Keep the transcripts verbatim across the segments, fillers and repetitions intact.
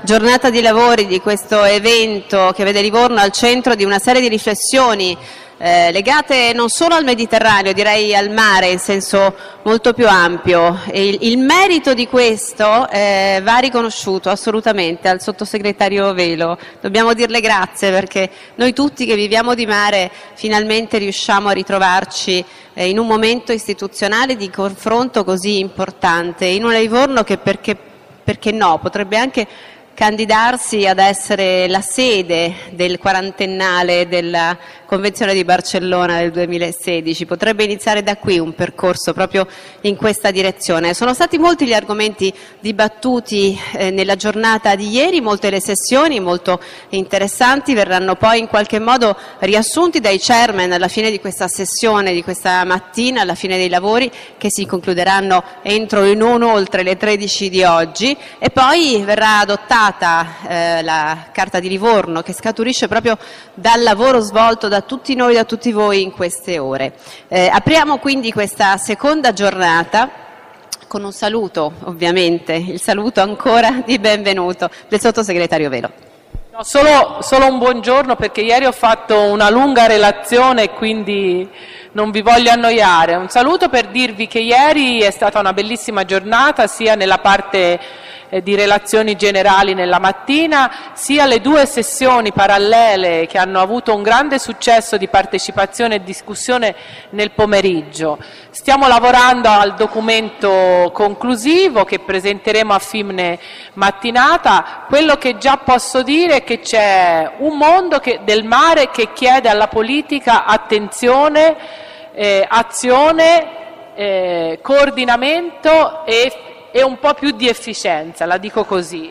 giornata di lavori, di questo evento che vede Livorno al centro di una serie di riflessioni eh, legate non solo al Mediterraneo, direi al mare in senso molto più ampio. E il, il merito di questo eh, va riconosciuto assolutamente al sottosegretario Velo. Dobbiamo dirle grazie, perché noi tutti che viviamo di mare finalmente riusciamo a ritrovarci eh, in un momento istituzionale di confronto così importante, in una Livorno che perché, perché no, potrebbe anche candidarsi ad essere la sede del quarantennale della Convenzione di Barcellona del duemilasedici. Potrebbe iniziare da qui un percorso proprio in questa direzione. Sono stati molti gli argomenti dibattuti eh, nella giornata di ieri, molte le sessioni molto interessanti, verranno poi in qualche modo riassunti dai chairman alla fine di questa sessione, di questa mattina, alla fine dei lavori che si concluderanno entro e non oltre le tredici di oggi, e poi verrà adottata Eh, la Carta di Livorno, che scaturisce proprio dal lavoro svolto da tutti noi, da tutti voi in queste ore. Eh, apriamo quindi questa seconda giornata con un saluto, ovviamente, il saluto ancora di benvenuto del sottosegretario Velo. No, solo, solo un buongiorno, perché ieri ho fatto una lunga relazione e quindi non vi voglio annoiare. Un saluto per dirvi che ieri è stata una bellissima giornata, sia nella parte eh, di relazioni generali nella mattina, sia le due sessioni parallele che hanno avuto un grande successo di partecipazione e discussione nel pomeriggio. Stiamo lavorando al documento conclusivo che presenteremo a fine mattinata. Quello che già posso dire è che c'è un mondo che, del mare che chiede alla politica attenzione, eh, azione, eh, coordinamento e, e un po' più di efficienza, la dico così.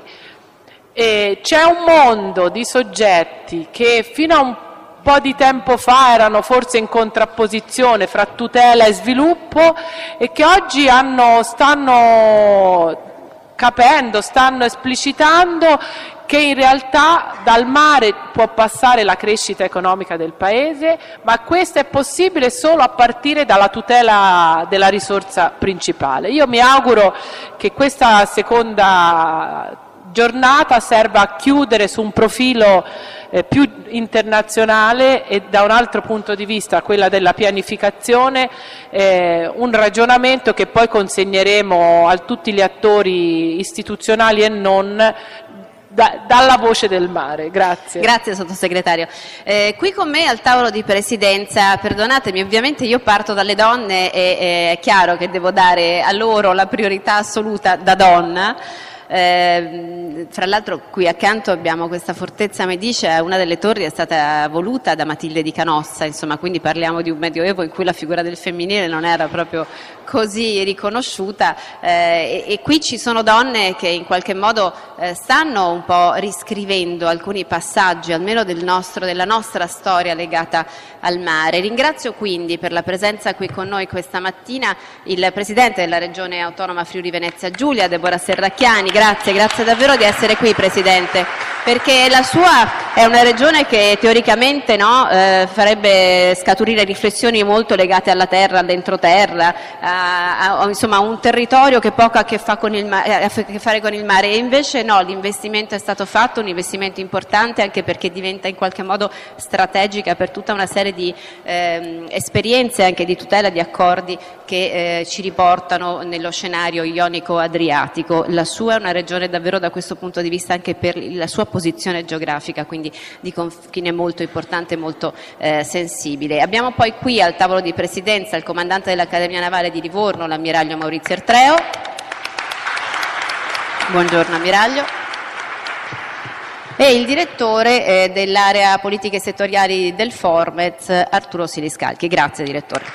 Eh, c'è un mondo di soggetti che fino a un po' di tempo fa erano forse in contrapposizione fra tutela e sviluppo e che oggi hanno, stanno capendo, stanno esplicitando che in realtà dal mare può passare la crescita economica del Paese, ma questo è possibile solo a partire dalla tutela della risorsa principale. Io mi auguro che questa seconda giornata serva a chiudere su un profilo eh, più internazionale e da un altro punto di vista, quella della pianificazione, eh, un ragionamento che poi consegneremo a tutti gli attori istituzionali e non, Da, dalla voce del mare. Grazie. Grazie sottosegretario. Eh, qui con me al tavolo di presidenza, perdonatemi, ovviamente io parto dalle donne e, e è chiaro che devo dare a loro la priorità assoluta da donna. Eh, fra l'altro qui accanto abbiamo questa fortezza medicea, una delle torri è stata voluta da Matilde di Canossa, insomma, quindi parliamo di un medioevo in cui la figura del femminile non era proprio così riconosciuta, eh, e, e qui ci sono donne che in qualche modo eh, stanno un po' riscrivendo alcuni passaggi, almeno del nostro, della nostra storia legata al mare. Ringrazio quindi per la presenza qui con noi questa mattina il Presidente della Regione Autonoma Friuli Venezia Giulia, Deborah Serracchiani. Grazie, grazie davvero di essere qui, Presidente, perché la sua è una regione che teoricamente no, eh, farebbe scaturire riflessioni molto legate alla terra, all'entroterra, a, a, insomma a un territorio che poco ha a che, fa con il mare, a che fare con il mare, e invece no, l'investimento è stato fatto, un investimento importante anche perché diventa in qualche modo strategica per tutta una serie di eh, esperienze anche di tutela di accordi che eh, ci riportano nello scenario ionico-adriatico. La sua è una regione davvero da questo punto di vista anche per la sua posizione geografica, quindi di confine molto importante e molto eh, sensibile. Abbiamo poi qui al tavolo di presidenza il comandante dell'Accademia Navale di Livorno, l'ammiraglio Maurizio Ertreo. Buongiorno ammiraglio. E il direttore eh, dell'area politiche settoriali del Formez, Arturo Siniscalchi. Grazie direttore.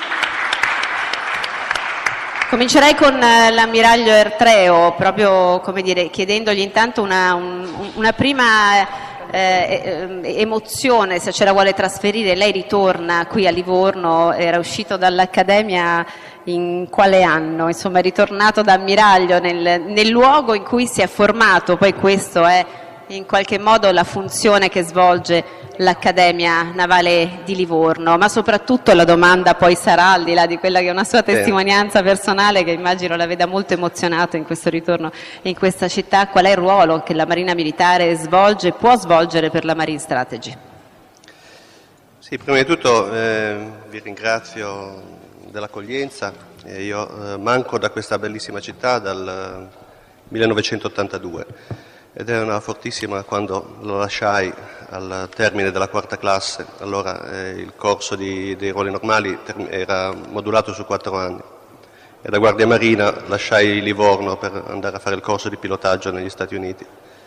Comincerei con eh, l'ammiraglio Ertreo, proprio come dire, chiedendogli intanto una, un, una prima eh, emozione, se ce la vuole trasferire. Lei ritorna qui a Livorno, era uscito dall'Accademia in quale anno? Insomma è ritornato da ammiraglio nel, nel luogo in cui si è formato, poi questo è in qualche modo la funzione che svolge l'Accademia Navale di Livorno, ma soprattutto la domanda poi sarà, al di là di quella che è una sua testimonianza personale, che immagino la veda molto emozionato in questo ritorno in questa città, qual è il ruolo che la Marina Militare svolge e può svolgere per la Marine Strategy? Sì, prima di tutto eh, vi ringrazio dell'accoglienza. Eh, io eh, manco da questa bellissima città dal millenovecentottantadue ed era una fortissima quando lo lasciai al termine della quarta classe. Allora eh, il corso di, dei ruoli normali era modulato su quattro anni e da Guardia Marina lasciai Livorno per andare a fare il corso di pilotaggio negli Stati Uniti.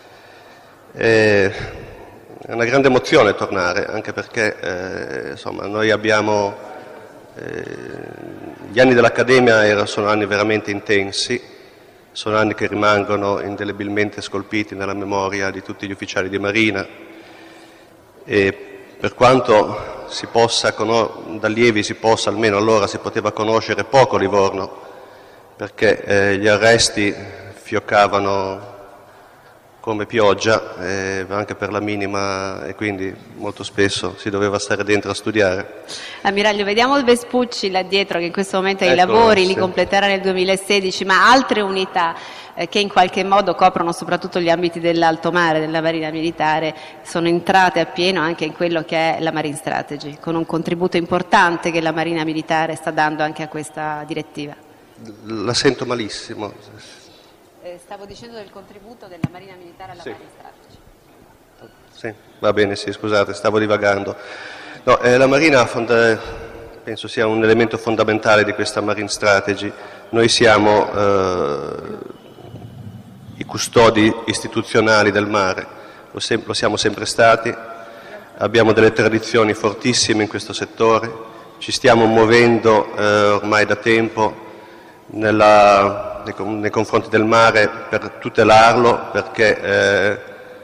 E è una grande emozione tornare, anche perché eh, insomma, noi abbiamo eh, gli anni dell'Accademia sono anni veramente intensi. Sono anni che rimangono indelebilmente scolpiti nella memoria di tutti gli ufficiali di Marina e per quanto si possa, da allievi si possa, almeno allora si poteva conoscere poco Livorno, perché eh, gli arresti fioccavano come pioggia, eh, anche per la minima, e quindi molto spesso si doveva stare dentro a studiare. Ammiraglio, vediamo il Vespucci là dietro che in questo momento ha i Ecco, lavori, sì. li completerà nel duemilasedici, ma altre unità eh, che in qualche modo coprono soprattutto gli ambiti dell'alto mare, della Marina Militare, sono entrate appieno anche in quello che è la Marine Strategy, con un contributo importante che la Marina Militare sta dando anche a questa direttiva. La sento malissimo. Eh, stavo dicendo del contributo della Marina Militare alla Sì. Marine Strategy. Sì, va bene, sì, scusate, stavo divagando. No, eh, la Marina fonda, penso sia un elemento fondamentale di questa Marine Strategy. Noi siamo eh, i custodi istituzionali del mare, lo, sem- lo siamo sempre stati, abbiamo delle tradizioni fortissime in questo settore, ci stiamo muovendo eh, ormai da tempo nella nei confronti del mare per tutelarlo, perché eh,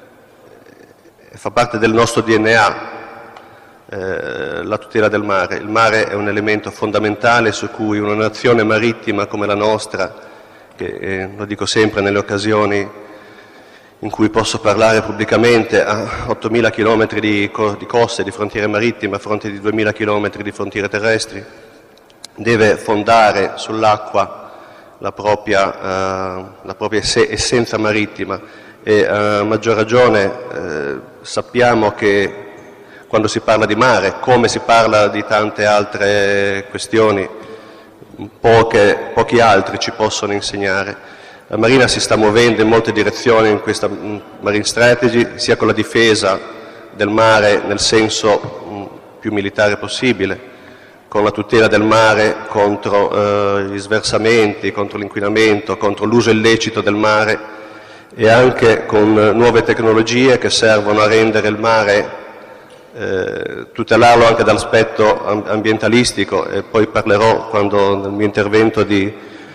fa parte del nostro D N A eh, la tutela del mare. Il mare è un elemento fondamentale su cui una nazione marittima come la nostra, che eh, lo dico sempre nelle occasioni in cui posso parlare pubblicamente, ha ottomila chilometri di, co- di coste, di frontiere marittime a fronte di duemila chilometri di frontiere terrestri, deve fondare sull'acqua la propria, eh, la propria essenza marittima e a maggior ragione eh, sappiamo che quando si parla di mare, come si parla di tante altre questioni, poche, pochi altri ci possono insegnare. La Marina si sta muovendo in molte direzioni in questa Marine Strategy, sia con la difesa del mare nel senso mh, più militare possibile, con la tutela del mare contro eh, gli sversamenti, contro l'inquinamento, contro l'uso illecito del mare e anche con nuove tecnologie che servono a rendere il mare, eh, tutelarlo anche dall'aspetto ambientalistico, e poi parlerò quando nel mio intervento di,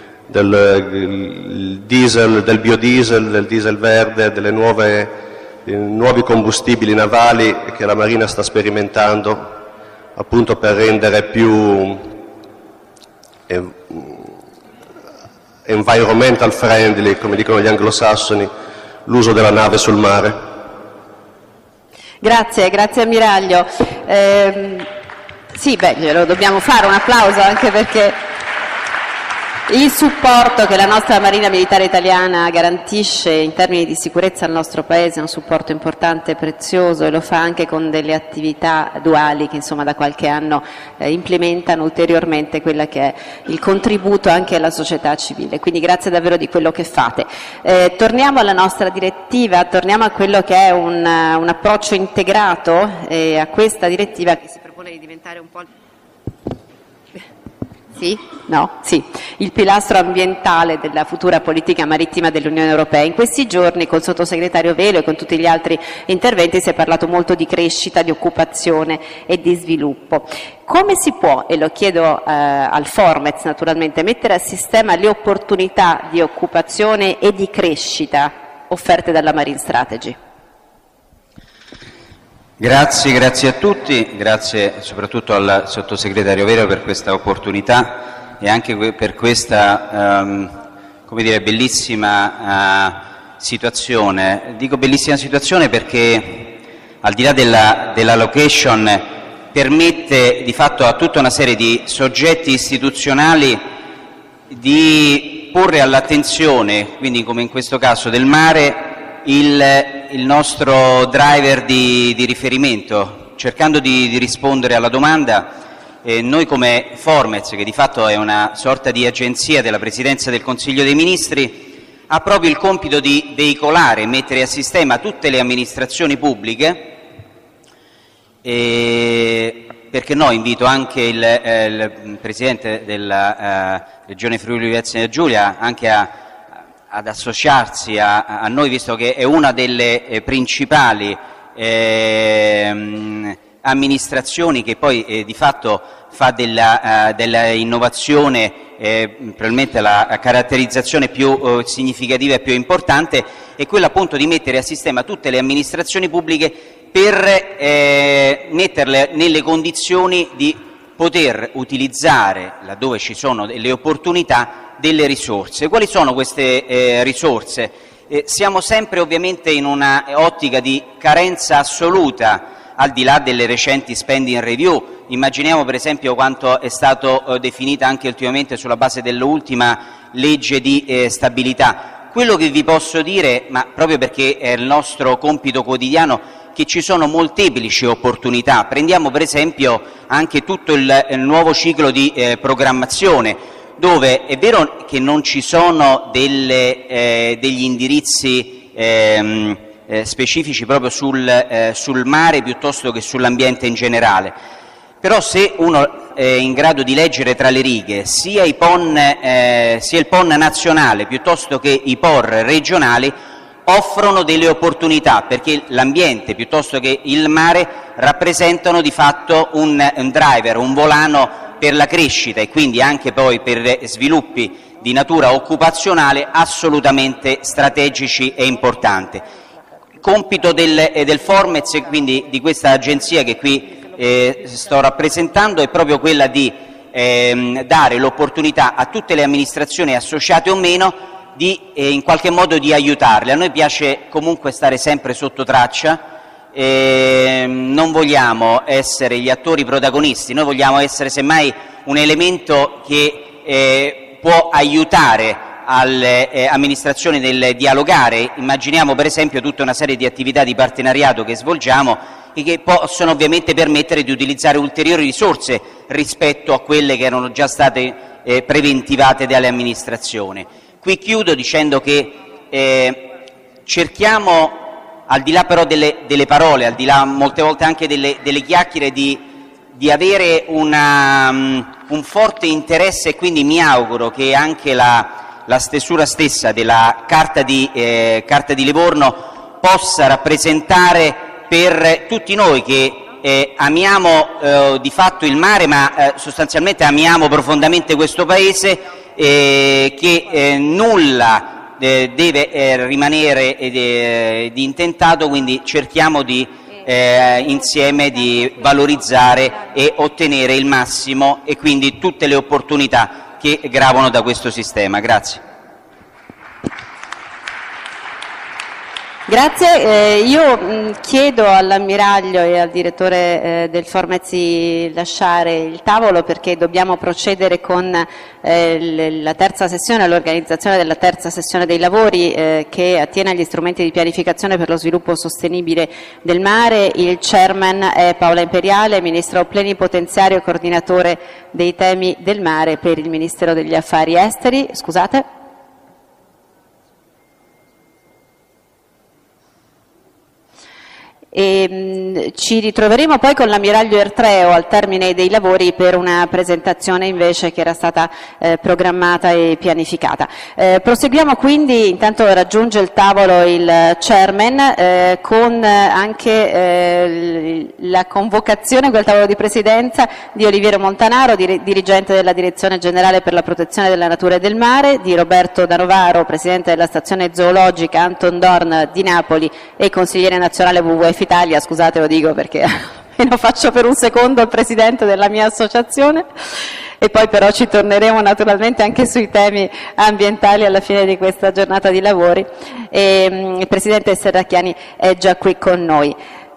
del diesel, del biodiesel, del diesel verde, delle nuove, dei nuovi combustibili navali che la Marina sta sperimentando appunto per rendere più environmental friendly, come dicono gli anglosassoni, l'uso della nave sul mare. Grazie, grazie Ammiraglio. Eh, sì, beh, glielo dobbiamo fare un applauso anche perché il supporto che la nostra Marina Militare Italiana garantisce in termini di sicurezza al nostro Paese è un supporto importante e prezioso, e lo fa anche con delle attività duali che insomma da qualche anno eh, implementano ulteriormente quella che è il contributo anche alla società civile. Quindi grazie davvero di quello che fate. Eh, torniamo alla nostra direttiva, torniamo a quello che è un, un approccio integrato eh, a questa direttiva che si propone di diventare un po'... Sì? No? Sì. Il pilastro ambientale della futura politica marittima dell'Unione Europea. In questi giorni col sottosegretario Velo e con tutti gli altri interventi si è parlato molto di crescita, di occupazione e di sviluppo. Come si può, e lo chiedo eh, al Formez naturalmente, mettere a sistema le opportunità di occupazione e di crescita offerte dalla Marine Strategy? Grazie, grazie a tutti, grazie soprattutto al sottosegretario Vero per questa opportunità e anche per questa um, come dire, bellissima uh, situazione. Dico bellissima situazione perché al di là della, della location permette di fatto a tutta una serie di soggetti istituzionali di porre all'attenzione, quindi come in questo caso del mare, il, il nostro driver di, di riferimento, cercando di, di rispondere alla domanda. Eh, noi come Formez, che di fatto è una sorta di agenzia della Presidenza del Consiglio dei Ministri, ha proprio il compito di veicolare e mettere a sistema tutte le amministrazioni pubbliche, eh, perché no, invito anche il, eh, il Presidente della eh, Regione Friuli Venezia Giulia anche a, ad associarsi a, a noi, visto che è una delle eh, principali eh, amministrazioni che poi eh, di fatto fa della, uh, della innovazione eh, probabilmente la caratterizzazione più uh, significativa e più importante, è quella appunto di mettere a sistema tutte le amministrazioni pubbliche per eh, metterle nelle condizioni di poter utilizzare, laddove ci sono delle opportunità, delle risorse. Quali sono queste eh, risorse? Eh, siamo sempre ovviamente in una ottica di carenza assoluta, al di là delle recenti spending review. Immaginiamo per esempio quanto è stato eh, definita anche ultimamente sulla base dell'ultima legge di eh, stabilità. Quello che vi posso dire, ma proprio perché è il nostro compito quotidiano, che ci sono molteplici opportunità. Prendiamo per esempio anche tutto il, il nuovo ciclo di eh, programmazione, dove è vero che non ci sono delle, eh, degli indirizzi ehm, eh, specifici proprio sul, eh, sul mare piuttosto che sull'ambiente in generale, però se uno è in grado di leggere tra le righe sia, i P O N, eh, sia il P O N nazionale piuttosto che i P O R regionali, offrono delle opportunità, perché l'ambiente piuttosto che il mare rappresentano di fatto un, un driver, un volano per la crescita e quindi anche poi per sviluppi di natura occupazionale assolutamente strategici e importanti. Compito del, del Formez e quindi di questa agenzia che qui eh, sto rappresentando è proprio quella di eh, dare l'opportunità a tutte le amministrazioni associate o meno di eh, in qualche modo di aiutarle. A noi piace comunque stare sempre sotto traccia, eh, non vogliamo essere gli attori protagonisti, noi vogliamo essere semmai un elemento che eh, può aiutare alle eh, amministrazioni nel dialogare. Immaginiamo per esempio tutta una serie di attività di partenariato che svolgiamo e che possono ovviamente permettere di utilizzare ulteriori risorse rispetto a quelle che erano già state eh, preventivate dalle amministrazioni. Qui chiudo dicendo che eh, cerchiamo, al di là però delle, delle parole, al di là molte volte anche delle, delle chiacchiere, di, di avere una, um, un forte interesse, e quindi mi auguro che anche la, la stesura stessa della Carta di, eh, Carta di Livorno possa rappresentare per tutti noi che eh, amiamo eh, di fatto il mare, ma eh, sostanzialmente amiamo profondamente questo Paese, Eh, che eh, nulla eh, deve eh, rimanere eh, di intentato, quindi cerchiamo di eh, insieme di valorizzare e ottenere il massimo e quindi tutte le opportunità che gravano da questo sistema. Grazie. Grazie, eh, io mh, chiedo all'ammiraglio e al direttore eh, del Formez di lasciare il tavolo perché dobbiamo procedere con eh, la terza sessione, l'organizzazione della terza sessione dei lavori eh, che attiene agli strumenti di pianificazione per lo sviluppo sostenibile del mare. Il chairman è Paola Imperiale, ministro plenipotenziario e coordinatore dei temi del mare per il Ministero degli Affari Esteri. Scusate. E, mh, ci ritroveremo poi con l'ammiraglio Ertreo al termine dei lavori per una presentazione invece che era stata eh, programmata e pianificata. Eh, proseguiamo quindi, intanto raggiunge il tavolo il chairman eh, con anche eh, la convocazione, quel tavolo di presidenza di Oliviero Montanaro, dir- dirigente della Direzione Generale per la Protezione della Natura e del Mare, di Roberto Danovaro, presidente della stazione zoologica Anton Dorn di Napoli e consigliere nazionale W W F Italia, scusate lo dico perché lo faccio per un secondo il presidente della mia associazione, e poi però ci torneremo naturalmente anche sui temi ambientali alla fine di questa giornata di lavori. E, um, il Presidente Serracchiani è già qui con noi.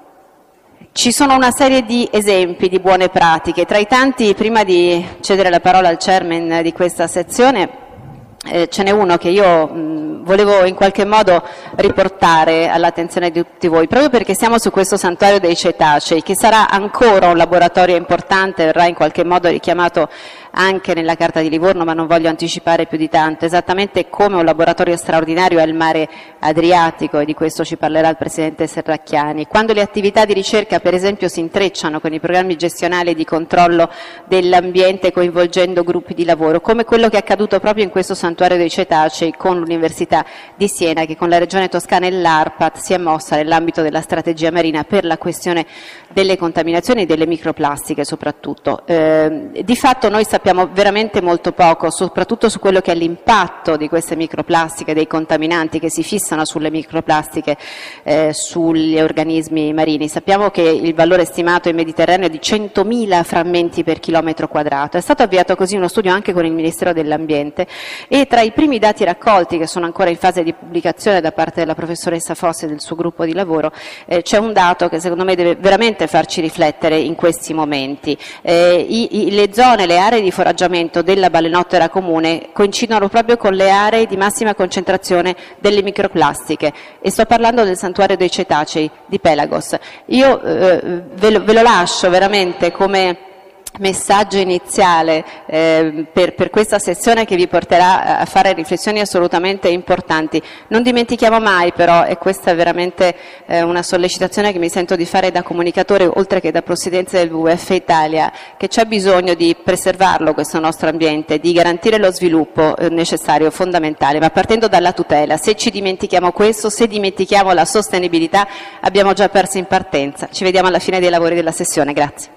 Ci sono una serie di esempi di buone pratiche, tra i tanti, prima di cedere la parola al chairman di questa sezione, eh, ce n'è uno che io mh, volevo in qualche modo riportare all'attenzione di tutti voi, proprio perché siamo su questo santuario dei cetacei, che sarà ancora un laboratorio importante, verrà in qualche modo richiamato anche nella Carta di Livorno, ma non voglio anticipare più di tanto, esattamente come un laboratorio straordinario è il mare Adriatico, e di questo ci parlerà il Presidente Serracchiani. Quando le attività di ricerca, per esempio, si intrecciano con i programmi gestionali di controllo dell'ambiente coinvolgendo gruppi di lavoro, come quello che è accaduto proprio in questo santuario dei cetacei con l'Università di Siena, che con la Regione Toscana e l'ARPAT si è mossa nell'ambito della strategia marina per la questione delle contaminazioni e delle microplastiche soprattutto. Eh, di fatto noi sappiamo Sappiamo veramente molto poco, soprattutto su quello che è l'impatto di queste microplastiche, dei contaminanti che si fissano sulle microplastiche, eh, sugli organismi marini. Sappiamo che il valore stimato in Mediterraneo è di centomila frammenti per chilometro quadrato. È stato avviato così uno studio anche con il Ministero dell'Ambiente, e tra i primi dati raccolti, che sono ancora in fase di pubblicazione da parte della professoressa Fossi e del suo gruppo di lavoro, eh, c'è un dato che secondo me deve veramente farci riflettere in questi momenti. Eh, i, i, le zone, le aree di foraggiamento della balenottera comune coincidono proprio con le aree di massima concentrazione delle microplastiche, e sto parlando del santuario dei cetacei di Pelagos. Io eh, ve, lo, ve lo lascio veramente come messaggio iniziale eh, per, per questa sessione, che vi porterà a fare riflessioni assolutamente importanti. Non dimentichiamo mai però, e questa è veramente eh, una sollecitazione che mi sento di fare da comunicatore oltre che da Presidenza del W W F Italia, che c'è bisogno di preservarlo questo nostro ambiente, di garantire lo sviluppo eh, necessario, fondamentale, ma partendo dalla tutela. Se ci dimentichiamo questo, se dimentichiamo la sostenibilità, abbiamo già perso in partenza. Ci vediamo alla fine dei lavori della sessione. Grazie.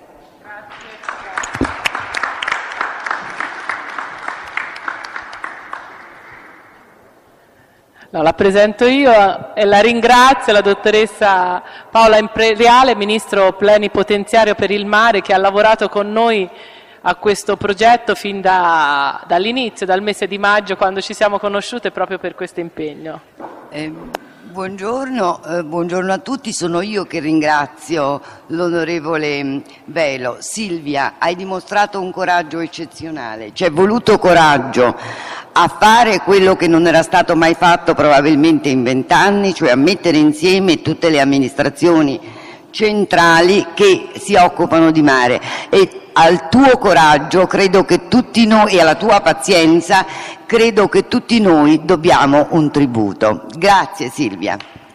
No, la presento io e la ringrazio, la dottoressa Paola Imperiale, Ministro Plenipotenziario per il Mare, che ha lavorato con noi a questo progetto fin da, dall'inizio, dal mese di maggio, quando ci siamo conosciute, proprio per questo impegno. Eh, buongiorno, eh, buongiorno a tutti, sono io che ringrazio l'onorevole Velo. Silvia, hai dimostrato un coraggio eccezionale, ci è voluto coraggio a fare quello che non era stato mai fatto probabilmente in vent'anni, cioè a mettere insieme tutte le amministrazioni centrali che si occupano di mare, e al tuo coraggio credo che tutti noi, e alla tua pazienza credo che tutti noi dobbiamo un tributo. Grazie Silvia.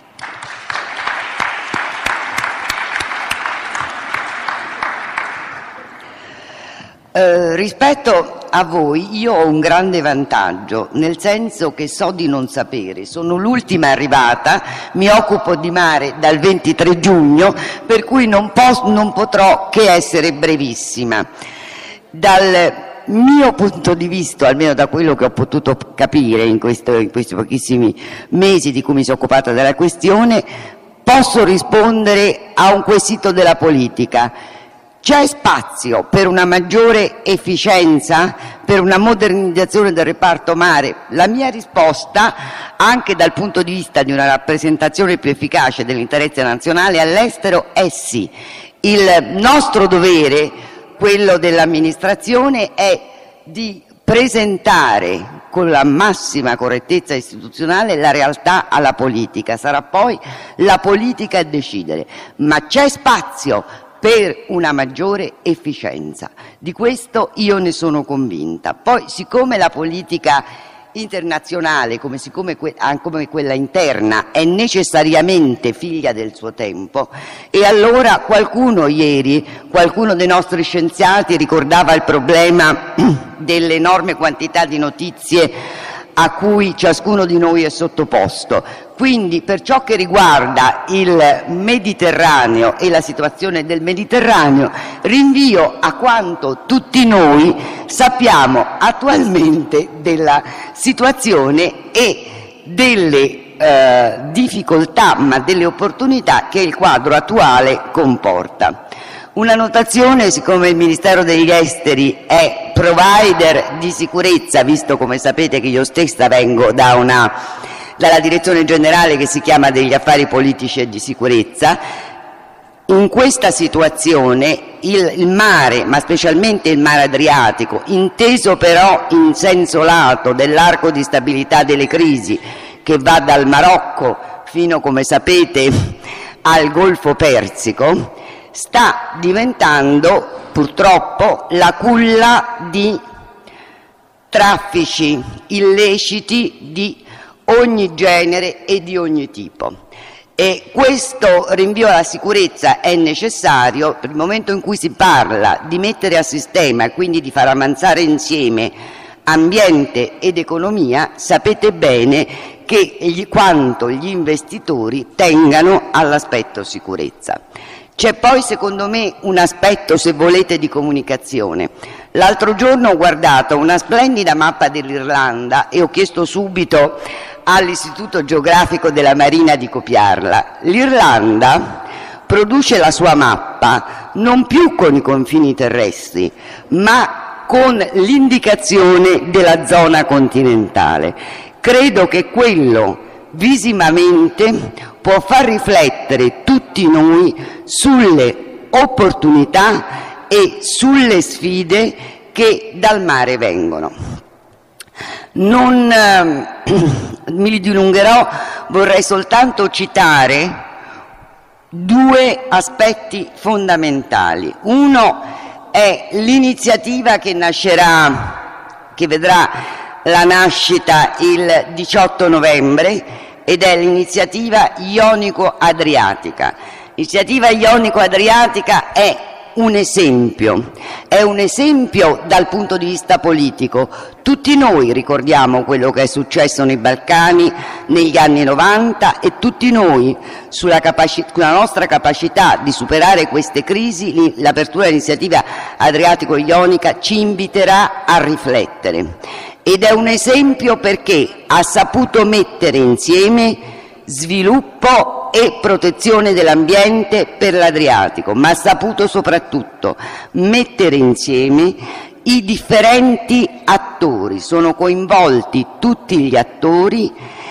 Eh, rispetto a voi io ho un grande vantaggio, nel senso che so di non sapere, sono l'ultima arrivata, mi occupo di mare dal ventitré giugno, per cui non, posso, non potrò che essere brevissima. Dal mio punto di vista, almeno da quello che ho potuto capire in, questo, in questi pochissimi mesi di cui mi sono occupata della questione, posso rispondere a un quesito della politica. C'è spazio per una maggiore efficienza, per una modernizzazione del reparto mare? La mia risposta, anche dal punto di vista di una rappresentazione più efficace dell'interesse nazionale all'estero, è sì. Il nostro dovere, quello dell'amministrazione, è di presentare con la massima correttezza istituzionale la realtà alla politica. Sarà poi la politica a decidere, ma c'è spazio per una maggiore efficienza. Di questo io ne sono convinta. Poi, siccome la politica internazionale, come, siccome que- come quella interna, è necessariamente figlia del suo tempo, e allora qualcuno ieri, qualcuno dei nostri scienziati ricordava il problema dell'enorme quantità di notizie a cui ciascuno di noi è sottoposto. Quindi, per ciò che riguarda il Mediterraneo e la situazione del Mediterraneo, rinvio a quanto tutti noi sappiamo attualmente della situazione e delle eh, difficoltà, ma delle opportunità che il quadro attuale comporta. Una notazione: siccome il Ministero degli Esteri è provider di sicurezza, visto come sapete che io stessa vengo da una, dalla direzione generale che si chiama degli affari politici e di sicurezza. In questa situazione il, il mare, ma specialmente il mare Adriatico, inteso però in senso lato dell'arco di stabilità delle crisi che va dal Marocco fino, come sapete, al Golfo Persico, sta diventando purtroppo la culla di traffici illeciti di ogni genere e di ogni tipo. E questo rinvio alla sicurezza è necessario per il momento in cui si parla di mettere a sistema e quindi di far avanzare insieme ambiente ed economia. Sapete bene che gli, quanto gli investitori tengano all'aspetto sicurezza. C'è poi secondo me un aspetto, se volete, di comunicazione. L'altro giorno ho guardato una splendida mappa dell'Irlanda e ho chiesto subito all'Istituto Geografico della Marina di copiarla. L'Irlanda produce la sua mappa non più con i confini terrestri, ma con l'indicazione della zona continentale. Credo che quello visivamente può far riflettere tutti noi sulle opportunità e sulle sfide che dal mare vengono. Non eh, mi dilungherò, vorrei soltanto citare due aspetti fondamentali. Uno è l'iniziativa che nascerà, che vedrà la nascita il diciotto novembre, ed è l'iniziativa Ionico-Adriatica. L'iniziativa Ionico-Adriatica è un esempio, è un esempio dal punto di vista politico. Tutti noi ricordiamo quello che è successo nei Balcani negli anni novanta e tutti noi sulla, sulla nostra capacità di superare queste crisi, l'apertura dell'iniziativa Adriatico-Ionica ci inviterà a riflettere. Ed è un esempio perché ha saputo mettere insieme sviluppo e protezione dell'ambiente per l'Adriatico, ma ha saputo soprattutto mettere insieme i differenti attori. Sono coinvolti tutti gli attori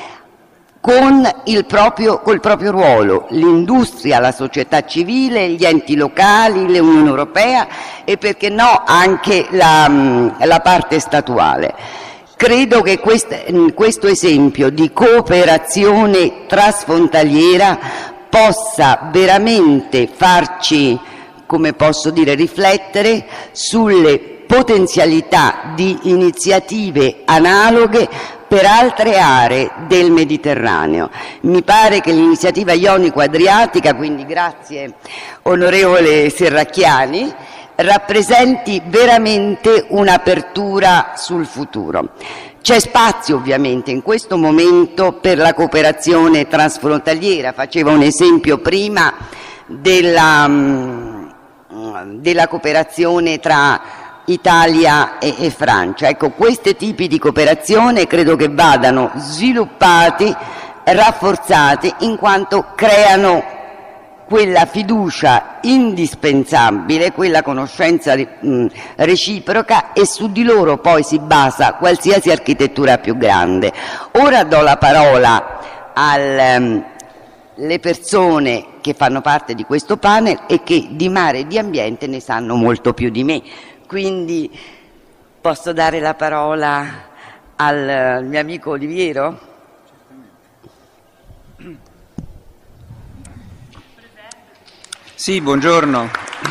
con il proprio, col proprio ruolo, l'industria, la società civile, gli enti locali, l'Unione Europea e, perché no, anche la, la parte statuale. Credo che questo, questo esempio di cooperazione transfrontaliera possa veramente farci, come posso dire, riflettere sulle potenzialità di iniziative analoghe per altre aree del Mediterraneo. Mi pare che l'iniziativa Ionico-Adriatica, quindi grazie onorevole Serracchiani, rappresenti veramente un'apertura sul futuro. C'è spazio ovviamente in questo momento per la cooperazione transfrontaliera. Facevo un esempio prima della, della cooperazione tra Italia e, e Francia. Ecco, questi tipi di cooperazione credo che vadano sviluppati, rafforzati, in quanto creano quella fiducia indispensabile, quella conoscenza mh, reciproca, e su di loro poi si basa qualsiasi architettura più grande. Ora do la parola alle um, persone che fanno parte di questo panel e che di mare e di ambiente ne sanno molto più di me. Quindi posso dare la parola al uh, mio amico Oliviero? Sì, buongiorno.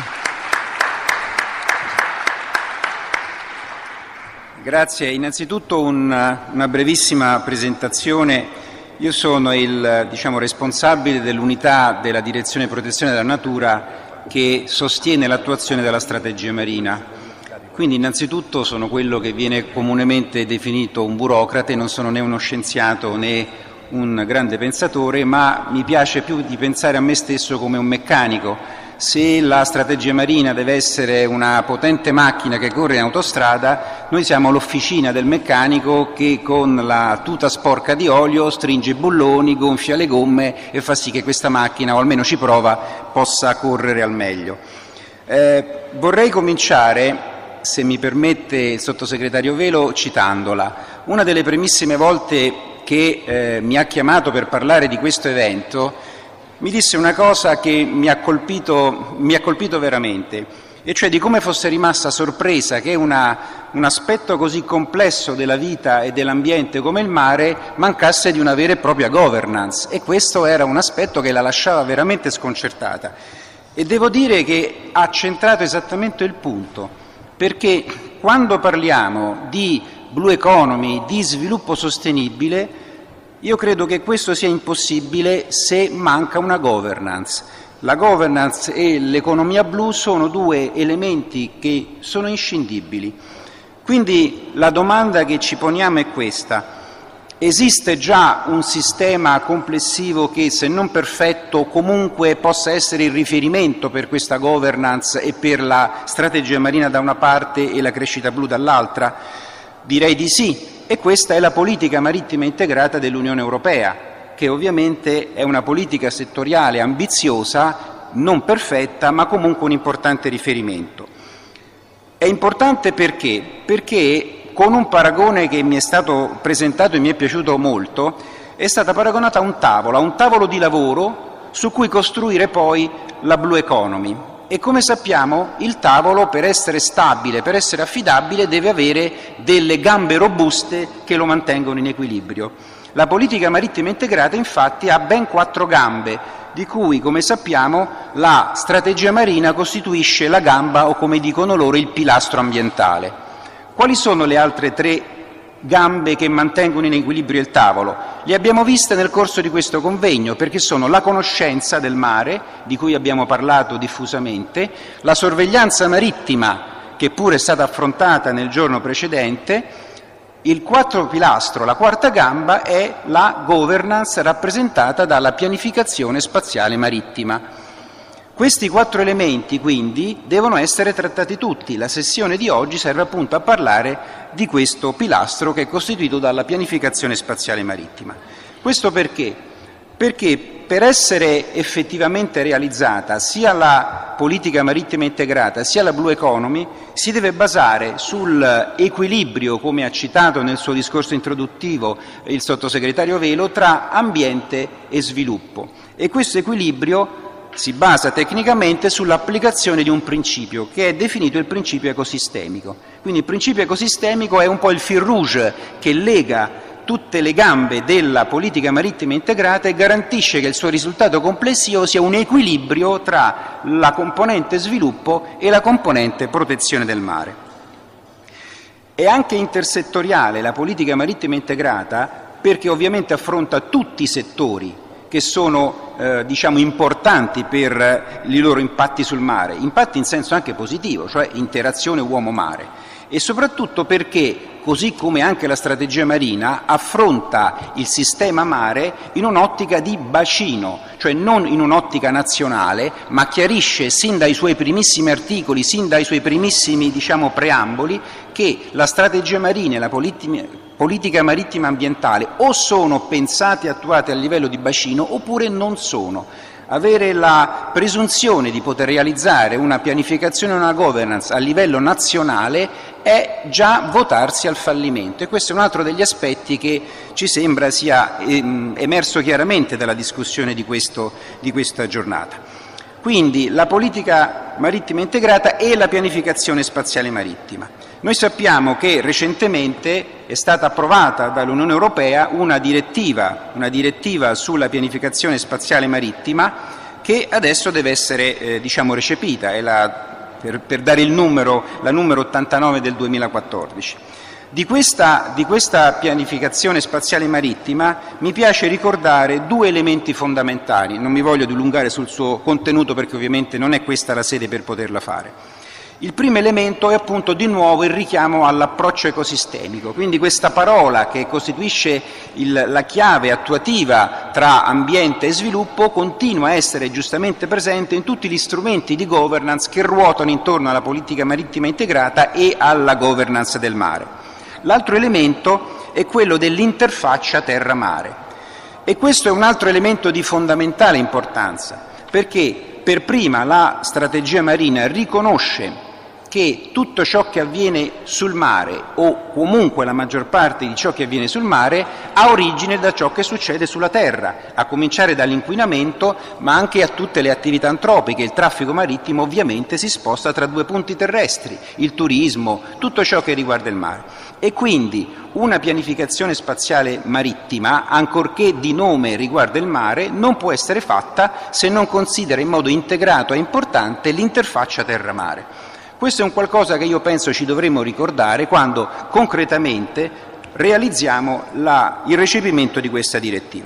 Grazie. Innanzitutto una, una brevissima presentazione. Io sono il diciamo, responsabile dell'unità della Direzione Protezione della Natura che sostiene l'attuazione della strategia marina. Quindi innanzitutto sono quello che viene comunemente definito un burocrate, non sono né uno scienziato né un grande pensatore, ma mi piace più di pensare a me stesso come un meccanico. Se la strategia marina deve essere una potente macchina che corre in autostrada, noi siamo l'officina del meccanico che con la tuta sporca di olio stringe i bulloni, gonfia le gomme e fa sì che questa macchina, o almeno ci prova, possa correre al meglio. Eh, vorrei cominciare se mi permette il sottosegretario Velo, citandola. Una delle primissime volte che eh, mi ha chiamato per parlare di questo evento mi disse una cosa che mi ha colpito, mi ha colpito veramente, e cioè di come fosse rimasta sorpresa che una, un aspetto così complesso della vita e dell'ambiente come il mare mancasse di una vera e propria governance, e questo era un aspetto che la lasciava veramente sconcertata. E devo dire che ha centrato esattamente il punto, perché quando parliamo di blue economy, di sviluppo sostenibile, io credo che questo sia impossibile se manca una governance. La governance e l'economia blu sono due elementi che sono inscindibili. Quindi la domanda che ci poniamo è questa: esiste già un sistema complessivo che, se non perfetto, comunque possa essere il riferimento per questa governance e per la strategia marina da una parte e la crescita blu dall'altra? Direi di sì, e questa è la politica marittima integrata dell'Unione Europea, che ovviamente è una politica settoriale ambiziosa, non perfetta, ma comunque un importante riferimento. È importante perché? Perché con un paragone che mi è stato presentato e mi è piaciuto molto, è stata paragonata a un tavolo, a un tavolo di lavoro su cui costruire poi la blue economy. E come sappiamo il tavolo, per essere stabile, per essere affidabile, deve avere delle gambe robuste che lo mantengono in equilibrio. La politica marittima integrata infatti ha ben quattro gambe, di cui, come sappiamo, la strategia marina costituisce la gamba, o come dicono loro, il pilastro ambientale. Quali sono le altre tre gambe che mantengono in equilibrio il tavolo? Le abbiamo viste nel corso di questo convegno, perché sono la conoscenza del mare, di cui abbiamo parlato diffusamente, la sorveglianza marittima, che pure è stata affrontata nel giorno precedente. Il quarto pilastro, la quarta gamba, è la governance rappresentata dalla pianificazione spaziale marittima. Questi quattro elementi, quindi, devono essere trattati tutti. La sessione di oggi serve appunto a parlare di questo pilastro che è costituito dalla pianificazione spaziale marittima. Questo perché? Perché per essere effettivamente realizzata sia la politica marittima integrata sia la blue economy si deve basare sull'equilibrio, come ha citato nel suo discorso introduttivo il sottosegretario Velo, tra ambiente e sviluppo. E questo equilibrio si basa tecnicamente sull'applicazione di un principio che è definito il principio ecosistemico. Quindi il principio ecosistemico è un po' il fil rouge che lega tutte le gambe della politica marittima integrata e garantisce che il suo risultato complessivo sia un equilibrio tra la componente sviluppo e la componente protezione del mare. È anche intersettoriale la politica marittima integrata perché ovviamente affronta tutti i settori che sono eh, diciamo importanti per i loro impatti sul mare, impatti in senso anche positivo, cioè interazione uomo-mare, e soprattutto perché, così come anche la strategia marina, affronta il sistema mare in un'ottica di bacino, cioè non in un'ottica nazionale, ma chiarisce sin dai suoi primissimi articoli, sin dai suoi primissimi diciamo, preamboli, che la strategia marina e la politica politica marittima ambientale o sono pensate e attuate a livello di bacino oppure non sono. Avere la presunzione di poter realizzare una pianificazione e una governance a livello nazionale è già votarsi al fallimento, e questo è un altro degli aspetti che ci sembra sia ehm, emerso chiaramente dalla discussione di, questo, di questa giornata. Quindi la politica marittima integrata e la pianificazione spaziale marittima. Noi sappiamo che recentemente è stata approvata dall'Unione Europea una direttiva, una direttiva sulla pianificazione spaziale marittima che adesso deve essere eh, diciamo recepita, è la, per, per dare il numero, la numero ottantanove del duemilaquattordici. Di questa, di questa pianificazione spaziale marittima mi piace ricordare due elementi fondamentali, non mi voglio dilungare sul suo contenuto perché ovviamente non è questa la sede per poterla fare. Il primo elemento è appunto di nuovo il richiamo all'approccio ecosistemico, quindi questa parola che costituisce il, la chiave attuativa tra ambiente e sviluppo continua a essere giustamente presente in tutti gli strumenti di governance che ruotano intorno alla politica marittima integrata e alla governance del mare. L'altro elemento è quello dell'interfaccia terra-mare, e questo è un altro elemento di fondamentale importanza, perché per prima la strategia marina riconosce che tutto ciò che avviene sul mare, o comunque la maggior parte di ciò che avviene sul mare, ha origine da ciò che succede sulla terra, a cominciare dall'inquinamento, ma anche a tutte le attività antropiche. Il traffico marittimo ovviamente si sposta tra due punti terrestri, il turismo, tutto ciò che riguarda il mare. E quindi una pianificazione spaziale marittima, ancorché di nome riguarda il mare, non può essere fatta se non considera in modo integrato e importante l'interfaccia terra-mare. Questo è un qualcosa che io penso ci dovremmo ricordare quando concretamente realizziamo la, il recepimento di questa direttiva.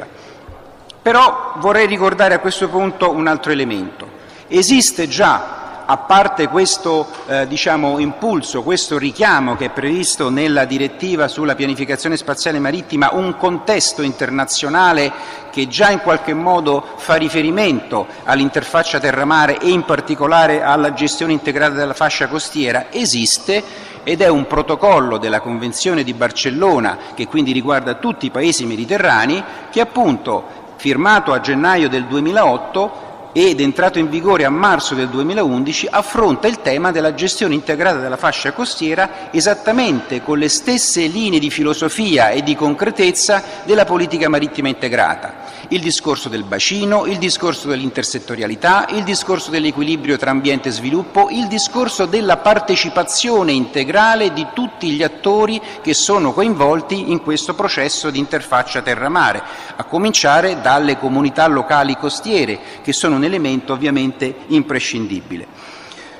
Però vorrei ricordare a questo punto un altro elemento. Esiste già, a parte questo eh, diciamo, impulso, questo richiamo che è previsto nella direttiva sulla pianificazione spaziale marittima, un contesto internazionale che già in qualche modo fa riferimento all'interfaccia terra-mare e in particolare alla gestione integrata della fascia costiera. Esiste ed è un protocollo della Convenzione di Barcellona, che quindi riguarda tutti i paesi mediterranei, che appunto, firmato a gennaio del duemilaotto ed entrato in vigore a marzo del duemilaundici, affronta il tema della gestione integrata della fascia costiera esattamente con le stesse linee di filosofia e di concretezza della politica marittima integrata. Il discorso del bacino, il discorso dell'intersettorialità, il discorso dell'equilibrio tra ambiente e sviluppo, il discorso della partecipazione integrale di tutti gli attori che sono coinvolti in questo processo di interfaccia terra-mare, a cominciare dalle comunità locali costiere, che sono un elemento ovviamente imprescindibile.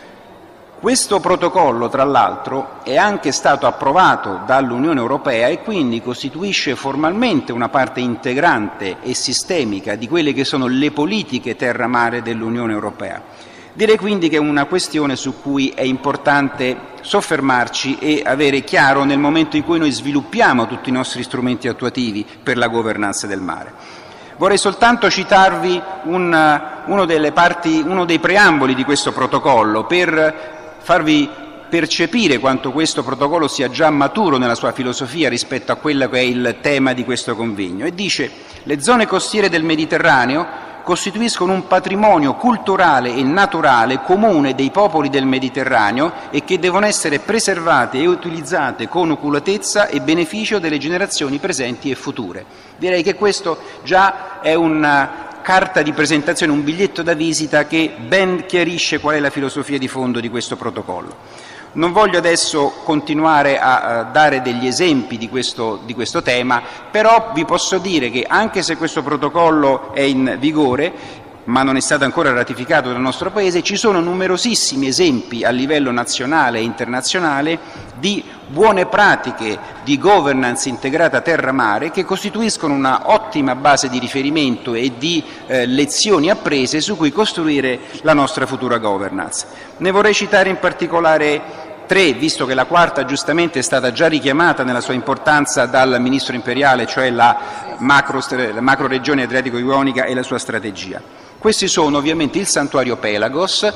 Questo protocollo, tra l'altro, è anche stato approvato dall'Unione Europea e quindi costituisce formalmente una parte integrante e sistemica di quelle che sono le politiche terra-mare dell'Unione Europea. Direi quindi che è una questione su cui è importante soffermarci e avere chiaro nel momento in cui noi sviluppiamo tutti i nostri strumenti attuativi per la governance del mare. Vorrei soltanto citarvi un, uno, delle parti, uno dei preamboli di questo protocollo per farvi percepire quanto questo protocollo sia già maturo nella sua filosofia rispetto a quello che è il tema di questo convegno. E dice: le zone costiere del Mediterraneo costituiscono un patrimonio culturale e naturale comune dei popoli del Mediterraneo e che devono essere preservate e utilizzate con oculatezza e beneficio delle generazioni presenti e future. Direi che questo già è una carta di presentazione, un biglietto da visita che ben chiarisce qual è la filosofia di fondo di questo protocollo. Non voglio adesso continuare a, a dare degli esempi di questo, di questo tema, però vi posso dire che anche se questo protocollo è in vigore, ma non è stato ancora ratificato dal nostro Paese, ci sono numerosissimi esempi a livello nazionale e internazionale di buone pratiche di governance integrata terra-mare che costituiscono una ottima base di riferimento e di eh, lezioni apprese su cui costruire la nostra futura governance. Ne vorrei citare in particolare tre, visto che la quarta giustamente è stata già richiamata nella sua importanza dal Ministro imperiale, cioè la macro, la macro regione adriatico-ionica e la sua strategia. Questi sono ovviamente il santuario Pelagos,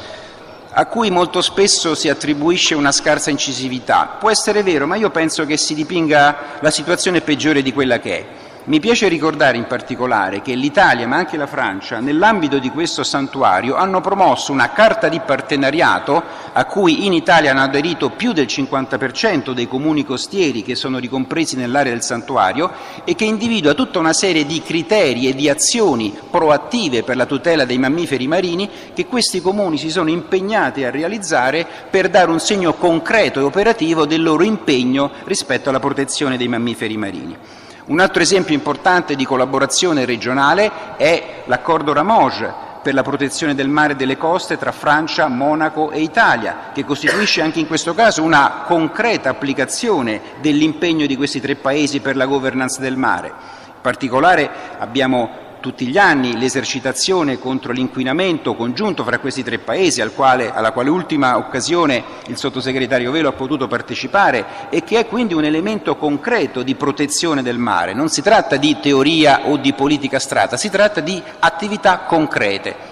a cui molto spesso si attribuisce una scarsa incisività. Può essere vero, ma io penso che si dipinga la situazione peggiore di quella che è. Mi piace ricordare in particolare che l'Italia, ma anche la Francia, nell'ambito di questo santuario hanno promosso una carta di partenariato a cui in Italia hanno aderito più del cinquanta per cento dei comuni costieri che sono ricompresi nell'area del santuario e che individua tutta una serie di criteri e di azioni proattive per la tutela dei mammiferi marini che questi comuni si sono impegnati a realizzare per dare un segno concreto e operativo del loro impegno rispetto alla protezione dei mammiferi marini. Un altro esempio importante di collaborazione regionale è l'accordo Ramoge per la protezione del mare e delle coste tra Francia, Monaco e Italia, che costituisce anche in questo caso una concreta applicazione dell'impegno di questi tre paesi per la governance del mare. In particolare abbiamo tutti gli anni l'esercitazione contro l'inquinamento congiunto fra questi tre paesi, al quale, alla quale ultima occasione il sottosegretario Velo ha potuto partecipare e che è quindi un elemento concreto di protezione del mare. Non si tratta di teoria o di politica astratta, si tratta di attività concrete.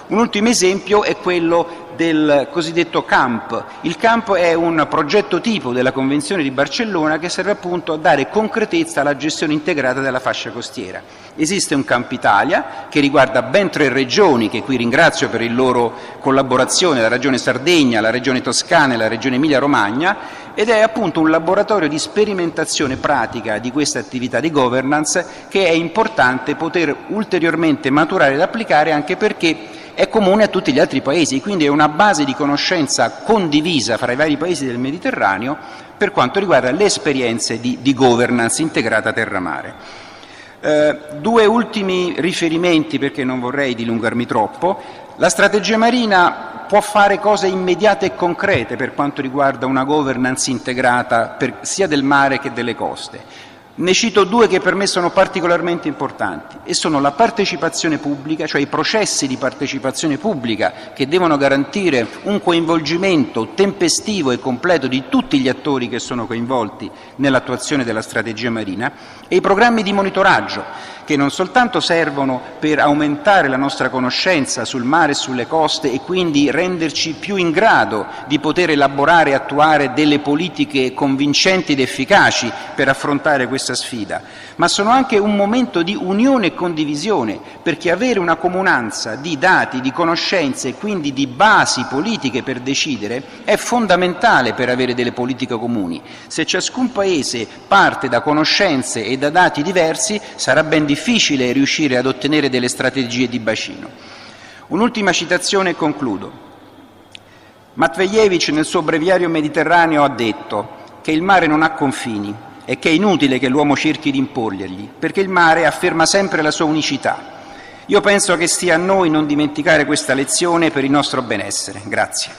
Un ultimo esempio è quello del cosiddetto CAMP. Il CAMP è un progetto tipo della Convenzione di Barcellona che serve appunto a dare concretezza alla gestione integrata della fascia costiera. Esiste un CAMP Italia che riguarda ben tre regioni, che qui ringrazio per il loro collaborazione, la Regione Sardegna, la Regione Toscana e la Regione Emilia-Romagna, ed è appunto un laboratorio di sperimentazione pratica di questa attività di governance che è importante poter ulteriormente maturare ed applicare, anche perché è comune a tutti gli altri paesi, quindi è una base di conoscenza condivisa fra i vari paesi del Mediterraneo per quanto riguarda le esperienze di, di governance integrata terra-mare. Eh, due ultimi riferimenti, perché non vorrei dilungarmi troppo. La strategia marina può fare cose immediate e concrete per quanto riguarda una governance integrata per, sia del mare che delle coste. Ne cito due che per me sono particolarmente importanti e sono la partecipazione pubblica, cioè i processi di partecipazione pubblica che devono garantire un coinvolgimento tempestivo e completo di tutti gli attori che sono coinvolti nell'attuazione della strategia marina, e i programmi di monitoraggio che non soltanto servono per aumentare la nostra conoscenza sul mare e sulle coste e quindi renderci più in grado di poter elaborare e attuare delle politiche convincenti ed efficaci per affrontare questa sfida, ma sono anche un momento di unione e condivisione, perché avere una comunanza di dati, di conoscenze e quindi di basi politiche per decidere è fondamentale per avere delle politiche comuni. Se ciascun Paese parte da conoscenze e da dati diversi, sarà ben difficile riuscire ad ottenere delle strategie di bacino. Un'ultima citazione e concludo. Matvejevic nel suo breviario mediterraneo ha detto che il mare non ha confini e che è inutile che l'uomo cerchi di imporglieli, perché il mare afferma sempre la sua unicità. Io penso che stia a noi non dimenticare questa lezione per il nostro benessere. Grazie.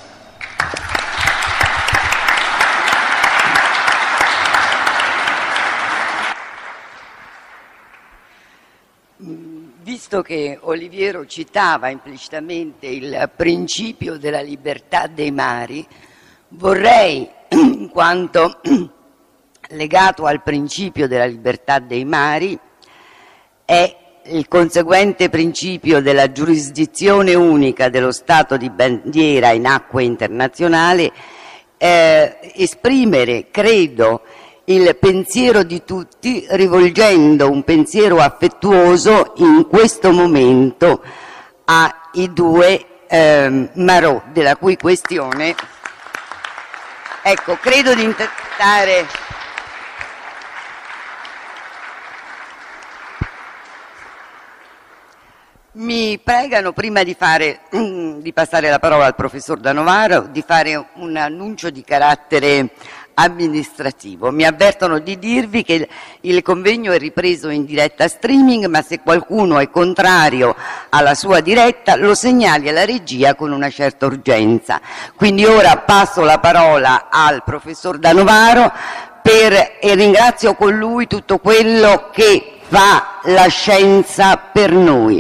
Visto che Oliviero citava implicitamente il principio della libertà dei mari, vorrei, in quanto legato al principio della libertà dei mari, è il conseguente principio della giurisdizione unica dello Stato di bandiera in acque internazionali, eh, esprimere, credo, il pensiero di tutti, rivolgendo un pensiero affettuoso in questo momento ai due eh, Marò, della cui questione, ecco, credo di interpretare mi pregano, prima di, fare, di passare la parola al professor Danovaro, di fare un annuncio di carattere amministrativo. Mi avvertono di dirvi che il convegno è ripreso in diretta streaming, ma se qualcuno è contrario alla sua diretta lo segnali alla regia con una certa urgenza. Quindi ora passo la parola al professor Danovaro per, e ringrazio con lui tutto quello che fa la scienza per noi.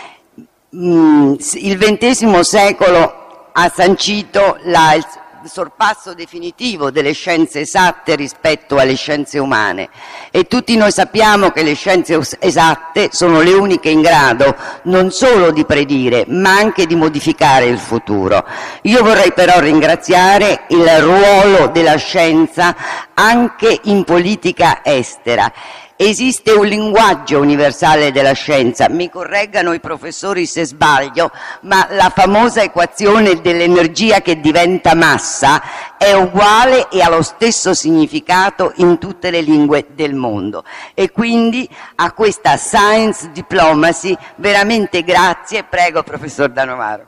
Il ventesimo secolo ha sancito la, il sorpasso definitivo delle scienze esatte rispetto alle scienze umane, e tutti noi sappiamo che le scienze esatte sono le uniche in grado non solo di predire ma anche di modificare il futuro. Io vorrei però ringraziare il ruolo della scienza anche in politica estera. Esiste un linguaggio universale della scienza, mi correggano i professori se sbaglio, ma la famosa equazione dell'energia che diventa massa è uguale e ha lo stesso significato in tutte le lingue del mondo. E quindi a questa science diplomacy veramente grazie. Prego, professor Danovaro.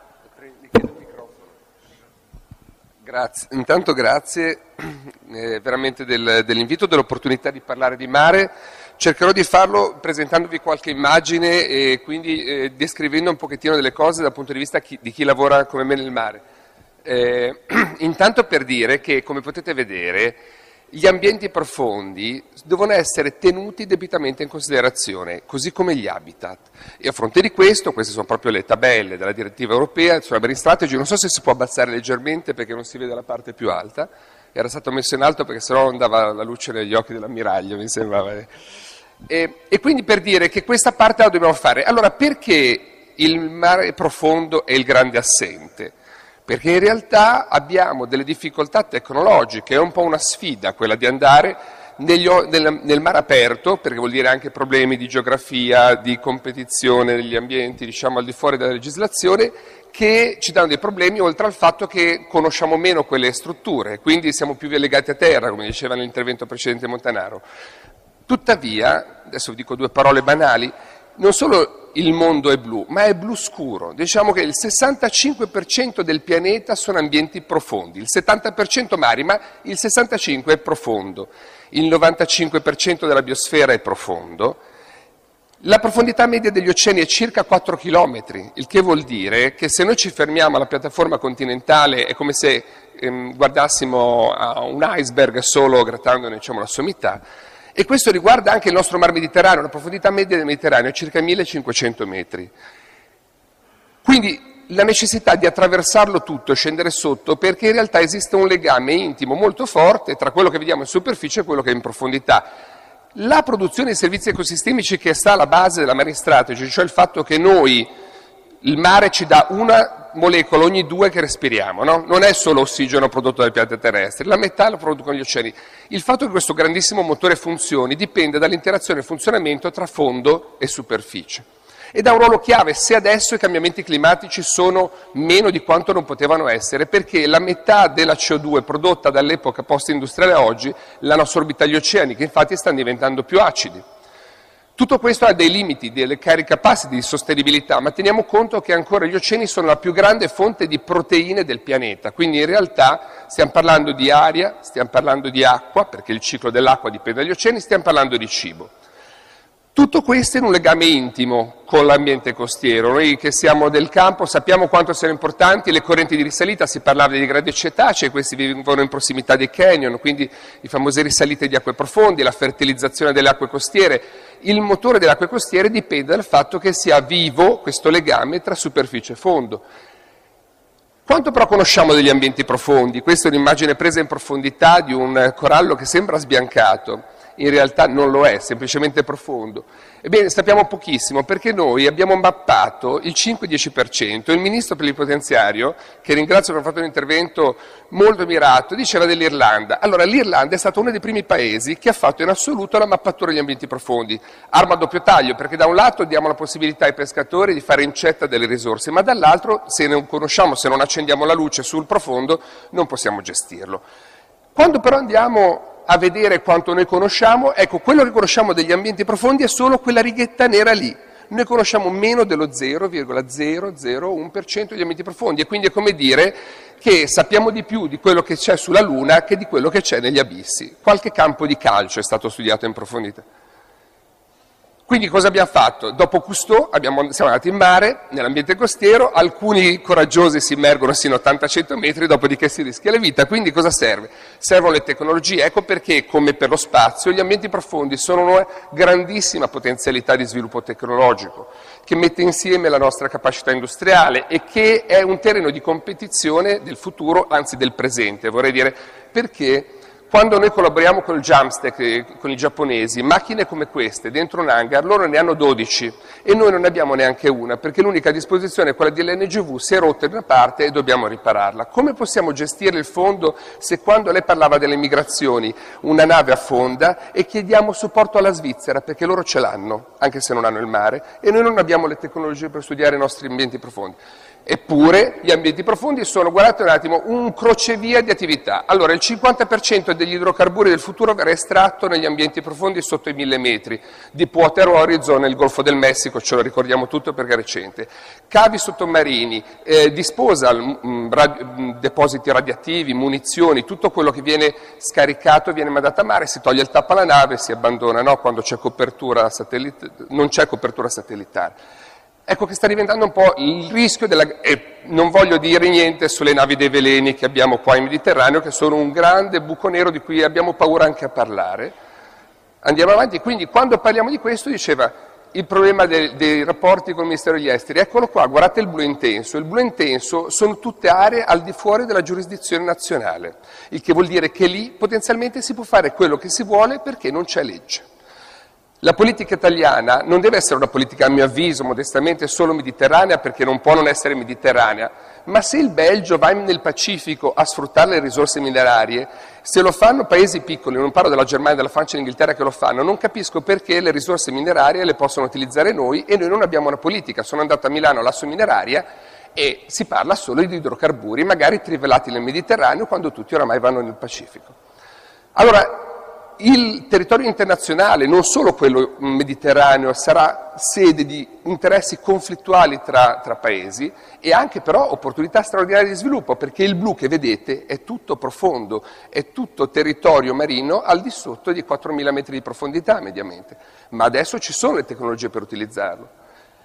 Grazie. Intanto grazie eh, veramente del, dell'invito, dell'opportunità di parlare di mare. Cercherò di farlo presentandovi qualche immagine e quindi eh, descrivendo un pochettino delle cose dal punto di vista chi, di chi lavora come me nel mare. Eh, intanto per dire che, come potete vedere, gli ambienti profondi devono essere tenuti debitamente in considerazione, così come gli habitat. E a fronte di questo, queste sono proprio le tabelle della direttiva europea sulla Marine Strategy, non so se si può abbassare leggermente perché non si vede la parte più alta, era stato messo in alto perché sennò andava la luce negli occhi dell'ammiraglio, mi sembrava. E, e quindi per dire che questa parte la dobbiamo fare. Allora, perché il mare profondo è il grande assente, perché in realtà abbiamo delle difficoltà tecnologiche, è un po' una sfida quella di andare negli, nel, nel mare aperto, perché vuol dire anche problemi di geografia, di competizione negli ambienti, diciamo al di fuori della legislazione, che ci danno dei problemi, oltre al fatto che conosciamo meno quelle strutture, quindi siamo più legati a terra, come diceva nell'intervento precedente Montanaro. Tuttavia, adesso vi dico due parole banali, non solo il mondo è blu, ma è blu scuro. Diciamo che il sessantacinque per cento del pianeta sono ambienti profondi, il settanta per cento mari, ma il sessantacinque per cento è profondo, il novantacinque per cento della biosfera è profondo. La profondità media degli oceani è circa quattro chilometri, il che vuol dire che se noi ci fermiamo alla piattaforma continentale è come se ehm, guardassimo a un iceberg solo grattandone, diciamo, la sommità. E questo riguarda anche il nostro mar Mediterraneo, la profondità media del Mediterraneo è circa millecinquecento metri. Quindi la necessità di attraversarlo tutto e scendere sotto, perché in realtà esiste un legame intimo molto forte tra quello che vediamo in superficie e quello che è in profondità. La produzione di servizi ecosistemici che sta alla base della Marine Strategy, cioè il fatto che noi, il mare ci dà una molecola ogni due che respiriamo, no? Non è solo ossigeno prodotto dal pianeta terrestre, la metà lo producono gli oceani. Il fatto che questo grandissimo motore funzioni dipende dall'interazione e funzionamento tra fondo e superficie. Ed ha un ruolo chiave se adesso i cambiamenti climatici sono meno di quanto non potevano essere, perché la metà della C O due prodotta dall'epoca post-industriale a oggi l'hanno assorbita gli oceani, che infatti stanno diventando più acidi. Tutto questo ha dei limiti, delle carry capacity di sostenibilità, ma teniamo conto che ancora gli oceani sono la più grande fonte di proteine del pianeta, quindi in realtà stiamo parlando di aria, stiamo parlando di acqua, perché il ciclo dell'acqua dipende dagli oceani, stiamo parlando di cibo. Tutto questo in un legame intimo con l'ambiente costiero. Noi che siamo del campo sappiamo quanto siano importanti le correnti di risalita, si parlava dei gradi cetacei, questi vivono in prossimità dei canyon, quindi le famose risalite di acque profonde, la fertilizzazione delle acque costiere. Il motore delle acque costiere dipende dal fatto che sia vivo questo legame tra superficie e fondo. Quanto però conosciamo degli ambienti profondi? Questa è un'immagine presa in profondità di un corallo che sembra sbiancato. In realtà non lo è, semplicemente profondo. Ebbene, sappiamo pochissimo perché noi abbiamo mappato il cinque dieci per cento. Il ministro plenipotenziario, che ringrazio per aver fatto un intervento molto mirato, diceva dell'Irlanda. Allora, l'Irlanda è stato uno dei primi paesi che ha fatto in assoluto la mappatura degli ambienti profondi. Arma a doppio taglio, perché da un lato diamo la possibilità ai pescatori di fare incetta delle risorse, ma dall'altro, se non conosciamo, se non accendiamo la luce sul profondo, non possiamo gestirlo. Quando però andiamo a vedere quanto noi conosciamo, ecco, quello che conosciamo degli ambienti profondi è solo quella righetta nera lì. Noi conosciamo meno dello zero virgola zero zero uno per cento degli ambienti profondi e quindi è come dire che sappiamo di più di quello che c'è sulla Luna che di quello che c'è negli abissi. Qualche campo di calcio è stato studiato in profondità. Quindi cosa abbiamo fatto? Dopo Cousteau abbiamo, siamo andati in mare, nell'ambiente costiero, alcuni coraggiosi si immergono sino a ottanta cento metri, dopodiché si rischia la vita. Quindi cosa serve? Servono le tecnologie, ecco perché, come per lo spazio, gli ambienti profondi sono una grandissima potenzialità di sviluppo tecnologico, che mette insieme la nostra capacità industriale e che è un terreno di competizione del futuro, anzi del presente. Vorrei dire perché quando noi collaboriamo con il JAMSTEC, con i giapponesi, macchine come queste dentro un hangar, loro ne hanno dodici e noi non ne abbiamo neanche una, perché l'unica a disposizione è quella dell'N G V, si è rotta in una parte e dobbiamo ripararla. Come possiamo gestire il fondo se quando lei parlava delle migrazioni una nave affonda e chiediamo supporto alla Svizzera, perché loro ce l'hanno, anche se non hanno il mare, e noi non abbiamo le tecnologie per studiare i nostri ambienti profondi. Eppure gli ambienti profondi sono, guardate un attimo, un crocevia di attività. Allora, il cinquanta per cento degli idrocarburi del futuro verrà estratto negli ambienti profondi sotto i mille metri. Deepwater Horizon nel Golfo del Messico, ce lo ricordiamo tutto perché è recente. Cavi sottomarini, eh, disposal, mh, radi- depositi radioattivi, munizioni, tutto quello che viene scaricato viene mandato a mare, si toglie il tappo alla nave e si abbandona, no? Quando c'è copertura satellitare, non c'è copertura satellitare. Ecco che sta diventando un po' il rischio della... E non voglio dire niente sulle navi dei veleni che abbiamo qua in Mediterraneo, che sono un grande buco nero di cui abbiamo paura anche a parlare. Andiamo avanti, quindi quando parliamo di questo diceva il problema dei, dei rapporti con il Ministero degli Esteri. Eccolo qua, guardate il blu intenso. Il blu intenso sono tutte aree al di fuori della giurisdizione nazionale, il che vuol dire che lì potenzialmente si può fare quello che si vuole perché non c'è legge. La politica italiana non deve essere una politica, a mio avviso, modestamente solo mediterranea, perché non può non essere mediterranea, ma se il Belgio va nel Pacifico a sfruttare le risorse minerarie, se lo fanno paesi piccoli, non parlo della Germania, della Francia e dell'Inghilterra che lo fanno, non capisco perché le risorse minerarie le possono utilizzare noi e noi non abbiamo una politica. Sono andato a Milano all'Asso Mineraria e si parla solo di idrocarburi, magari trivellati nel Mediterraneo, quando tutti oramai vanno nel Pacifico. Allora, il territorio internazionale, non solo quello mediterraneo, sarà sede di interessi conflittuali tra, tra paesi e anche però opportunità straordinarie di sviluppo, perché il blu che vedete è tutto profondo, è tutto territorio marino al di sotto di quattromila metri di profondità mediamente, ma adesso ci sono le tecnologie per utilizzarlo.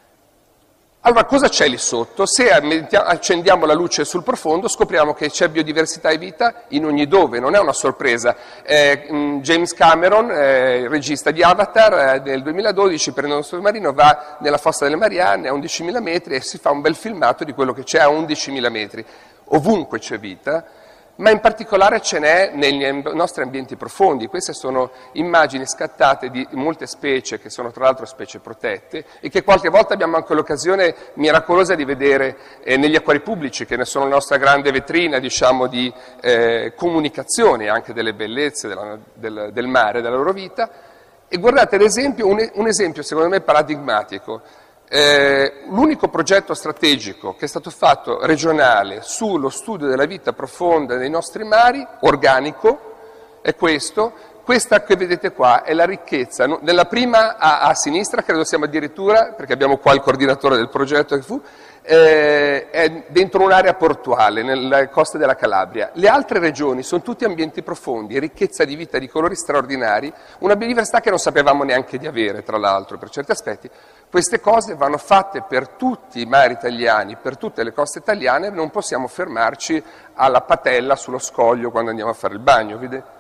Allora, cosa c'è lì sotto? Se accendiamo la luce sul profondo scopriamo che c'è biodiversità e vita in ogni dove, non è una sorpresa. Eh, James Cameron, eh, il regista di Avatar, eh, nel duemiladodici prende un sottomarino, va nella fossa delle Marianne a undicimila metri e si fa un bel filmato di quello che c'è a undicimila metri. Ovunque c'è vita, ma in particolare ce n'è nei nostri ambienti profondi. Queste sono immagini scattate di molte specie, che sono tra l'altro specie protette, e che qualche volta abbiamo anche l'occasione miracolosa di vedere eh, negli acquari pubblici, che ne sono la nostra grande vetrina, diciamo, di eh, comunicazione anche delle bellezze della, del, del mare, della loro vita. E guardate, ad esempio, un, un esempio secondo me paradigmatico. Eh, l'unico progetto strategico che è stato fatto regionale sullo studio della vita profonda nei nostri mari, organico, è questo. Questa che vedete qua è la ricchezza. Nella prima a, a sinistra, credo siamo addirittura, perché abbiamo qua il coordinatore del progetto che fu, eh, è dentro un'area portuale, nelle coste della Calabria. Le altre regioni sono tutti ambienti profondi, ricchezza di vita di colori straordinari, una biodiversità che non sapevamo neanche di avere, tra l'altro, per certi aspetti. Queste cose vanno fatte per tutti i mari italiani, per tutte le coste italiane, non possiamo fermarci alla patella sullo scoglio quando andiamo a fare il bagno, vedete?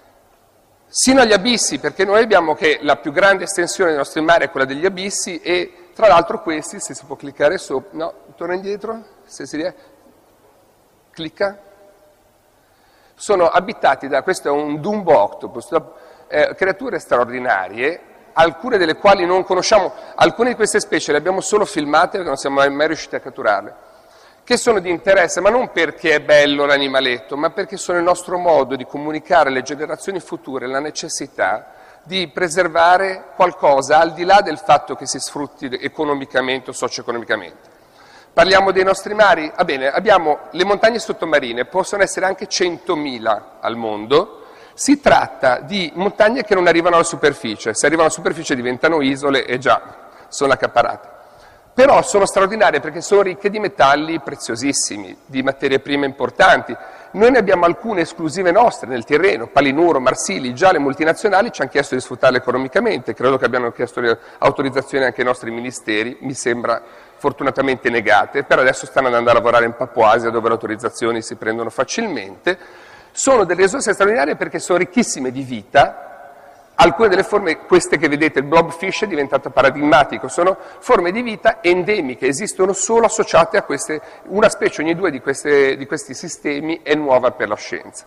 Sino agli abissi, perché noi abbiamo che la più grande estensione dei nostri mari è quella degli abissi e tra l'altro questi, se si può cliccare sopra, no, torna indietro, se si riesce, clicca, sono abitati da, questo è un Dumbo octopus, da, eh, creature straordinarie, alcune delle quali non conosciamo, alcune di queste specie le abbiamo solo filmate perché non siamo mai riusciti a catturarle, che sono di interesse, ma non perché è bello l'animaletto, ma perché sono il nostro modo di comunicare alle generazioni future la necessità di preservare qualcosa al di là del fatto che si sfrutti economicamente o socio-economicamente. Parliamo dei nostri mari? Va bene, abbiamo le montagne sottomarine, possono essere anche centomila al mondo. Si tratta di montagne che non arrivano alla superficie, se arrivano alla superficie diventano isole e già sono accaparate. Però sono straordinarie perché sono ricche di metalli preziosissimi, di materie prime importanti. Noi ne abbiamo alcune esclusive nostre nel terreno, palinuro, marsili, già le multinazionali ci hanno chiesto di sfruttarle economicamente, credo che abbiano chiesto autorizzazioni anche ai nostri ministeri, mi sembra fortunatamente negate, per adesso stanno andando a lavorare in Papua-Asia dove le autorizzazioni si prendono facilmente. Sono delle risorse straordinarie perché sono ricchissime di vita. Alcune delle forme, queste che vedete, il blobfish è diventato paradigmatico, sono forme di vita endemiche, esistono solo associate a queste, una specie ogni due di, queste, di questi sistemi è nuova per la scienza.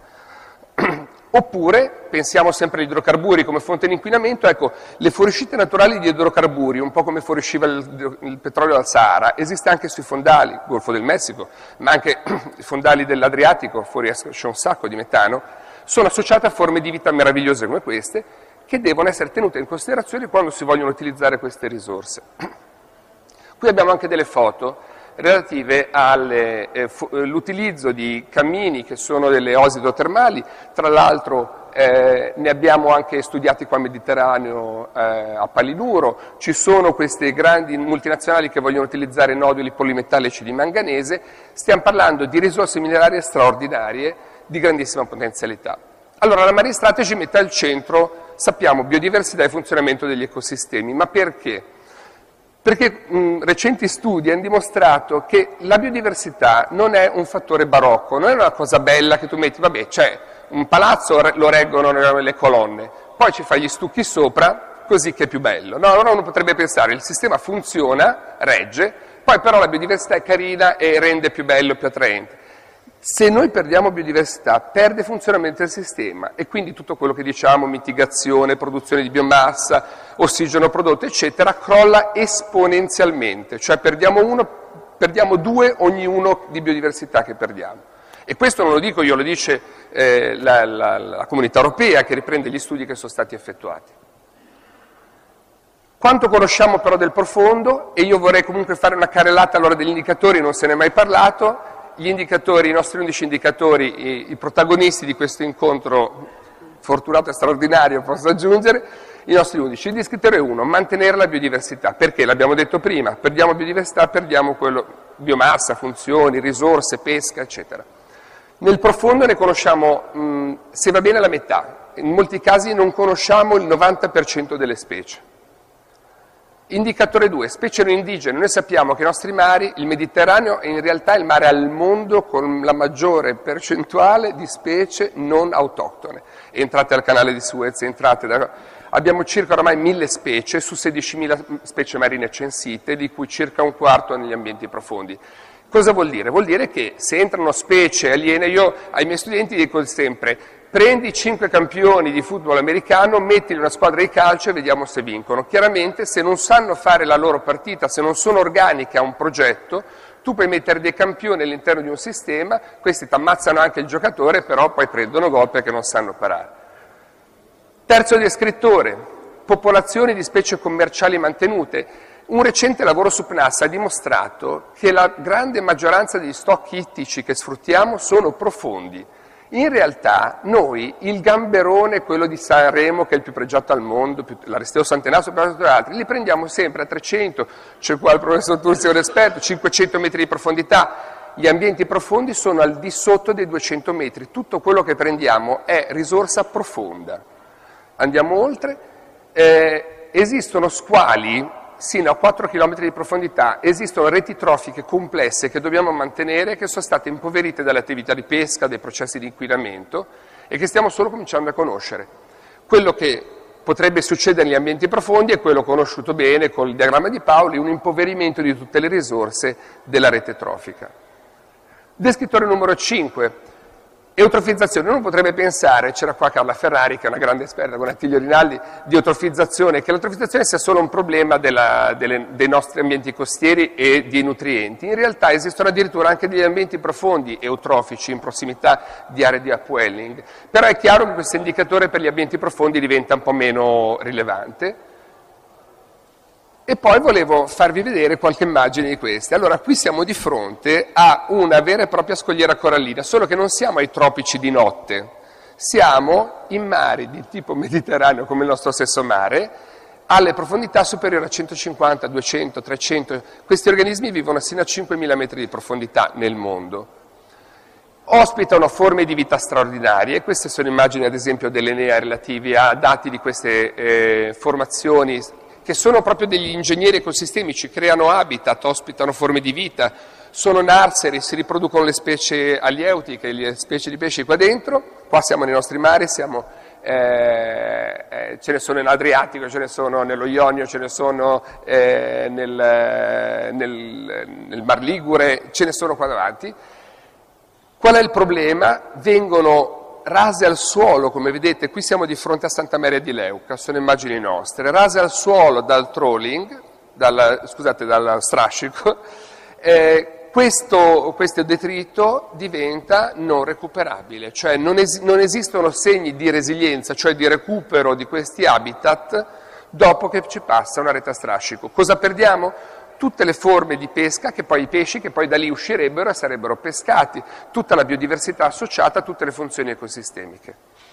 Oppure, pensiamo sempre agli idrocarburi come fonte di inquinamento, ecco, le fuoriuscite naturali di idrocarburi, un po' come fuoriusciva il, il petrolio dal Sahara, esiste anche sui fondali, Golfo del Messico, ma anche i fondali dell'Adriatico, fuori esce un sacco di metano, sono associate a forme di vita meravigliose come queste, che devono essere tenute in considerazione quando si vogliono utilizzare queste risorse. Qui abbiamo anche delle foto relative all'utilizzo eh, di cammini che sono delle osi idrotermali, tra l'altro eh, ne abbiamo anche studiati qua in Mediterraneo eh, a Palinuro, ci sono queste grandi multinazionali che vogliono utilizzare noduli polimetallici di manganese, stiamo parlando di risorse minerarie straordinarie di grandissima potenzialità. Allora la Marine Strategy mette al centro, sappiamo, biodiversità e funzionamento degli ecosistemi, ma perché? Perché mh, recenti studi hanno dimostrato che la biodiversità non è un fattore barocco, non è una cosa bella che tu metti, vabbè, c'è un palazzo, lo reggono le colonne, poi ci fai gli stucchi sopra, così che è più bello. No, allora uno potrebbe pensare, il sistema funziona, regge, poi però la biodiversità è carina e rende più bello, più attraente. Se noi perdiamo biodiversità, perde funzionamento del sistema e quindi tutto quello che diciamo, mitigazione, produzione di biomassa, ossigeno prodotto, eccetera, crolla esponenzialmente, cioè perdiamo uno, perdiamo due ogni uno di biodiversità che perdiamo. E questo non lo dico io, lo dice eh, la, la, la Comunità Europea, che riprende gli studi che sono stati effettuati. Quanto conosciamo però del profondo, e io vorrei comunque fare una carrellata allora degli indicatori, non se ne è mai parlato. Gli indicatori, i nostri undici indicatori, i, i protagonisti di questo incontro fortunato e straordinario, posso aggiungere, i nostri undici. Il descrittore uno, mantenere la biodiversità. Perché? L'abbiamo detto prima, perdiamo biodiversità, perdiamo quello, biomassa, funzioni, risorse, pesca, eccetera. Nel profondo ne conosciamo, mh, se va bene, la metà. In molti casi non conosciamo il novanta per cento delle specie. Indicatore due, specie non indigene. Noi sappiamo che i nostri mari, il Mediterraneo è in realtà il mare al mondo con la maggiore percentuale di specie non autoctone. Entrate al canale di Suez, entrate da... Abbiamo circa oramai mille specie su sedicimila specie marine censite, di cui circa un quarto negli ambienti profondi. Cosa vuol dire? Vuol dire che se entrano specie aliene, io ai miei studenti dico sempre: prendi cinque campioni di football americano, mettili in una squadra di calcio e vediamo se vincono. Chiaramente, se non sanno fare la loro partita, se non sono organiche a un progetto, tu puoi mettere dei campioni all'interno di un sistema, questi ti ammazzano anche il giocatore, però poi prendono gol perché non sanno parare. Terzo descrittore, popolazioni di specie commerciali mantenute. Un recente lavoro su P N A S ha dimostrato che la grande maggioranza degli stock ittici che sfruttiamo sono profondi. In realtà noi, il gamberone, quello di Sanremo, che è il più pregiato al mondo, l'Aristeo Sant'Enasto e altri, li prendiamo sempre a trecento, c'è qua il professor Turzi, un esperto, cinquecento metri di profondità. Gli ambienti profondi sono al di sotto dei duecento metri, tutto quello che prendiamo è risorsa profonda. Andiamo oltre, eh, esistono squali sino a quattro chilometri di profondità, esistono reti trofiche complesse che dobbiamo mantenere, che sono state impoverite dalle attività di pesca, dai processi di inquinamento e che stiamo solo cominciando a conoscere. Quello che potrebbe succedere negli ambienti profondi è quello conosciuto bene con il diagramma di Pauli, un impoverimento di tutte le risorse della rete trofica. Descrittore numero cinque. Eutrofizzazione. Uno potrebbe pensare, c'era qua Carla Ferrari che è una grande esperta con Attilio Rinaldi di eutrofizzazione, che l'eutrofizzazione sia solo un problema della, delle, dei nostri ambienti costieri e di nutrienti. In realtà esistono addirittura anche degli ambienti profondi eutrofici in prossimità di aree di upwelling, però è chiaro che questo indicatore per gli ambienti profondi diventa un po' meno rilevante. E poi volevo farvi vedere qualche immagine di queste. Allora, qui siamo di fronte a una vera e propria scogliera corallina, solo che non siamo ai tropici di notte, siamo in mari di tipo mediterraneo come il nostro stesso mare, alle profondità superiori a centocinquanta, duecento, trecento. Questi organismi vivono sino a cinquemila metri di profondità nel mondo. Ospitano forme di vita straordinarie, queste sono immagini ad esempio dell'Enea relativi a dati di queste eh, formazioni che sono proprio degli ingegneri ecosistemici, creano habitat, ospitano forme di vita, sono narseri, si riproducono le specie alieutiche, le specie di pesci qua dentro. Qua siamo nei nostri mari, siamo, eh, eh, ce ne sono nell'Adriatico, ce ne sono nello Ionio, ce ne sono eh, nel, nel, nel Mar Ligure, ce ne sono qua davanti. Qual è il problema? Vengono rase al suolo, come vedete, qui siamo di fronte a Santa Maria di Leuca, sono immagini nostre, rase al suolo dal trawling, dal, scusate, dal strascico, eh, questo, questo detrito diventa non recuperabile, cioè non, es- non esistono segni di resilienza, cioè di recupero di questi habitat dopo che ci passa una rete a strascico. Cosa perdiamo? Tutte le forme di pesca, che poi i pesci che poi da lì uscirebbero e sarebbero pescati, tutta la biodiversità associata a tutte le funzioni ecosistemiche.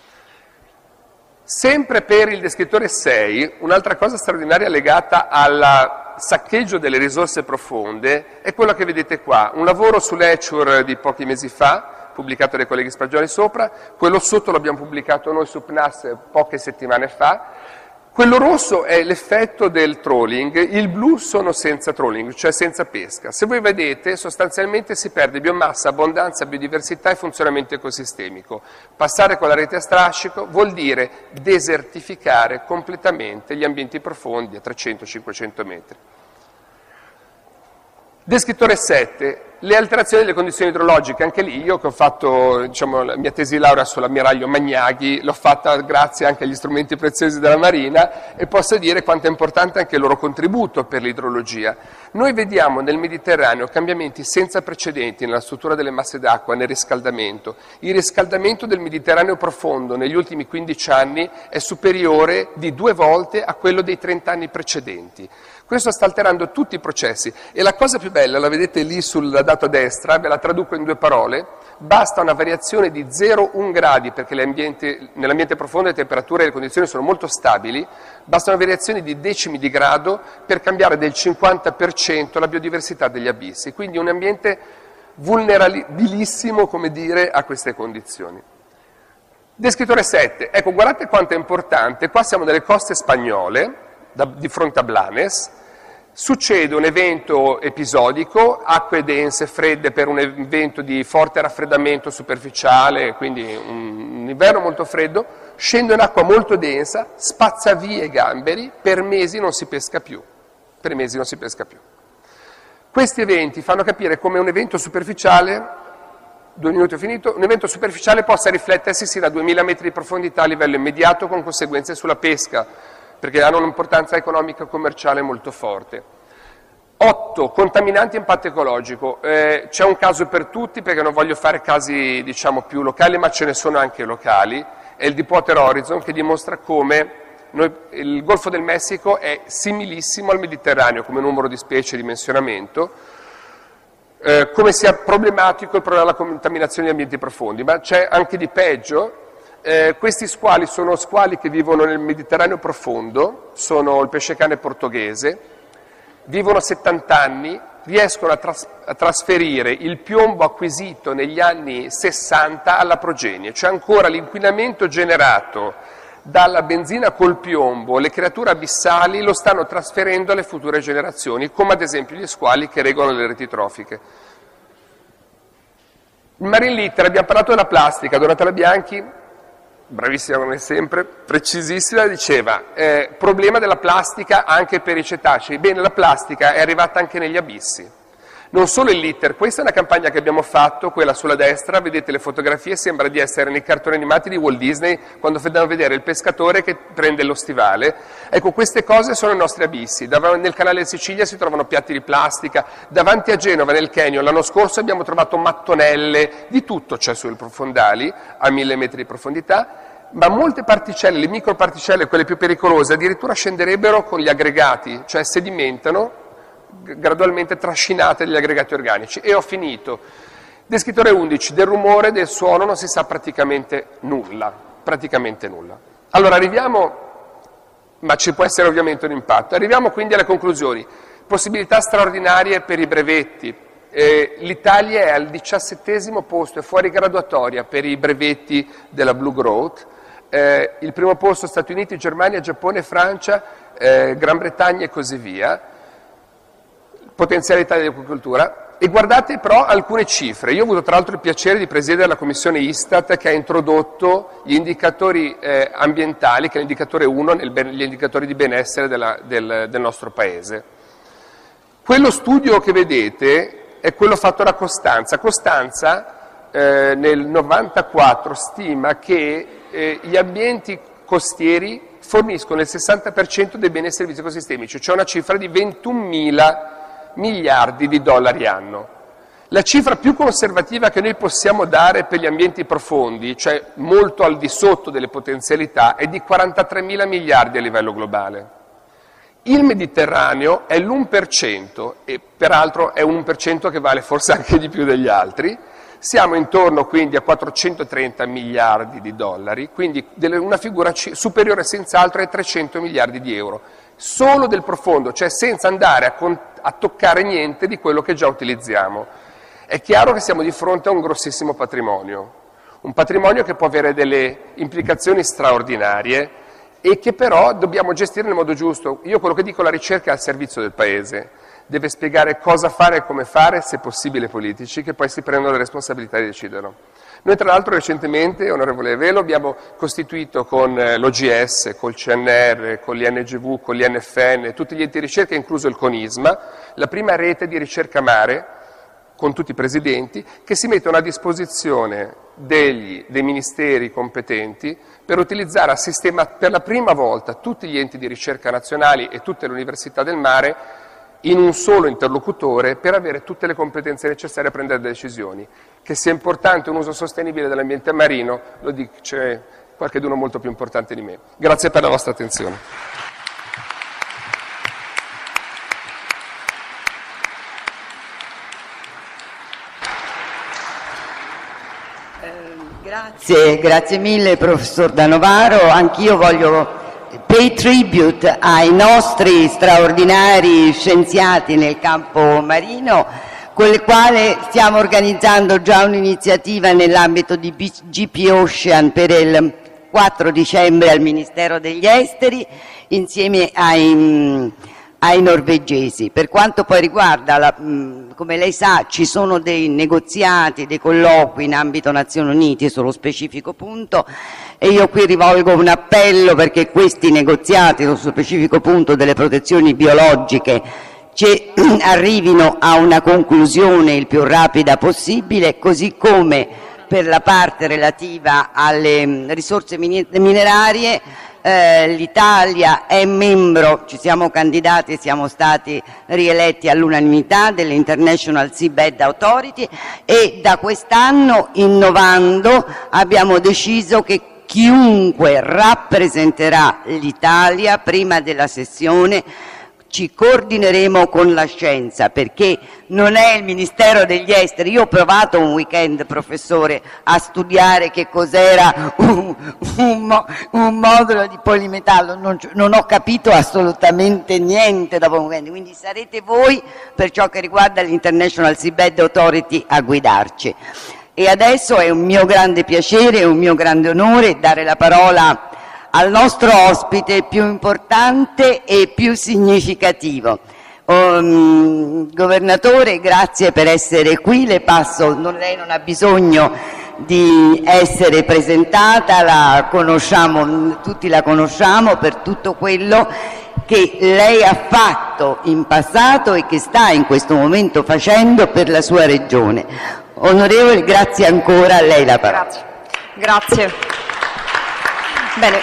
Sempre per il descrittore sei, un'altra cosa straordinaria legata al saccheggio delle risorse profonde è quello che vedete qua, un lavoro sull'Echure di pochi mesi fa, pubblicato dai colleghi Spagioli sopra, quello sotto l'abbiamo pubblicato noi su P N A S poche settimane fa. Quello rosso è l'effetto del trawling, il blu sono senza trawling, cioè senza pesca. Se voi vedete, sostanzialmente si perde biomassa, abbondanza, biodiversità e funzionamento ecosistemico. Passare con la rete a strascico vuol dire desertificare completamente gli ambienti profondi a trecento cinquecento metri. Descrittore sette. le alterazioni delle condizioni idrologiche. Anche lì io che ho fatto diciamo, la mia tesi di laurea sull'ammiraglio Magnaghi, l'ho fatta grazie anche agli strumenti preziosi della Marina e posso dire quanto è importante anche il loro contributo per l'idrologia. Noi vediamo nel Mediterraneo cambiamenti senza precedenti nella struttura delle masse d'acqua, nel riscaldamento. Il riscaldamento del Mediterraneo profondo negli ultimi quindici anni è superiore di due volte a quello dei trenta anni precedenti. Questo sta alterando tutti i processi e la cosa più bella, la vedete lì sul dato a destra, ve la traduco in due parole, basta una variazione di zero virgola uno gradi, perché nell'ambiente profondo le temperature e le condizioni sono molto stabili, basta una variazione di decimi di grado per cambiare del cinquanta per cento la biodiversità degli abissi, quindi un ambiente vulnerabilissimo, come dire, a queste condizioni. Descrittore sette, ecco guardate quanto è importante, qua siamo nelle coste spagnole, da, di fronte a Blanes, succede un evento episodico, acque dense, fredde per un evento di forte raffreddamento superficiale, quindi un, un inverno molto freddo, scende un'acqua molto densa, spazza via i gamberi, per mesi non si pesca più, per mesi non si pesca più. Questi eventi fanno capire come un evento superficiale, due minuti ho finito, un evento superficiale possa riflettersi sino a duemila metri di profondità a livello immediato con conseguenze sulla pesca, perché hanno un'importanza economica e commerciale molto forte. otto. Contaminanti e impatto ecologico. Eh, c'è un caso per tutti, perché non voglio fare casi diciamo, più locali, ma ce ne sono anche locali. È il Deepwater Horizon, che dimostra come noi, il Golfo del Messico è similissimo al Mediterraneo come numero di specie e dimensionamento, eh, come sia problematico il problema della contaminazione di ambienti profondi, ma c'è anche di peggio. Eh, questi squali sono squali che vivono nel Mediterraneo profondo, sono il pescecane portoghese, vivono settanta anni, riescono a, tras- a trasferire il piombo acquisito negli anni sessanta alla progenie, cioè ancora l'inquinamento generato dalla benzina col piombo, le creature abissali lo stanno trasferendo alle future generazioni, come ad esempio gli squali che regolano le reti trofiche. Il Marine Litter, abbiamo parlato della plastica, Donatella Bianchi, bravissima come sempre, precisissima, diceva eh, problema della plastica anche per i cetacei. Bene, la plastica è arrivata anche negli abissi. Non solo il litter, questa è una campagna che abbiamo fatto, quella sulla destra, vedete le fotografie, sembra di essere nei cartoni animati di Walt Disney, quando fanno vedere il pescatore che prende lo stivale. Ecco, queste cose sono i nostri abissi. Dav- nel canale di Sicilia si trovano piatti di plastica, davanti a Genova, nel Canyon, l'anno scorso abbiamo trovato mattonelle, di tutto c'è sui profondali, a mille metri di profondità, ma molte particelle, le microparticelle, quelle più pericolose, addirittura scenderebbero con gli aggregati, cioè sedimentano, gradualmente trascinate dagli aggregati organici. E ho finito. Descrittore undici, del rumore, del suono non si sa praticamente nulla, praticamente nulla. Allora arriviamo, ma ci può essere ovviamente un impatto, arriviamo quindi alle conclusioni. Possibilità straordinarie per i brevetti. Eh, L'Italia è al diciassettesimo posto, è fuori graduatoria per i brevetti della Blue Growth. Eh, il primo posto Stati Uniti, Germania, Giappone, Francia, eh, Gran Bretagna e così via. Potenzialità dell'agricoltura. E guardate però alcune cifre. Io ho avuto tra l'altro il piacere di presiedere la commissione Istat che ha introdotto gli indicatori eh, ambientali, che è l'indicatore uno negli indicatori di benessere della, del, del nostro paese. Quello studio che vedete è quello fatto da Costanza. Costanza eh, nel novantaquattro stima che eh, gli ambienti costieri forniscono il sessanta per cento dei beni e servizi ecosistemici, cioè una cifra di ventunomila miliardi di dollari anno. La cifra più conservativa che noi possiamo dare per gli ambienti profondi, cioè molto al di sotto delle potenzialità, è di quarantatremila miliardi a livello globale. Il Mediterraneo è l'uno per cento, e peraltro è un uno per cento che vale forse anche di più degli altri. Siamo intorno quindi a quattrocentotrenta miliardi di dollari, quindi una figura superiore senz'altro ai trecento miliardi di euro. Solo del profondo, cioè senza andare a, con- a toccare niente di quello che già utilizziamo. È chiaro che siamo di fronte a un grossissimo patrimonio, un patrimonio che può avere delle implicazioni straordinarie e che però dobbiamo gestire nel modo giusto. Io quello che dico, la ricerca è al servizio del Paese, deve spiegare cosa fare e come fare, se possibile politici, che poi si prendono le responsabilità e decidono. Noi tra l'altro recentemente, onorevole Velo, abbiamo costituito con l'O G S, col C N R, con l'I N G V, con l'I N F N, tutti gli enti di ricerca, incluso il CONISMA, la prima rete di ricerca mare con tutti i presidenti, che si mettono a disposizione degli, dei ministeri competenti per utilizzare a sistema per la prima volta tutti gli enti di ricerca nazionali e tutte le università del mare in un solo interlocutore per avere tutte le competenze necessarie a prendere delle decisioni. Che sia importante un uso sostenibile dell'ambiente marino lo dice qualcuno molto più importante di me. Grazie per la vostra attenzione. Grazie, grazie mille professor D'Anovaro. Anch'io voglio pay tribute ai nostri straordinari scienziati nel campo marino, con il quale stiamo organizzando già un'iniziativa nell'ambito di G P Ocean per il quattro dicembre al Ministero degli Esteri, insieme ai, ai norvegesi. Per quanto poi riguarda, la, come lei sa, ci sono dei negoziati, dei colloqui in ambito Nazioni Unite sullo specifico punto, e io qui rivolgo un appello perché questi negoziati sullo specifico punto delle protezioni biologiche ci arrivino a una conclusione il più rapida possibile, così come per la parte relativa alle risorse minerarie. Eh, L'Italia è membro, ci siamo candidati e siamo stati rieletti all'unanimità dell'International Seabed Authority, e da quest'anno, innovando, abbiamo deciso che chiunque rappresenterà l'Italia prima della sessione ci coordineremo con la scienza, perché non è il Ministero degli Esteri. Io ho provato un weekend, professore, a studiare che cos'era un, un, un modulo di polimetallo, non, non ho capito assolutamente niente dopo un weekend, quindi sarete voi, per ciò che riguarda l'International Seabed Authority, a guidarci. E adesso è un mio grande piacere, è un mio grande onore dare la parola al nostro ospite più importante e più significativo. Um, governatore, grazie per essere qui, le passo, non, lei non ha bisogno di essere presentata, la conosciamo, tutti la conosciamo per tutto quello che lei ha fatto in passato e che sta in questo momento facendo per la sua regione. Onorevole, grazie ancora, a lei la parola. Grazie. Grazie. Bene.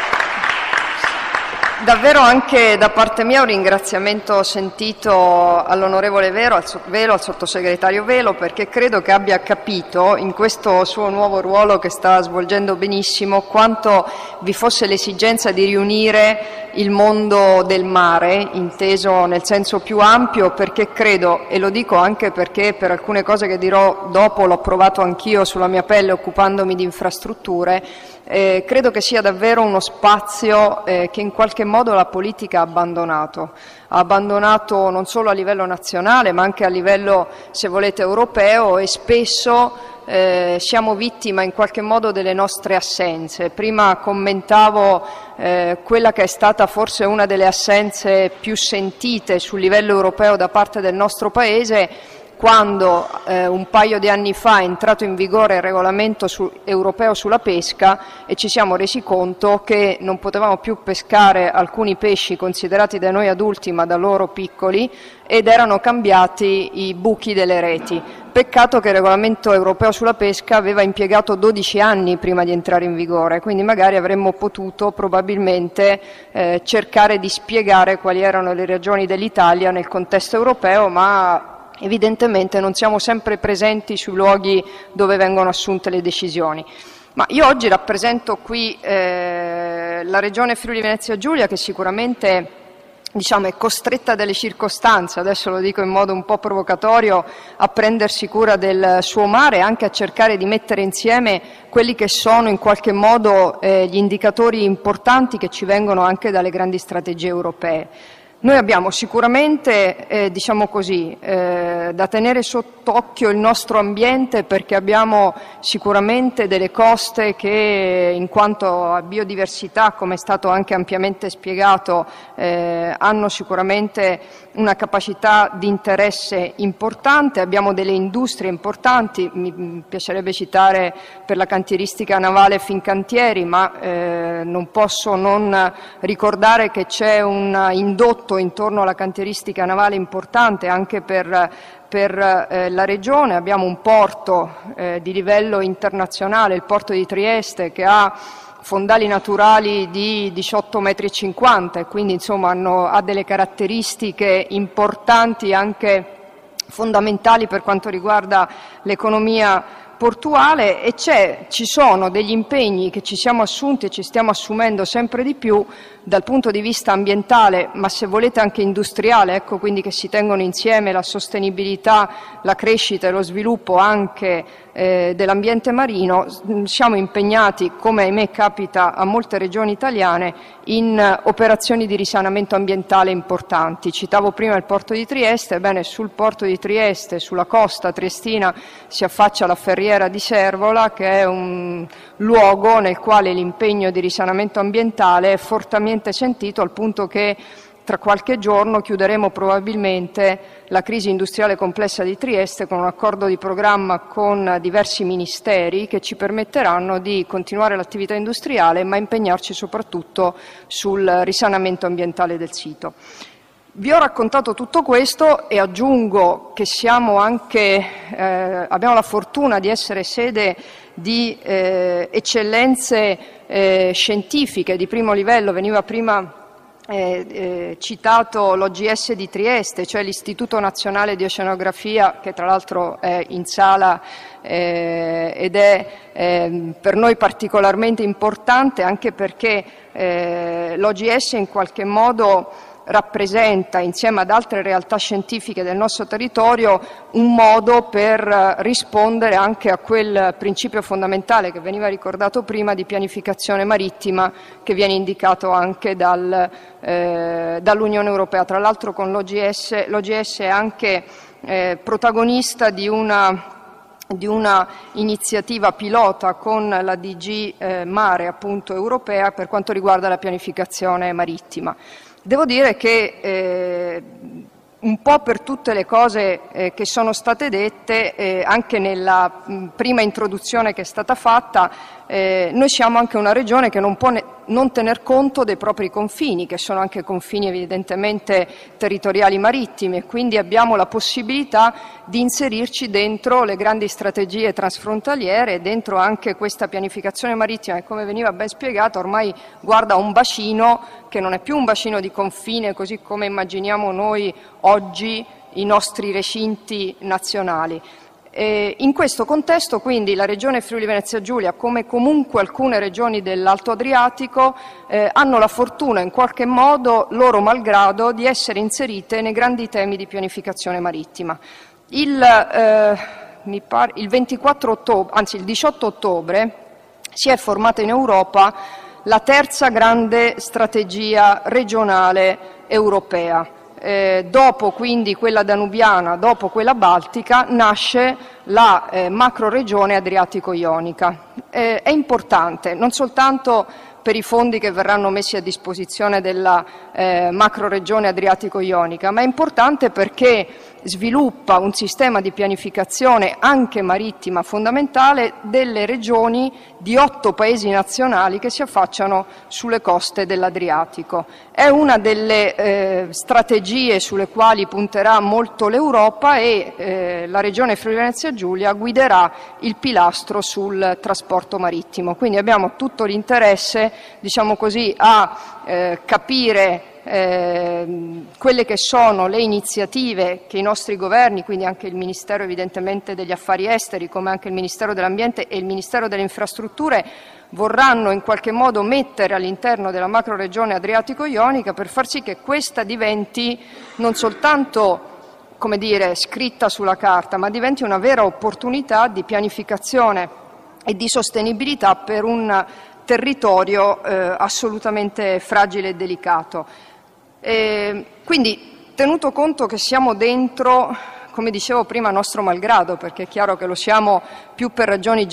Davvero anche da parte mia un ringraziamento sentito all'onorevole Velo, al, Velo, al sottosegretario Velo, perché credo che abbia capito in questo suo nuovo ruolo, che sta svolgendo benissimo, quanto vi fosse l'esigenza di riunire il mondo del mare, inteso nel senso più ampio, perché credo, e lo dico anche perché per alcune cose che dirò dopo l'ho provato anch'io sulla mia pelle occupandomi di infrastrutture, Eh, credo che sia davvero uno spazio eh, che in qualche modo la politica ha abbandonato, ha abbandonato non solo a livello nazionale ma anche a livello, se volete, europeo, e spesso eh, siamo vittima in qualche modo delle nostre assenze. Prima commentavo eh, quella che è stata forse una delle assenze più sentite sul livello europeo da parte del nostro Paese, quando eh, un paio di anni fa è entrato in vigore il regolamento su, europeo sulla pesca, e ci siamo resi conto che non potevamo più pescare alcuni pesci considerati da noi adulti ma da loro piccoli, ed erano cambiati i buchi delle reti. Peccato che il regolamento europeo sulla pesca aveva impiegato dodici anni prima di entrare in vigore, quindi magari avremmo potuto probabilmente eh, cercare di spiegare quali erano le ragioni dell'Italia nel contesto europeo, ma evidentemente non siamo sempre presenti sui luoghi dove vengono assunte le decisioni. Ma io oggi rappresento qui eh, la Regione Friuli Venezia Giulia, che sicuramente, diciamo, è costretta dalle circostanze, adesso lo dico in modo un po' provocatorio, a prendersi cura del suo mare e anche a cercare di mettere insieme quelli che sono in qualche modo eh, gli indicatori importanti che ci vengono anche dalle grandi strategie europee. Noi abbiamo sicuramente, eh, diciamo così, eh, da tenere sott'occhio il nostro ambiente, perché abbiamo sicuramente delle coste che, in quanto a biodiversità, come è stato anche ampiamente spiegato, eh, hanno sicuramente una capacità di interesse importante, abbiamo delle industrie importanti, mi piacerebbe citare per la cantieristica navale Fincantieri, ma eh, non posso non ricordare che c'è un indotto intorno alla cantieristica navale importante anche per per eh, la Regione. Abbiamo un porto eh, di livello internazionale, il porto di Trieste, che ha fondali naturali di diciotto metri e cinquanta e quindi insomma hanno, ha delle caratteristiche importanti anche fondamentali per quanto riguarda l'economia portuale, e c'è, ci sono degli impegni che ci siamo assunti e ci stiamo assumendo sempre di più dal punto di vista ambientale, ma se volete anche industriale, ecco, quindi che si tengono insieme la sostenibilità, la crescita e lo sviluppo anche eh, dell'ambiente marino. Siamo impegnati, come ahimè capita a molte regioni italiane, in uh, operazioni di risanamento ambientale importanti. Citavo prima il porto di Trieste, ebbene sul porto di Trieste, sulla costa triestina, si affaccia la ferriera di Servola, che è un luogo nel quale l'impegno di risanamento ambientale è fortemente sentito, al punto che tra qualche giorno chiuderemo probabilmente la crisi industriale complessa di Trieste con un accordo di programma con diversi ministeri che ci permetteranno di continuare l'attività industriale, ma impegnarci soprattutto sul risanamento ambientale del sito. Vi ho raccontato tutto questo e aggiungo che siamo anche, eh, abbiamo la fortuna di essere sede di eh, eccellenze eh, scientifiche di primo livello. Veniva prima eh, eh, citato l'O G S di Trieste, cioè l'Istituto Nazionale di Oceanografia, che tra l'altro è in sala eh, ed è eh, per noi particolarmente importante, anche perché eh, l'O G S in qualche modo rappresenta, insieme ad altre realtà scientifiche del nostro territorio, un modo per rispondere anche a quel principio fondamentale che veniva ricordato prima di pianificazione marittima, che viene indicato anche dal, eh, dall'Unione Europea. Tra l'altro con l'O G S, l'O G S è anche eh, protagonista di una di una iniziativa pilota con la D G eh, Mare, appunto, europea per quanto riguarda la pianificazione marittima. Devo dire che eh, un po' per tutte le cose eh, che sono state dette, eh, anche nella mh, prima introduzione che è stata fatta, eh, noi siamo anche una regione che non può ne- non tener conto dei propri confini, che sono anche confini evidentemente territoriali marittimi, e quindi abbiamo la possibilità di inserirci dentro le grandi strategie transfrontaliere, dentro anche questa pianificazione marittima che, come veniva ben spiegato, ormai guarda a un bacino che non è più un bacino di confine così come immaginiamo noi oggi i nostri recinti nazionali. E in questo contesto quindi la Regione Friuli Venezia Giulia, come comunque alcune regioni dell'Alto Adriatico, eh, hanno la fortuna in qualche modo, loro malgrado, di essere inserite nei grandi temi di pianificazione marittima. Il, eh, mi pare, il ventiquattro ottobre, anzi il diciotto ottobre, si è formata in Europa la terza grande strategia regionale europea. Eh, dopo quindi quella danubiana, dopo quella baltica, nasce la eh, macroregione adriatico-ionica. Eh, è importante non soltanto per i fondi che verranno messi a disposizione della eh, macroregione adriatico-ionica, ma è importante perché sviluppa un sistema di pianificazione anche marittima fondamentale delle regioni di otto paesi nazionali che si affacciano sulle coste dell'Adriatico. È una delle eh, strategie sulle quali punterà molto l'Europa e eh, la Regione Friuli Venezia Giulia guiderà il pilastro sul trasporto marittimo. Quindi abbiamo tutto l'interesse, diciamo così, a eh, capire Eh, quelle che sono le iniziative che i nostri governi, quindi anche il Ministero evidentemente degli Affari Esteri, come anche il Ministero dell'Ambiente e il Ministero delle Infrastrutture, vorranno in qualche modo mettere all'interno della macroregione adriatico-ionica per far sì che questa diventi non soltanto, come dire, scritta sulla carta, ma diventi una vera opportunità di pianificazione e di sostenibilità per un territorio eh, assolutamente fragile e delicato. E quindi, tenuto conto che siamo dentro come dicevo prima, nostro malgrado, perché è chiaro che lo siamo più per ragioni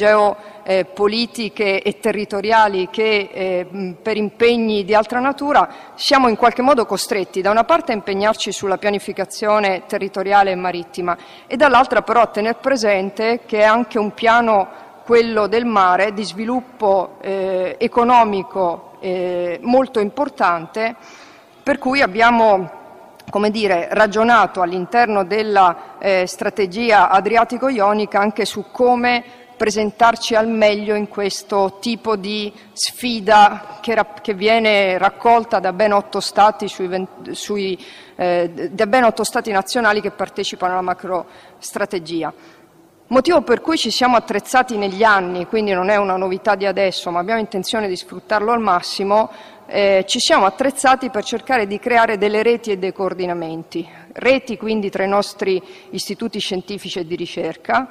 geopolitiche e territoriali che eh, per impegni di altra natura, siamo in qualche modo costretti da una parte a impegnarci sulla pianificazione territoriale e marittima e dall'altra però a tener presente che è anche un piano, quello del mare, di sviluppo eh, economico eh, molto importante, per cui abbiamo, come dire, ragionato all'interno della eh, strategia adriatico-ionica anche su come presentarci al meglio in questo tipo di sfida che, rap- che viene raccolta da ben otto stati, sui venti, sui, eh, da ben otto stati nazionali che partecipano alla macrostrategia. Motivo per cui ci siamo attrezzati negli anni, quindi non è una novità di adesso, ma abbiamo intenzione di sfruttarlo al massimo. Eh, ci siamo attrezzati per cercare di creare delle reti e dei coordinamenti, reti quindi tra i nostri istituti scientifici e di ricerca,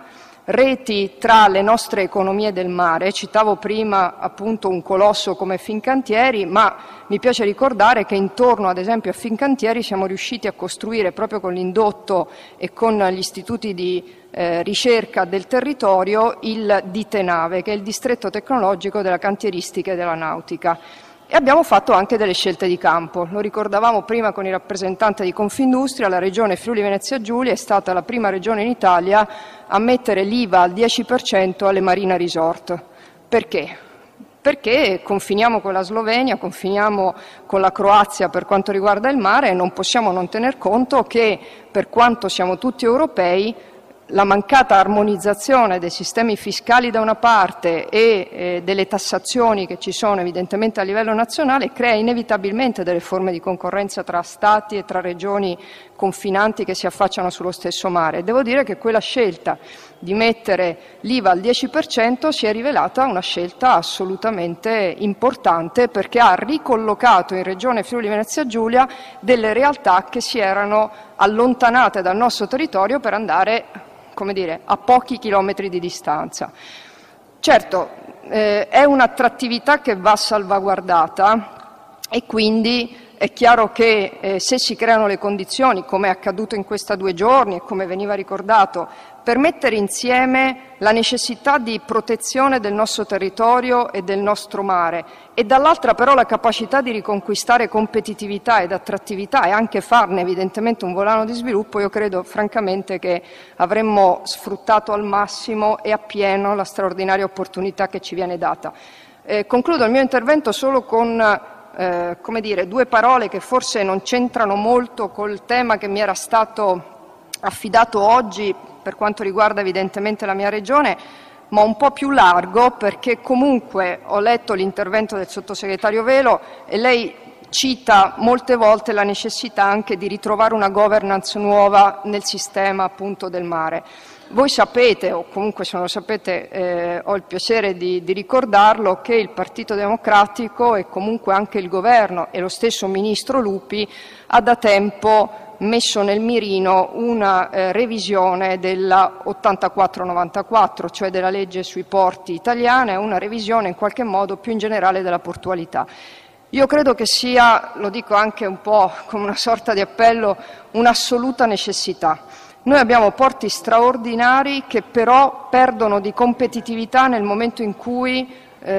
reti tra le nostre economie del mare. Citavo prima appunto un colosso come Fincantieri, ma mi piace ricordare che intorno ad esempio a Fincantieri siamo riusciti a costruire proprio con l'indotto e con gli istituti di eh, ricerca del territorio il DITENAVE, che è il distretto tecnologico della cantieristica e della nautica. E abbiamo fatto anche delle scelte di campo. Lo ricordavamo prima con il rappresentante di Confindustria, la regione Friuli Venezia Giulia è stata la prima regione in Italia a mettere l'I V A al dieci per cento alle Marina Resort. Perché? Perché confiniamo con la Slovenia, confiniamo con la Croazia per quanto riguarda il mare e non possiamo non tener conto che, per quanto siamo tutti europei, la mancata armonizzazione dei sistemi fiscali da una parte e eh, delle tassazioni che ci sono evidentemente a livello nazionale crea inevitabilmente delle forme di concorrenza tra stati e tra regioni confinanti che si affacciano sullo stesso mare. Devo dire che quella scelta di mettere l'I V A al dieci per cento si è rivelata una scelta assolutamente importante, perché ha ricollocato in regione Friuli Venezia Giulia delle realtà che si erano allontanate dal nostro territorio per andare, come dire, a pochi chilometri di distanza. Certo, eh, è un'attrattività che va salvaguardata e quindi è chiaro che eh, se si creano le condizioni, come è accaduto in questi due giorni e come veniva ricordato, per mettere insieme la necessità di protezione del nostro territorio e del nostro mare e dall'altra però la capacità di riconquistare competitività ed attrattività e anche farne evidentemente un volano di sviluppo, io credo francamente che avremmo sfruttato al massimo e appieno la straordinaria opportunità che ci viene data. Eh, concludo il mio intervento solo con eh, come dire, due parole che forse non c'entrano molto col tema che mi era stato affidato oggi per quanto riguarda evidentemente la mia regione, ma un po' più largo, perché comunque ho letto l'intervento del sottosegretario Velo e lei cita molte volte la necessità anche di ritrovare una governance nuova nel sistema appunto del mare. Voi sapete, o comunque se non lo sapete eh, ho il piacere di, di ricordarlo, che il Partito Democratico e comunque anche il Governo e lo stesso Ministro Lupi ha da tempo messo nel mirino una eh, revisione della ottantaquattro novantaquattro, cioè della legge sui porti italiana, e una revisione in qualche modo più in generale della portualità. Io credo che sia, lo dico anche un po' come una sorta di appello, un'assoluta necessità. Noi abbiamo porti straordinari che però perdono di competitività nel momento in cui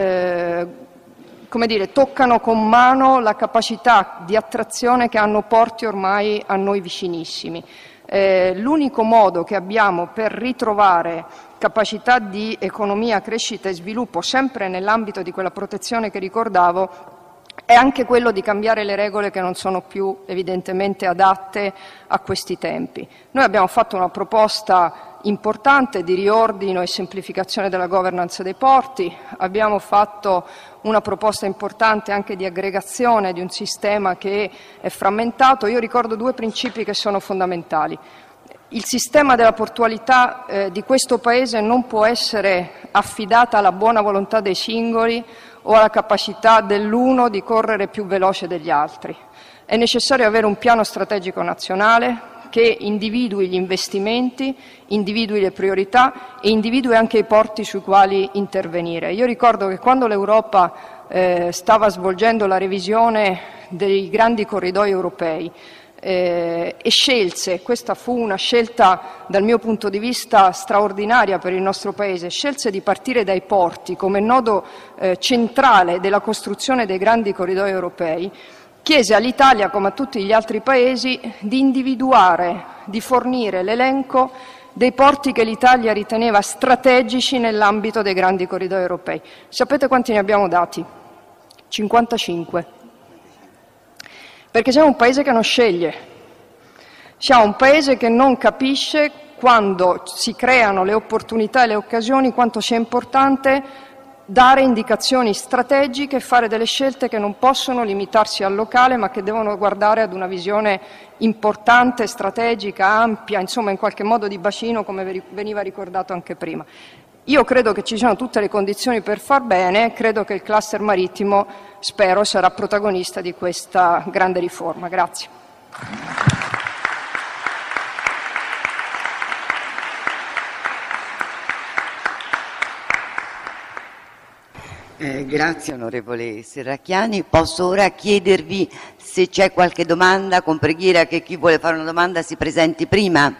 eh, come dire, toccano con mano la capacità di attrazione che hanno porti ormai a noi vicinissimi. Eh, l'unico modo che abbiamo per ritrovare capacità di economia, crescita e sviluppo, sempre nell'ambito di quella protezione che ricordavo, è anche quello di cambiare le regole che non sono più evidentemente adatte a questi tempi. Noi abbiamo fatto una proposta importante di riordino e semplificazione della governance dei porti, abbiamo fatto una proposta importante anche di aggregazione di un sistema che è frammentato. Io ricordo due principi che sono fondamentali. Il sistema della portualità eh, di questo Paese non può essere affidata alla buona volontà dei singoli o alla capacità dell'uno di correre più veloce degli altri. È necessario avere un piano strategico nazionale che individui gli investimenti, individui le priorità e individui anche i porti sui quali intervenire. Io ricordo che quando l'Europa eh, stava svolgendo la revisione dei grandi corridoi europei, eh, e scelse, questa fu una scelta dal mio punto di vista straordinaria per il nostro Paese, scelse di partire dai porti come nodo eh, centrale della costruzione dei grandi corridoi europei, chiese all'Italia, come a tutti gli altri Paesi, di individuare, di fornire l'elenco dei porti che l'Italia riteneva strategici nell'ambito dei grandi corridoi europei. Sapete quanti ne abbiamo dati? cinquantacinque. Perché siamo un Paese che non sceglie, siamo un Paese che non capisce, quando si creano le opportunità e le occasioni, quanto sia importante dare indicazioni strategiche e fare delle scelte che non possono limitarsi al locale, ma che devono guardare ad una visione importante, strategica, ampia, insomma in qualche modo di bacino, come veniva ricordato anche prima. Io credo che ci siano tutte le condizioni per far bene, credo che il cluster marittimo, spero, sarà protagonista di questa grande riforma. Grazie. Eh, grazie onorevole Serracchiani. Posso ora chiedervi se c'è qualche domanda, con preghiera che chi vuole fare una domanda si presenti prima.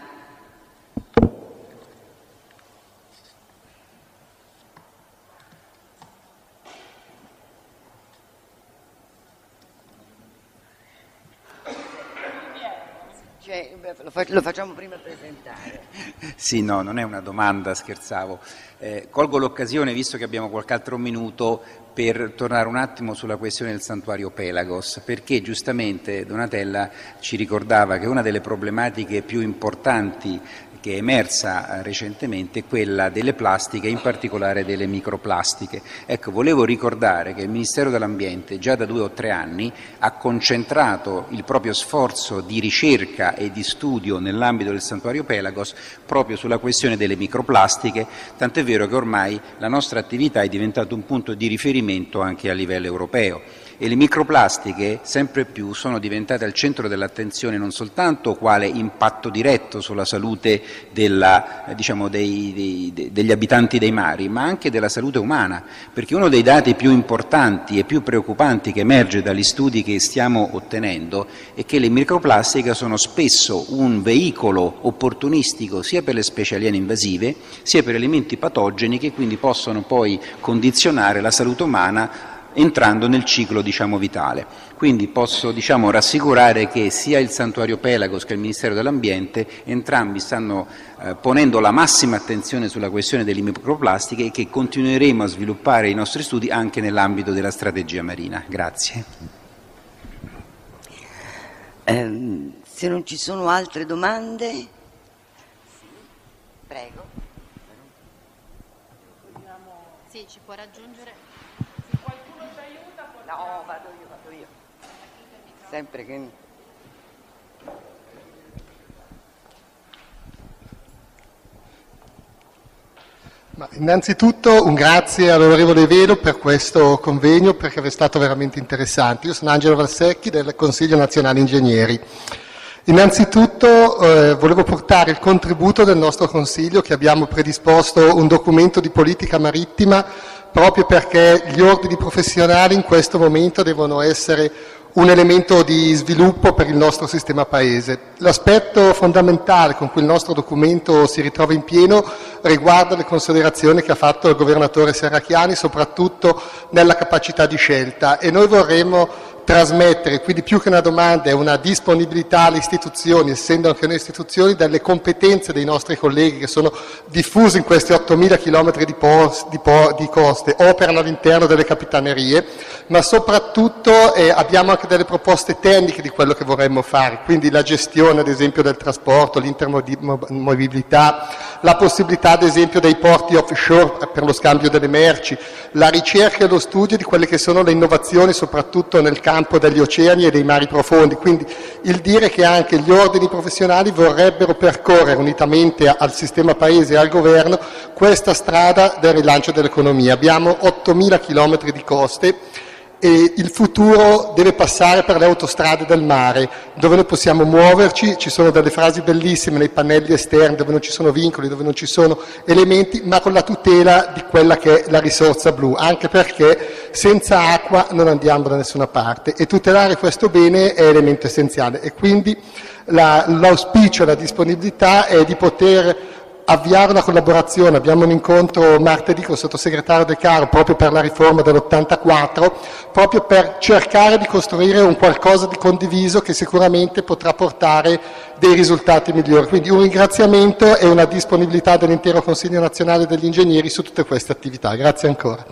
Cioè, lo facciamo prima presentare. Sì, no, non è una domanda, scherzavo. Eh, colgo l'occasione, visto che abbiamo qualche altro minuto, per tornare un attimo sulla questione del santuario Pelagos, perché giustamente Donatella ci ricordava che una delle problematiche più importanti che è emersa recentemente è quella delle plastiche, in particolare delle microplastiche. Ecco, volevo ricordare che il Ministero dell'Ambiente già da due o tre anni ha concentrato il proprio sforzo di ricerca e di studio nell'ambito del santuario Pelagos proprio sulla questione delle microplastiche, tant'è vero che ormai la nostra attività è diventata un punto di riferimento anche a livello europeo. E le microplastiche sempre più sono diventate al centro dell'attenzione non soltanto quale impatto diretto sulla salute della, diciamo, dei, dei, degli abitanti dei mari, ma anche della salute umana, perché uno dei dati più importanti e più preoccupanti che emerge dagli studi che stiamo ottenendo è che le microplastiche sono spesso un veicolo opportunistico sia per le specie aliene invasive sia per elementi patogeni che quindi possono poi condizionare la salute umana entrando nel ciclo, diciamo, vitale. Quindi posso, diciamo, rassicurare che sia il santuario Pelagos che il Ministero dell'Ambiente entrambi stanno eh, ponendo la massima attenzione sulla questione delle microplastiche e che continueremo a sviluppare i nostri studi anche nell'ambito della strategia marina. Grazie. Eh, se non ci sono altre domande, prego. Sì, ci può raggiungere. No, vado io, vado io. Sempre che... Ma innanzitutto un grazie all'onorevole Velo per questo convegno, perché è stato veramente interessante. Io sono Angelo Valsecchi del Consiglio Nazionale Ingegneri. Innanzitutto eh, volevo portare il contributo del nostro Consiglio, che abbiamo predisposto un documento di politica marittima proprio perché gli ordini professionali in questo momento devono essere un elemento di sviluppo per il nostro sistema Paese. L'aspetto fondamentale con cui il nostro documento si ritrova in pieno riguarda le considerazioni che ha fatto il governatore Serracchiani, soprattutto nella capacità di scelta, e noi vorremmo trasmettere, quindi più che una domanda è una disponibilità alle istituzioni, essendo anche noi istituzioni, delle competenze dei nostri colleghi che sono diffusi in questi ottomila chilometri di, di, di coste, operano all'interno delle capitanerie, ma soprattutto eh, abbiamo anche delle proposte tecniche di quello che vorremmo fare, quindi la gestione ad esempio del trasporto, l'intermobilità, la possibilità ad esempio dei porti offshore per lo scambio delle merci, la ricerca e lo studio di quelle che sono le innovazioni soprattutto nel campo degli oceani e dei mari profondi, quindi il dire che anche gli ordini professionali vorrebbero percorrere unitamente al sistema Paese e al governo questa strada del rilancio dell'economia. Abbiamo ottomila chilometri di coste e il futuro deve passare per le autostrade del mare, dove noi possiamo muoverci. Ci sono delle frasi bellissime nei pannelli esterni dove non ci sono vincoli, dove non ci sono elementi, ma con la tutela di quella che è la risorsa blu, anche perché senza acqua non andiamo da nessuna parte e tutelare questo bene è elemento essenziale, e quindi la, l'auspicio e la disponibilità è di poter avviare una collaborazione. Abbiamo un incontro martedì con il sottosegretario De Caro proprio per la riforma dell'ottantaquattro, proprio per cercare di costruire un qualcosa di condiviso che sicuramente potrà portare dei risultati migliori. Quindi un ringraziamento e una disponibilità dell'intero Consiglio Nazionale degli Ingegneri su tutte queste attività. Grazie ancora.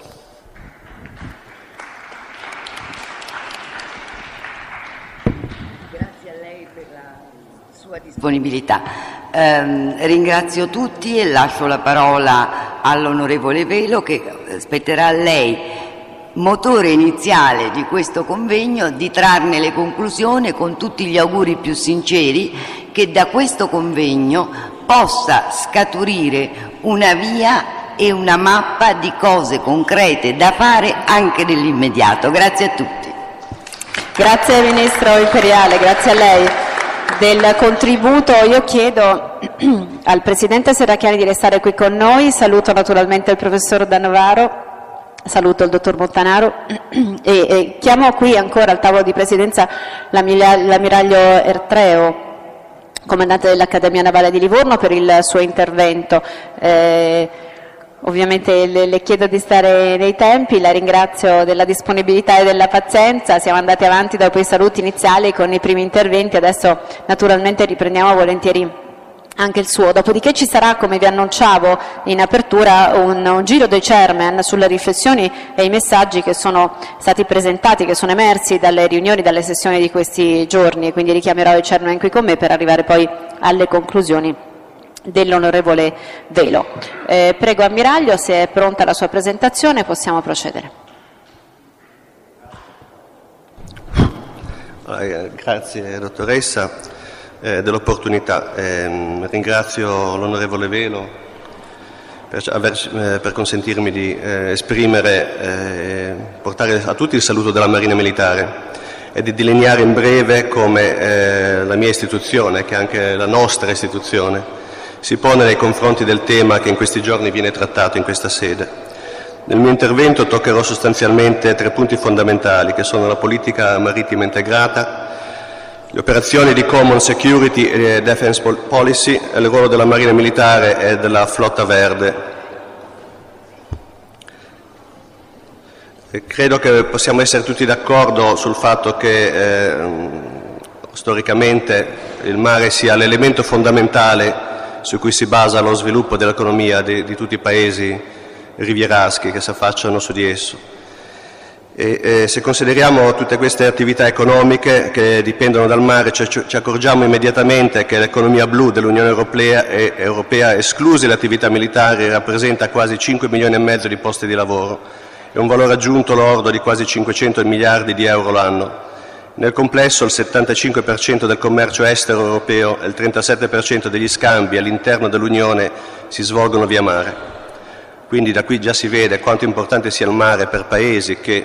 Grazie a lei per la sua disponibilità. Eh, ringrazio tutti e lascio la parola all'onorevole Velo, che spetterà a lei, motore iniziale di questo convegno, di trarne le conclusioni con tutti gli auguri più sinceri che da questo convegno possa scaturire una via e una mappa di cose concrete da fare anche nell'immediato. Grazie a tutti. Grazie Ministro Imperiale, grazie a lei del contributo. Io chiedo al Presidente Serracchiani di restare qui con noi. Saluto naturalmente il Professor D'Annavaro, saluto il Dottor Montanaro e, e chiamo qui ancora al tavolo di Presidenza l'Ammiraglio Ertreo, Comandante dell'Accademia Navale di Livorno, per il suo intervento. Eh, Ovviamente le, le chiedo di stare nei tempi, la ringrazio della disponibilità e della pazienza. Siamo andati avanti dopo i saluti iniziali con i primi interventi, adesso naturalmente riprendiamo volentieri anche il suo. Dopodiché ci sarà, come vi annunciavo in apertura, un, un giro dei chairman sulle riflessioni e i messaggi che sono stati presentati, che sono emersi dalle riunioni, dalle sessioni di questi giorni, quindi richiamerò i chairman qui con me per arrivare poi alle conclusioni dell'onorevole Velo. Eh, prego Ammiraglio, se è pronta la sua presentazione possiamo procedere. Grazie dottoressa eh, dell'opportunità. Eh, ringrazio l'onorevole Velo per, aver, eh, per consentirmi di eh, esprimere, eh, portare a tutti il saluto della Marina Militare e di delineare in breve come eh, la mia istituzione, che è anche la nostra istituzione, si pone nei confronti del tema che in questi giorni viene trattato in questa sede. Nel mio intervento toccherò sostanzialmente tre punti fondamentali, che sono la politica marittima integrata, le operazioni di Common Security e Defense Policy e il ruolo della Marina Militare e della Flotta Verde. E credo che possiamo essere tutti d'accordo sul fatto che eh, storicamente il mare sia l'elemento fondamentale su cui si basa lo sviluppo dell'economia di, di tutti i paesi rivieraschi che si affacciano su di esso. E, e se consideriamo tutte queste attività economiche che dipendono dal mare, ci, ci accorgiamo immediatamente che l'economia blu dell'Unione Europea, e, Europea, escluse le attività militari, rappresenta quasi cinque milioni e mezzo di posti di lavoro e un valore aggiunto lordo di quasi cinquecento miliardi di euro l'anno. Nel complesso il settantacinque per cento del commercio estero europeo e il trentasette per cento degli scambi all'interno dell'Unione si svolgono via mare. Quindi da qui già si vede quanto importante sia il mare per paesi che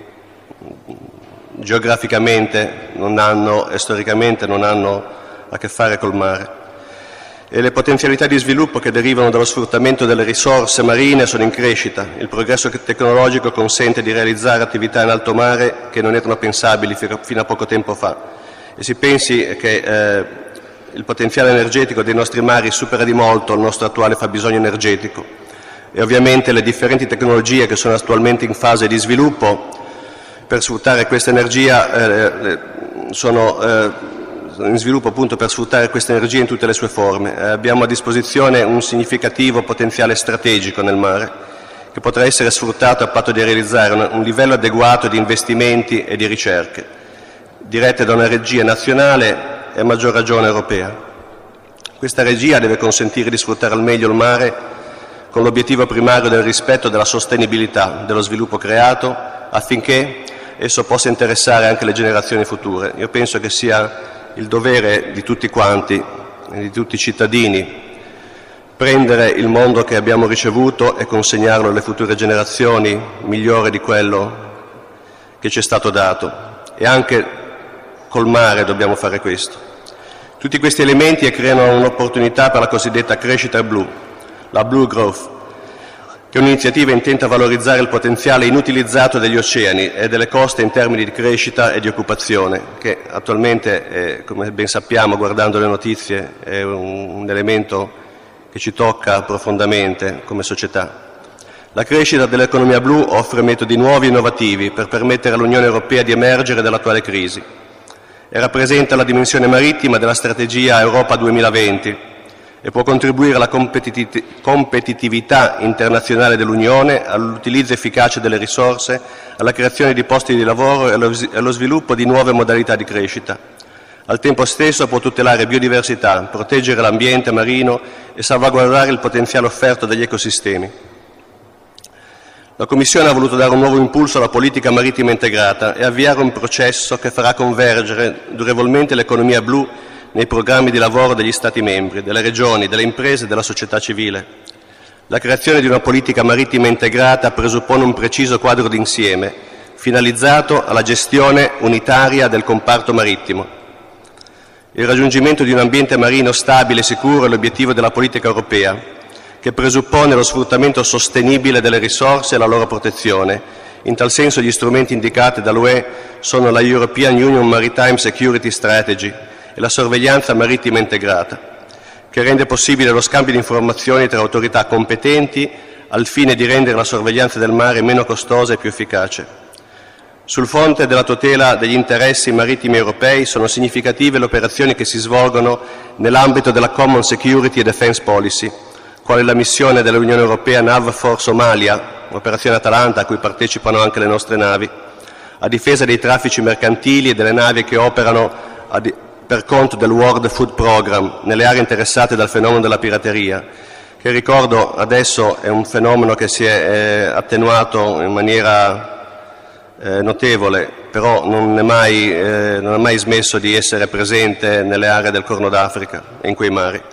geograficamente non hanno e storicamente non hanno a che fare col mare. E le potenzialità di sviluppo che derivano dallo sfruttamento delle risorse marine sono in crescita. Il progresso tecnologico consente di realizzare attività in alto mare che non erano pensabili fino a poco tempo fa. E si pensi che eh, il potenziale energetico dei nostri mari supera di molto il nostro attuale fabbisogno energetico. E ovviamente le differenti tecnologie che sono attualmente in fase di sviluppo per sfruttare questa energia eh, sono eh, in sviluppo appunto per sfruttare questa energia in tutte le sue forme. Eh, abbiamo a disposizione un significativo potenziale strategico nel mare che potrà essere sfruttato a patto di realizzare un, un livello adeguato di investimenti e di ricerche, dirette da una regia nazionale e a maggior ragione europea. Questa regia deve consentire di sfruttare al meglio il mare con l'obiettivo primario del rispetto della sostenibilità dello sviluppo creato, affinché esso possa interessare anche le generazioni future. Io penso che sia il dovere di tutti quanti, di tutti i cittadini, prendere il mondo che abbiamo ricevuto e consegnarlo alle future generazioni migliore di quello che ci è stato dato. E anche col mare dobbiamo fare questo. Tutti questi elementi creano un'opportunità per la cosiddetta crescita blu, la blue growth. che è un'iniziativa intenta a valorizzare il potenziale inutilizzato degli oceani e delle coste in termini di crescita e di occupazione, che attualmente, eh, come ben sappiamo guardando le notizie, è un, un elemento che ci tocca profondamente come società. La crescita dell'economia blu offre metodi nuovi e innovativi per permettere all'Unione Europea di emergere dall'attuale crisi e rappresenta la dimensione marittima della strategia Europa duemilaventi e può contribuire alla competitività internazionale dell'Unione, all'utilizzo efficace delle risorse, alla creazione di posti di lavoro e allo sviluppo di nuove modalità di crescita. Al tempo stesso può tutelare biodiversità, proteggere l'ambiente marino e salvaguardare il potenziale offerto dagli ecosistemi. La Commissione ha voluto dare un nuovo impulso alla politica marittima integrata e avviare un processo che farà convergere durevolmente l'economia blu nei programmi di lavoro degli Stati membri, delle regioni, delle imprese e della società civile. La creazione di una politica marittima integrata presuppone un preciso quadro d'insieme, finalizzato alla gestione unitaria del comparto marittimo. Il raggiungimento di un ambiente marino stabile e sicuro è l'obiettivo della politica europea, che presuppone lo sfruttamento sostenibile delle risorse e la loro protezione. In tal senso gli strumenti indicati dall'U E sono la European Union Maritime Security Strategy e la sorveglianza marittima integrata, che rende possibile lo scambio di informazioni tra autorità competenti al fine di rendere la sorveglianza del mare meno costosa e più efficace. Sul fronte della tutela degli interessi marittimi europei sono significative le operazioni che si svolgono nell'ambito della Common Security and Defence Policy, quale la missione dell'Unione Europea NAVFOR Somalia, l'operazione Atalanta a cui partecipano anche le nostre navi, a difesa dei traffici mercantili e delle navi che operano a di- per conto del World Food Programme nelle aree interessate dal fenomeno della pirateria, che ricordo adesso è un fenomeno che si è eh, attenuato in maniera eh, notevole, però non è mai, eh, non ha mai smesso di essere presente nelle aree del Corno d'Africa e in quei mari.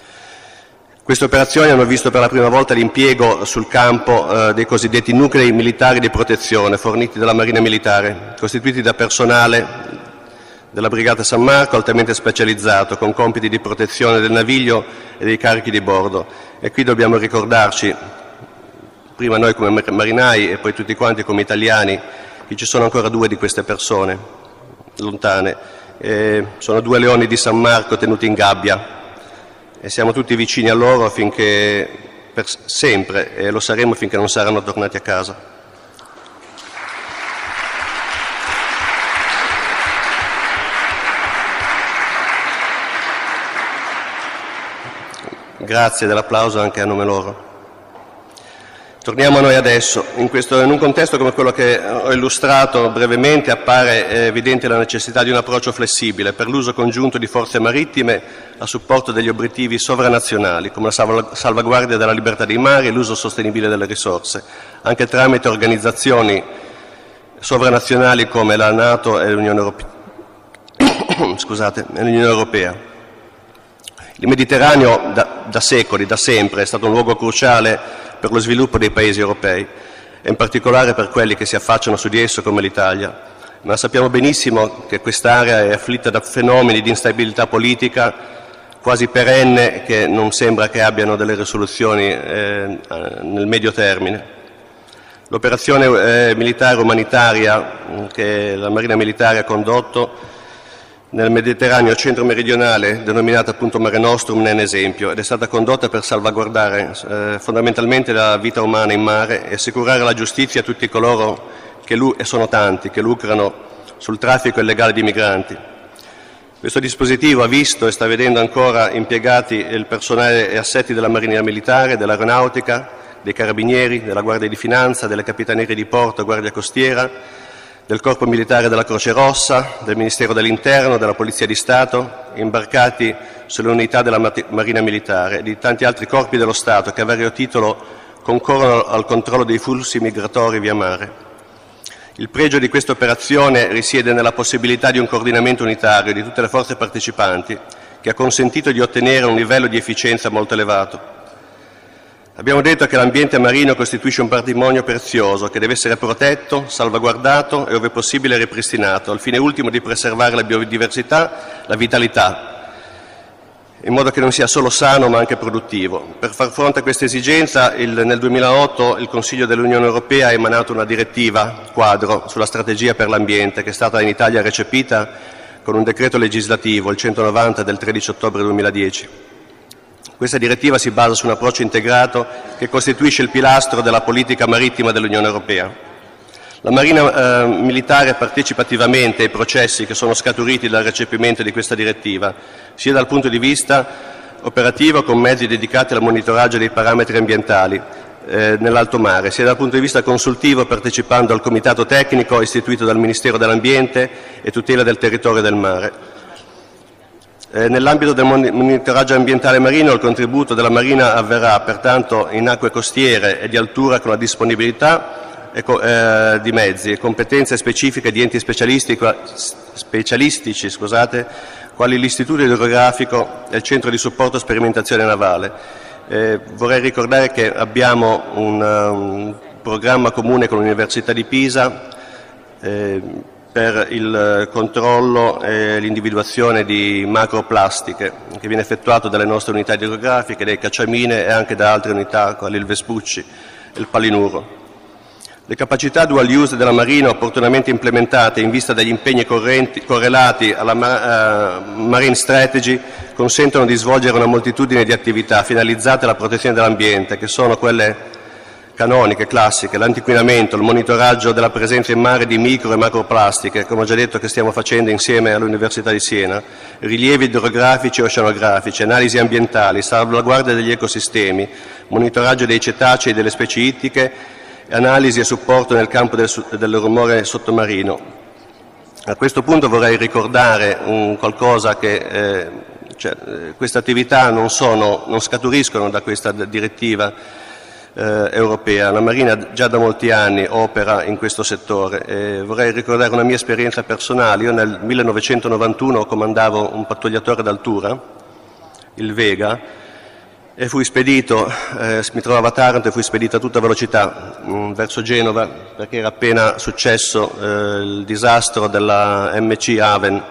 Queste operazioni hanno visto per la prima volta l'impiego sul campo eh, dei cosiddetti nuclei militari di protezione forniti dalla Marina Militare, costituiti da personale della Brigata San Marco altamente specializzato, con compiti di protezione del naviglio e dei carichi di bordo. E qui dobbiamo ricordarci, prima noi come marinai e poi tutti quanti come italiani, che ci sono ancora due di queste persone lontane. E sono due leoni di San Marco tenuti in gabbia e siamo tutti vicini a loro finché, per sempre, e lo saremo finché non saranno tornati a casa. Grazie dell'applauso anche a nome loro. Torniamo a noi adesso. In, questo, in un contesto come quello che ho illustrato brevemente appare evidente la necessità di un approccio flessibile per l'uso congiunto di forze marittime a supporto degli obiettivi sovranazionali, come la salvaguardia della libertà dei mari e l'uso sostenibile delle risorse, anche tramite organizzazioni sovranazionali come la NATO e l'Unione Europea. Scusate, e l'Unione Europea. Il Mediterraneo da, da secoli, da sempre, è stato un luogo cruciale per lo sviluppo dei paesi europei e in particolare per quelli che si affacciano su di esso come l'Italia. Ma sappiamo benissimo che quest'area è afflitta da fenomeni di instabilità politica quasi perenne che non sembra che abbiano delle risoluzioni eh, nel medio termine. L'operazione eh, militare umanitaria che la Marina Militare ha condotto nel Mediterraneo centro-meridionale, denominata appunto Mare Nostrum, ne è un esempio ed è stata condotta per salvaguardare eh, fondamentalmente la vita umana in mare e assicurare la giustizia a tutti coloro che, e sono tanti, che lucrano sul traffico illegale di migranti. Questo dispositivo ha visto e sta vedendo ancora impiegati il personale e assetti della Marina Militare, dell'Aeronautica, dei Carabinieri, della Guardia di Finanza, delle Capitanerie di Porto, Guardia Costiera, del Corpo Militare della Croce Rossa, del Ministero dell'Interno, della Polizia di Stato, imbarcati sulle unità della Marina Militare e di tanti altri corpi dello Stato che a vario titolo concorrono al controllo dei flussi migratori via mare. Il pregio di questa operazione risiede nella possibilità di un coordinamento unitario di tutte le forze partecipanti che ha consentito di ottenere un livello di efficienza molto elevato. Abbiamo detto che l'ambiente marino costituisce un patrimonio prezioso che deve essere protetto, salvaguardato e, ove possibile, ripristinato, al fine ultimo di preservare la biodiversità, la vitalità in modo che non sia solo sano ma anche produttivo. Per far fronte a questa esigenza, il, nel duemilaotto il Consiglio dell'Unione Europea ha emanato una direttiva quadro sulla strategia per l'ambiente, che è stata in Italia recepita con un decreto legislativo, il centonovanta del tredici ottobre duemiladieci. Questa direttiva si basa su un approccio integrato che costituisce il pilastro della politica marittima dell'Unione Europea. La Marina eh, militare partecipa attivamente ai processi che sono scaturiti dal recepimento di questa direttiva, sia dal punto di vista operativo con mezzi dedicati al monitoraggio dei parametri ambientali eh, nell'alto mare, sia dal punto di vista consultivo partecipando al comitato tecnico istituito dal Ministero dell'Ambiente e tutela del territorio e del mare. Eh, nell'ambito del monitoraggio ambientale marino il contributo della Marina avverrà pertanto in acque costiere e di altura con la disponibilità Eh, di mezzi e competenze specifiche di enti specialistici scusate, quali l'Istituto Idrografico e il Centro di Supporto Sperimentazione Navale. Eh, vorrei ricordare che abbiamo un, un programma comune con l'Università di Pisa eh, per il controllo e l'individuazione di macroplastiche, che viene effettuato dalle nostre unità idrografiche, dai cacciamine e anche da altre unità quali il Vespucci e il Palinuro. Le capacità dual use della Marina, opportunamente implementate in vista degli impegni correnti, correlati alla uh, Marine Strategy, consentono di svolgere una moltitudine di attività finalizzate alla protezione dell'ambiente, che sono quelle canoniche, classiche, l'antinquinamento, il monitoraggio della presenza in mare di micro e macroplastiche, come ho già detto che stiamo facendo insieme all'Università di Siena, rilievi idrografici e oceanografici, analisi ambientali, salvaguardia degli ecosistemi, monitoraggio dei cetacei e delle specie ittiche, analisi e supporto nel campo del, del rumore sottomarino. A questo punto vorrei ricordare un qualcosa che eh, cioè, queste attività non, sono, non scaturiscono da questa direttiva eh, europea. La Marina già da molti anni opera in questo settore. E vorrei ricordare una mia esperienza personale. Io nel millenovecentonovantuno comandavo un pattugliatore d'altura, il Vega, e fui spedito, eh, mi trovavo a Taranto e fui spedito a tutta velocità mh, verso Genova, perché era appena successo eh, il disastro della M C Haven,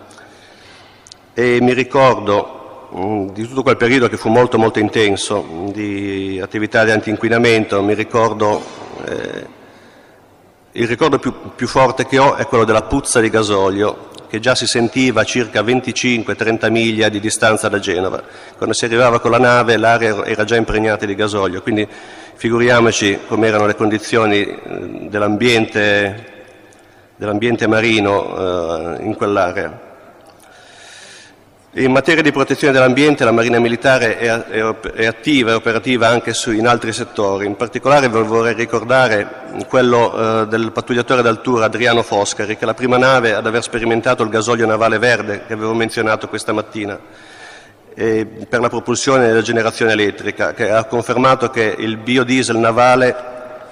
e mi ricordo mh, di tutto quel periodo che fu molto molto intenso, mh, di attività di antinquinamento. Mi ricordo, eh, il ricordo più, più forte che ho è quello della puzza di gasolio, che già si sentiva a circa venticinque trenta miglia di distanza da Genova. Quando si arrivava con la nave l'area era già impregnata di gasolio, quindi figuriamoci come erano le condizioni dell'ambiente, dell'ambiente marino eh, in quell'area. In materia di protezione dell'ambiente la Marina Militare è, è, è attiva e operativa anche su, in altri settori. In particolare vorrei ricordare quello eh, del pattugliatore d'altura Adriano Foscari, che è la prima nave ad aver sperimentato il gasolio navale verde che avevo menzionato questa mattina, e per la propulsione della generazione elettrica, che ha confermato che il biodiesel navale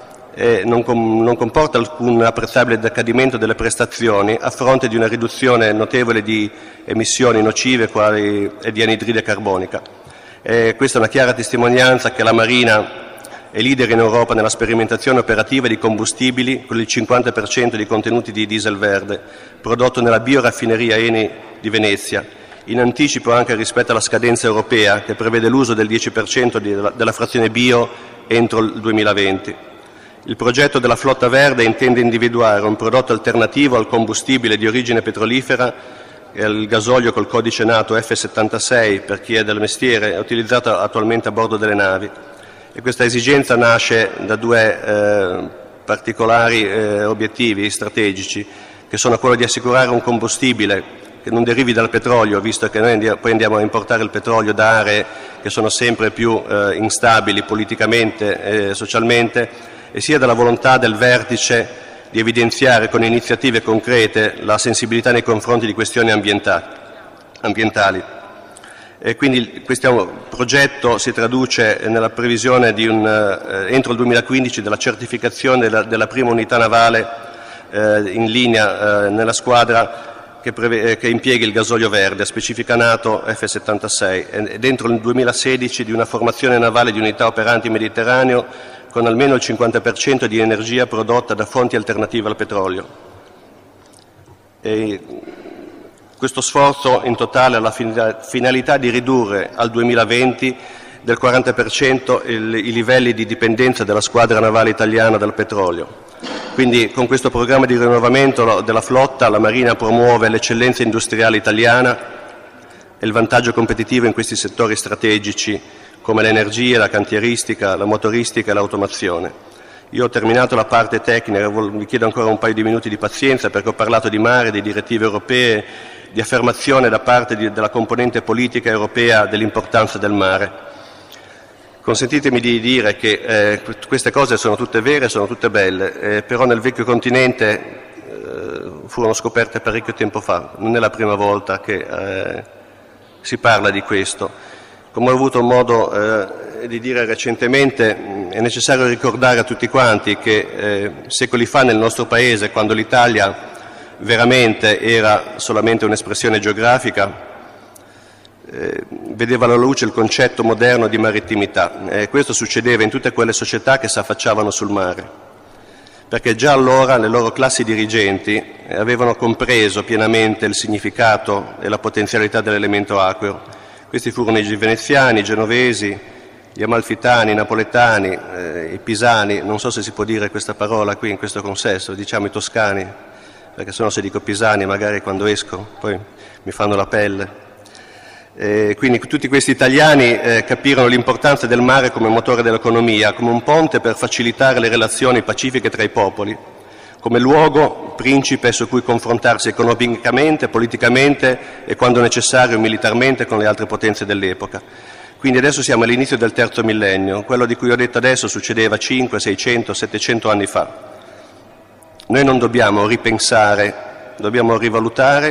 E non, com- non comporta alcun apprezzabile decadimento delle prestazioni a fronte di una riduzione notevole di emissioni nocive quali e di anidride carbonica. E questa è una chiara testimonianza che la Marina è leader in Europa nella sperimentazione operativa di combustibili con il cinquanta per cento di contenuti di diesel verde prodotto nella bioraffineria Eni di Venezia, in anticipo anche rispetto alla scadenza europea che prevede l'uso del dieci per cento di, della frazione bio entro il duemilaventi. Il progetto della flotta verde intende individuare un prodotto alternativo al combustibile di origine petrolifera e al gasolio col codice nato F settantasei, per chi è del mestiere, è utilizzato attualmente a bordo delle navi. E questa esigenza nasce da due eh, particolari eh, obiettivi strategici, che sono quello di assicurare un combustibile che non derivi dal petrolio, visto che noi andiamo, poi andiamo a importare il petrolio da aree che sono sempre più eh, instabili politicamente e socialmente, e sia dalla volontà del vertice di evidenziare con iniziative concrete la sensibilità nei confronti di questioni ambientali. E quindi questo progetto si traduce nella previsione di un, eh, entro il duemilaquindici della certificazione della, della prima unità navale eh, in linea eh, nella squadra che, preve, che impieghi il gasolio verde, a specifica nato F settantasei, e dentro il duemilasedici di una formazione navale di unità operanti in Mediterraneo con almeno il cinquanta per cento di energia prodotta da fonti alternative al petrolio. E Questo sforzo in totale ha la finalità di ridurre al duemilaventi del quaranta per cento il, i livelli di dipendenza della squadra navale italiana dal petrolio. Quindi con questo programma di rinnovamento della flotta la Marina promuove l'eccellenza industriale italiana e il vantaggio competitivo in questi settori strategici come l'energia, la cantieristica, la motoristica e l'automazione. Io ho terminato la parte tecnica, vi chiedo ancora un paio di minuti di pazienza perché ho parlato di mare, di direttive europee, di affermazione da parte di, della componente politica europea dell'importanza del mare. Consentitemi di dire che eh, queste cose sono tutte vere, sono tutte belle, eh, però nel vecchio continente eh, furono scoperte parecchio tempo fa, non è la prima volta che eh, si parla di questo. Come ho avuto modo eh, di dire recentemente, mh, è necessario ricordare a tutti quanti che eh, secoli fa nel nostro Paese, quando l'Italia veramente era solamente un'espressione geografica, Eh, vedeva alla luce il concetto moderno di marittimità e eh, questo succedeva in tutte quelle società che si affacciavano sul mare, perché già allora le loro classi dirigenti eh, avevano compreso pienamente il significato e la potenzialità dell'elemento acqueo. Questi furono i veneziani, i genovesi, gli amalfitani, i napoletani, eh, i pisani, non so se si può dire questa parola qui in questo consesso, diciamo i toscani, perché sennò se dico pisani magari quando esco poi mi fanno la pelle. Eh, quindi tutti questi italiani eh, capirono l'importanza del mare come motore dell'economia, come un ponte per facilitare le relazioni pacifiche tra i popoli, come luogo principe su cui confrontarsi economicamente, politicamente e quando necessario militarmente con le altre potenze dell'epoca. Quindi adesso siamo all'inizio del terzo millennio, quello di cui ho detto adesso succedeva cinquecento, seicento, settecento anni fa. Noi non dobbiamo ripensare, dobbiamo rivalutare,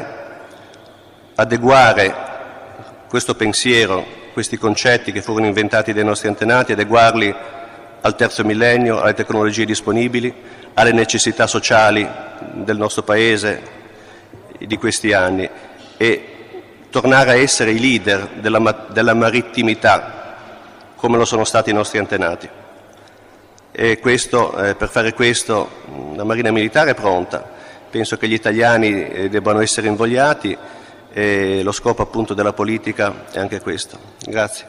adeguare questo pensiero, questi concetti che furono inventati dai nostri antenati, adeguarli al terzo millennio, alle tecnologie disponibili, alle necessità sociali del nostro Paese di questi anni e tornare a essere i leader della, della marittimità come lo sono stati i nostri antenati. E questo, eh, per fare questo la Marina Militare è pronta. Penso che gli italiani eh, debbano essere invogliati e lo scopo appunto della politica è anche questo. Grazie.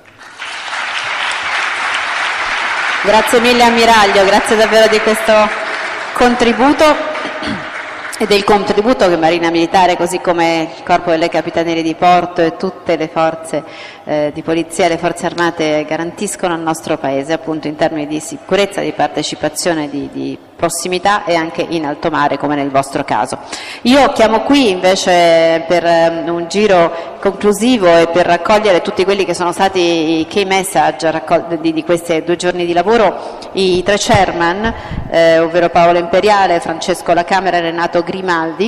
Grazie mille Ammiraglio, grazie davvero di questo contributo e del contributo che Marina Militare, così come il Corpo delle Capitanerie di Porto e tutte le forze eh, di polizia e le forze armate garantiscono al nostro Paese, appunto in termini di sicurezza, di partecipazione, di, di prossimità e anche in alto mare come nel vostro caso. Io chiamo qui invece per um, un giro conclusivo e per raccogliere tutti quelli che sono stati i key message di, di questi due giorni di lavoro, i tre chairman, eh, ovvero Paolo Imperiale, Francesco La Camera e Renato Grimaldi,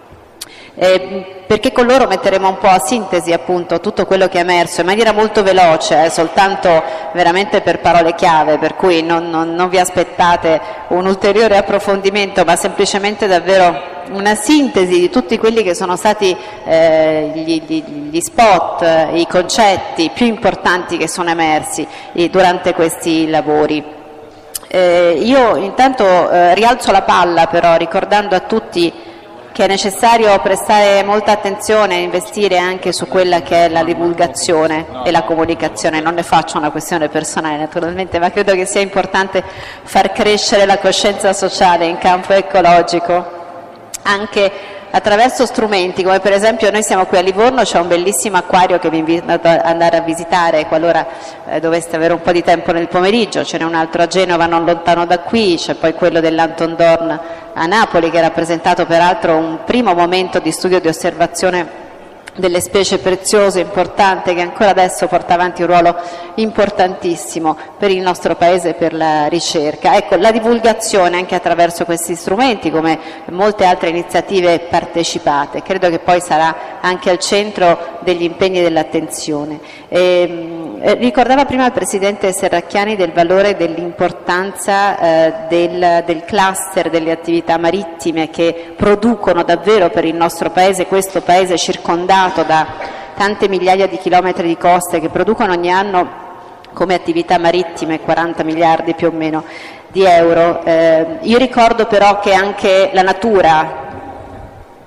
eh, perché con loro metteremo un po' a sintesi appunto tutto quello che è emerso in maniera molto veloce, eh, soltanto veramente per parole chiave, per cui non, non, non vi aspettate un ulteriore approfondimento, ma semplicemente davvero una sintesi di tutti quelli che sono stati eh, gli, gli, gli spot, eh, i concetti più importanti che sono emersi eh, durante questi lavori. Eh, io intanto eh, rialzo la palla però ricordando a tutti che è necessario prestare molta attenzione e investire anche su quella che è la divulgazione e la comunicazione. Non ne faccio una questione personale naturalmente, ma credo che sia importante far crescere la coscienza sociale in campo ecologico anche attraverso strumenti come per esempio noi siamo qui a Livorno, c'è un bellissimo acquario che vi invito ad andare a visitare qualora eh, doveste avere un po' di tempo nel pomeriggio, ce n'è un altro a Genova non lontano da qui, c'è poi quello dell'Anton Dorn a Napoli che ha rappresentato peraltro un primo momento di studio di osservazione delle specie preziose importante che ancora adesso porta avanti un ruolo importantissimo per il nostro Paese e per la ricerca. Ecco, la divulgazione anche attraverso questi strumenti come molte altre iniziative partecipate, credo che poi sarà anche al centro degli impegni e dell'attenzione. E, eh, ricordava prima il Presidente Serracchiani del valore e dell'importanza eh, del, del cluster delle attività marittime che producono davvero per il nostro Paese, questo Paese circondato da tante migliaia di chilometri di coste che producono ogni anno come attività marittime quaranta miliardi più o meno di euro. Eh, io ricordo però che anche la natura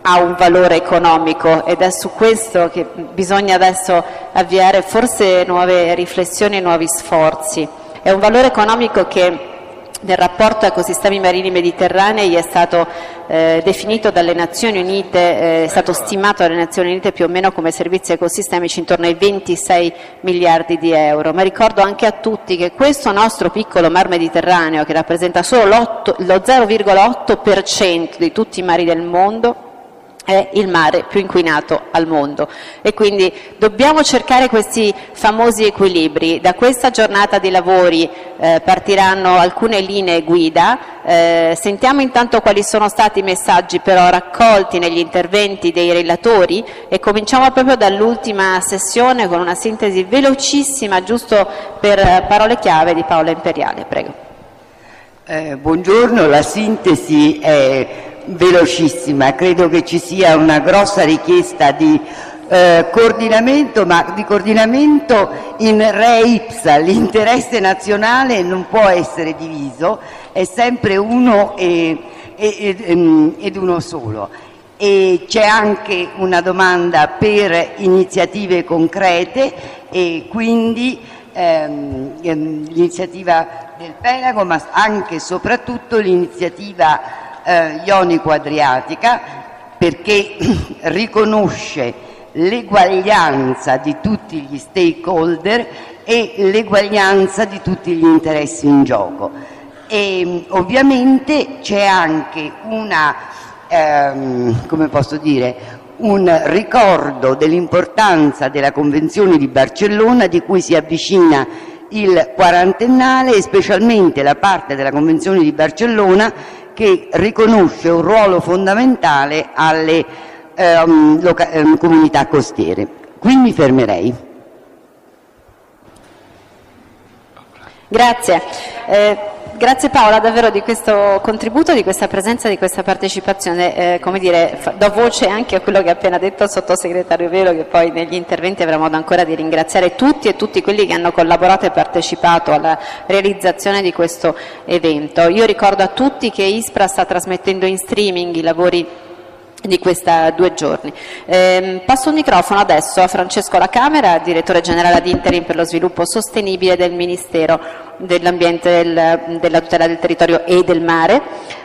ha un valore economico ed è su questo che bisogna adesso avviare forse nuove riflessioni e nuovi sforzi. È un valore economico che nel rapporto ecosistemi marini mediterranei è stato eh, definito dalle Nazioni Unite, eh, è stato stimato dalle Nazioni Unite più o meno come servizi ecosistemici intorno ai ventisei miliardi di euro, ma ricordo anche a tutti che questo nostro piccolo mar Mediterraneo, che rappresenta solo lo zero virgola otto per cento di tutti i mari del mondo, è il mare più inquinato al mondo e quindi dobbiamo cercare questi famosi equilibri. Da questa giornata di lavori eh, partiranno alcune linee guida, eh, sentiamo intanto quali sono stati i messaggi però raccolti negli interventi dei relatori e cominciamo proprio dall'ultima sessione con una sintesi velocissima giusto per parole chiave di Paola Imperiale. Prego. Eh, buongiorno, la sintesi è velocissima, credo che ci sia una grossa richiesta di eh, coordinamento, ma di coordinamento in re ipsa. L'interesse nazionale non può essere diviso, è sempre uno e, e, ed, ed uno solo. E c'è anche una domanda per iniziative concrete e quindi ehm, l'iniziativa del Pelago, ma anche e soprattutto l'iniziativa Eh, ionico-adriatica, perché riconosce l'eguaglianza di tutti gli stakeholder e l'eguaglianza di tutti gli interessi in gioco. E ovviamente c'è anche una, ehm, come posso dire, un ricordo dell'importanza della Convenzione di Barcellona, di cui si avvicina il quarantennale, e specialmente la parte della Convenzione di Barcellona che riconosce un ruolo fondamentale alle ehm, loca- ehm, comunità costiere. Qui mi fermerei. Grazie. Eh, grazie Paola davvero di questo contributo, di questa presenza, di questa partecipazione. Eh, come dire, fa- do voce anche a quello che ha appena detto il sottosegretario Velo, che poi negli interventi avrà modo ancora di ringraziare tutti e tutti quelli che hanno collaborato e partecipato alla realizzazione di questo evento. Io ricordo a tutti che ISPRA sta trasmettendo in streaming i lavori di questa due giorni. Eh, passo il microfono adesso a Francesco La Camera, direttore generale ad interim per lo sviluppo sostenibile del Ministero dell'Ambiente, del, della tutela del territorio e del mare,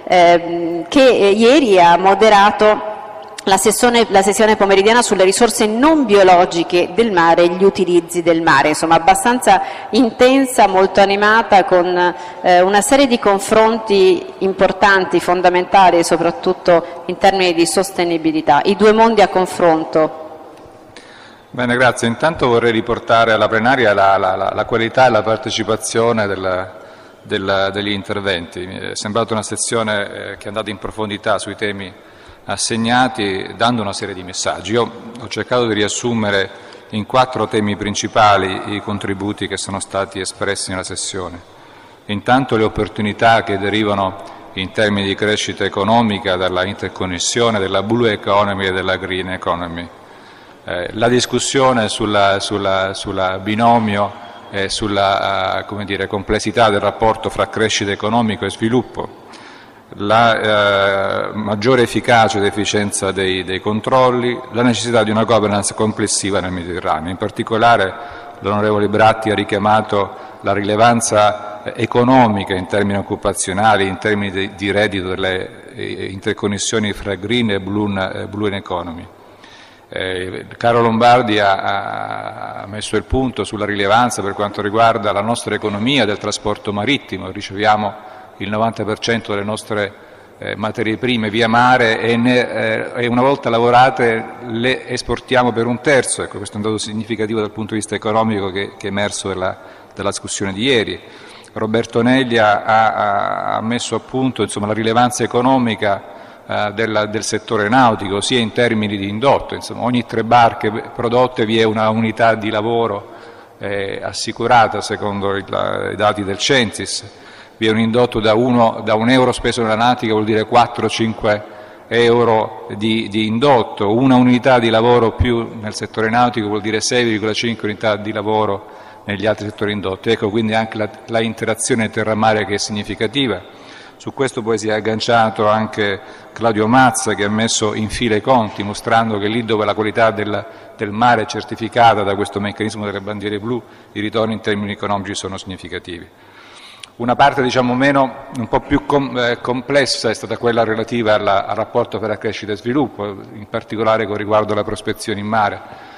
eh, che eh, ieri ha moderato la sessione, la sessione pomeridiana sulle risorse non biologiche del mare e gli utilizzi del mare, insomma abbastanza intensa, molto animata, con eh, una serie di confronti importanti, fondamentali e soprattutto in termini di sostenibilità. I due mondi a confronto. Bene, grazie. Intanto vorrei riportare alla plenaria la, la, la, la qualità e la partecipazione del, del, degli interventi. Mi è sembrata una sessione eh, che è andata in profondità sui temi assegnati, dando una serie di messaggi. Io ho cercato di riassumere in quattro temi principali i contributi che sono stati espressi nella sessione. Intanto le opportunità che derivano in termini di crescita economica dalla interconnessione della blue economy e della green economy. Eh, la discussione sulla, sulla, sulla binomio e sulla uh, come dire, complessità del rapporto fra crescita economico e sviluppo. La eh, maggiore efficacia ed efficienza dei, dei controlli, la necessità di una governance complessiva nel Mediterraneo. In particolare l'onorevole Bratti ha richiamato la rilevanza economica in termini occupazionali, in termini di, di reddito delle eh, interconnessioni fra green e blue, eh, blue economy. Eh, Caro Lombardi ha, ha messo il punto sulla rilevanza per quanto riguarda la nostra economia del trasporto marittimo. Riceviamo il novanta per cento delle nostre eh, materie prime via mare e, ne, eh, e una volta lavorate le esportiamo per un terzo. Ecco, questo è un dato significativo dal punto di vista economico che, che è emerso dalla, dalla discussione di ieri. Roberto Neglia ha, ha messo a punto insomma, la rilevanza economica eh, della, del settore nautico, sia in termini di indotto. Insomma, ogni tre barche prodotte vi è una unità di lavoro eh, assicurata secondo il, i dati del Censis. Vi è un indotto da, uno, da un euro speso nella nautica, vuol dire quattro cinque euro di, di indotto, una unità di lavoro più nel settore nautico vuol dire sei virgola cinque unità di lavoro negli altri settori indotti. Ecco quindi anche la, la interazione terra-mare che è significativa. Su questo poi si è agganciato anche Claudio Mazza, che ha messo in fila i conti, mostrando che lì dove la qualità del, del mare è certificata da questo meccanismo delle bandiere blu, i ritorni in termini economici sono significativi. Una parte diciamo meno, un po' più com, eh, complessa è stata quella relativa alla, al rapporto tra crescita e sviluppo, in particolare con riguardo alla prospezione in mare,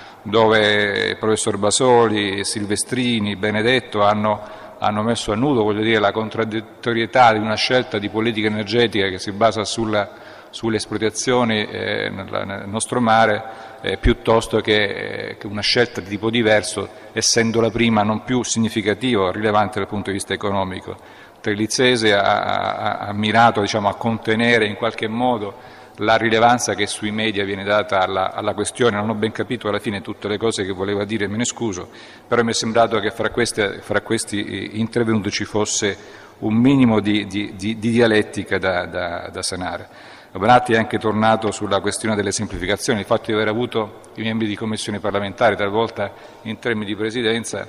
dove il professor Basoli, Silvestrini, Benedetto hanno, hanno messo a nudo, voglio dire, la contraddittorietà di una scelta di politica energetica che si basa sulla, sulle esploitazioni eh, nel, nel nostro mare, eh, piuttosto che, eh, che una scelta di tipo diverso, essendo la prima non più significativa o rilevante dal punto di vista economico. Trelitzese ha, ha, ha mirato diciamo, a contenere in qualche modo la rilevanza che sui media viene data alla, alla questione. Non ho ben capito alla fine tutte le cose che voleva dire, me ne scuso, però mi è sembrato che fra, queste, fra questi intervenuti ci fosse un minimo di, di, di, di dialettica da, da, da sanare. Bonatti è anche tornato sulla questione delle semplificazioni, il fatto di aver avuto i membri di commissione parlamentare, talvolta in termini di presidenza,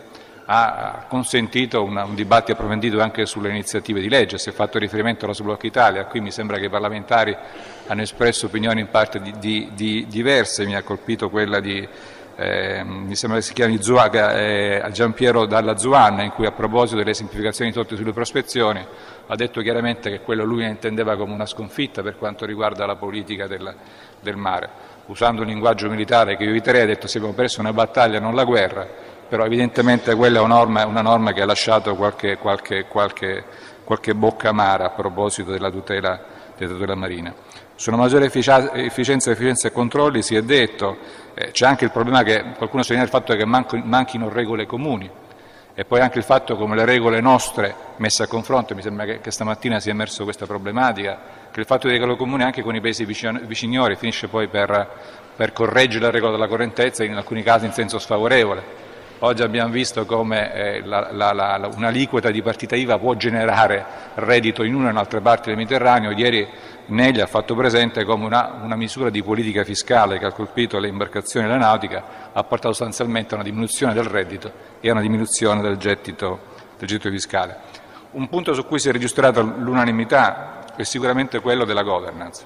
ha consentito una, un dibattito approfondito anche sulle iniziative di legge. Si è fatto riferimento alla Sblocca Italia, qui mi sembra che i parlamentari hanno espresso opinioni in parte di, di, di diverse, mi ha colpito quella di, eh, mi sembra che si chiami Zuaga, eh, Giampiero Dalla Zuanna, in cui a proposito delle semplificazioni introdotte sulle prospezioni ha detto chiaramente che quello lui intendeva come una sconfitta per quanto riguarda la politica del, del mare, usando un linguaggio militare che io eviterei, ha detto: se abbiamo perso una battaglia non la guerra, però evidentemente quella è una norma, una norma che ha lasciato qualche, qualche, qualche, qualche bocca amara a proposito della tutela, della tutela marina. Sulla maggiore efficienza, efficienza e controlli si è detto, eh, c'è anche il problema che qualcuno sottolinea il fatto che manchino regole comuni, e poi anche il fatto come le regole nostre messe a confronto, mi sembra che, che stamattina sia emerso questa problematica, che il fatto di regole comuni anche con i paesi vicini, viciniori finisce poi per, per correggere la regola della correntezza, in alcuni casi in senso sfavorevole. Oggi abbiamo visto come eh, la, la, la, un'aliquota di partita I V A può generare reddito in una e in altre parti del Mediterraneo. Ieri Negli ha fatto presente come una, una misura di politica fiscale che ha colpito le imbarcazioni e la nautica ha portato sostanzialmente a una diminuzione del reddito e a una diminuzione del gettito, del gettito fiscale. Un punto su cui si è registrata l'unanimità è sicuramente quello della governance,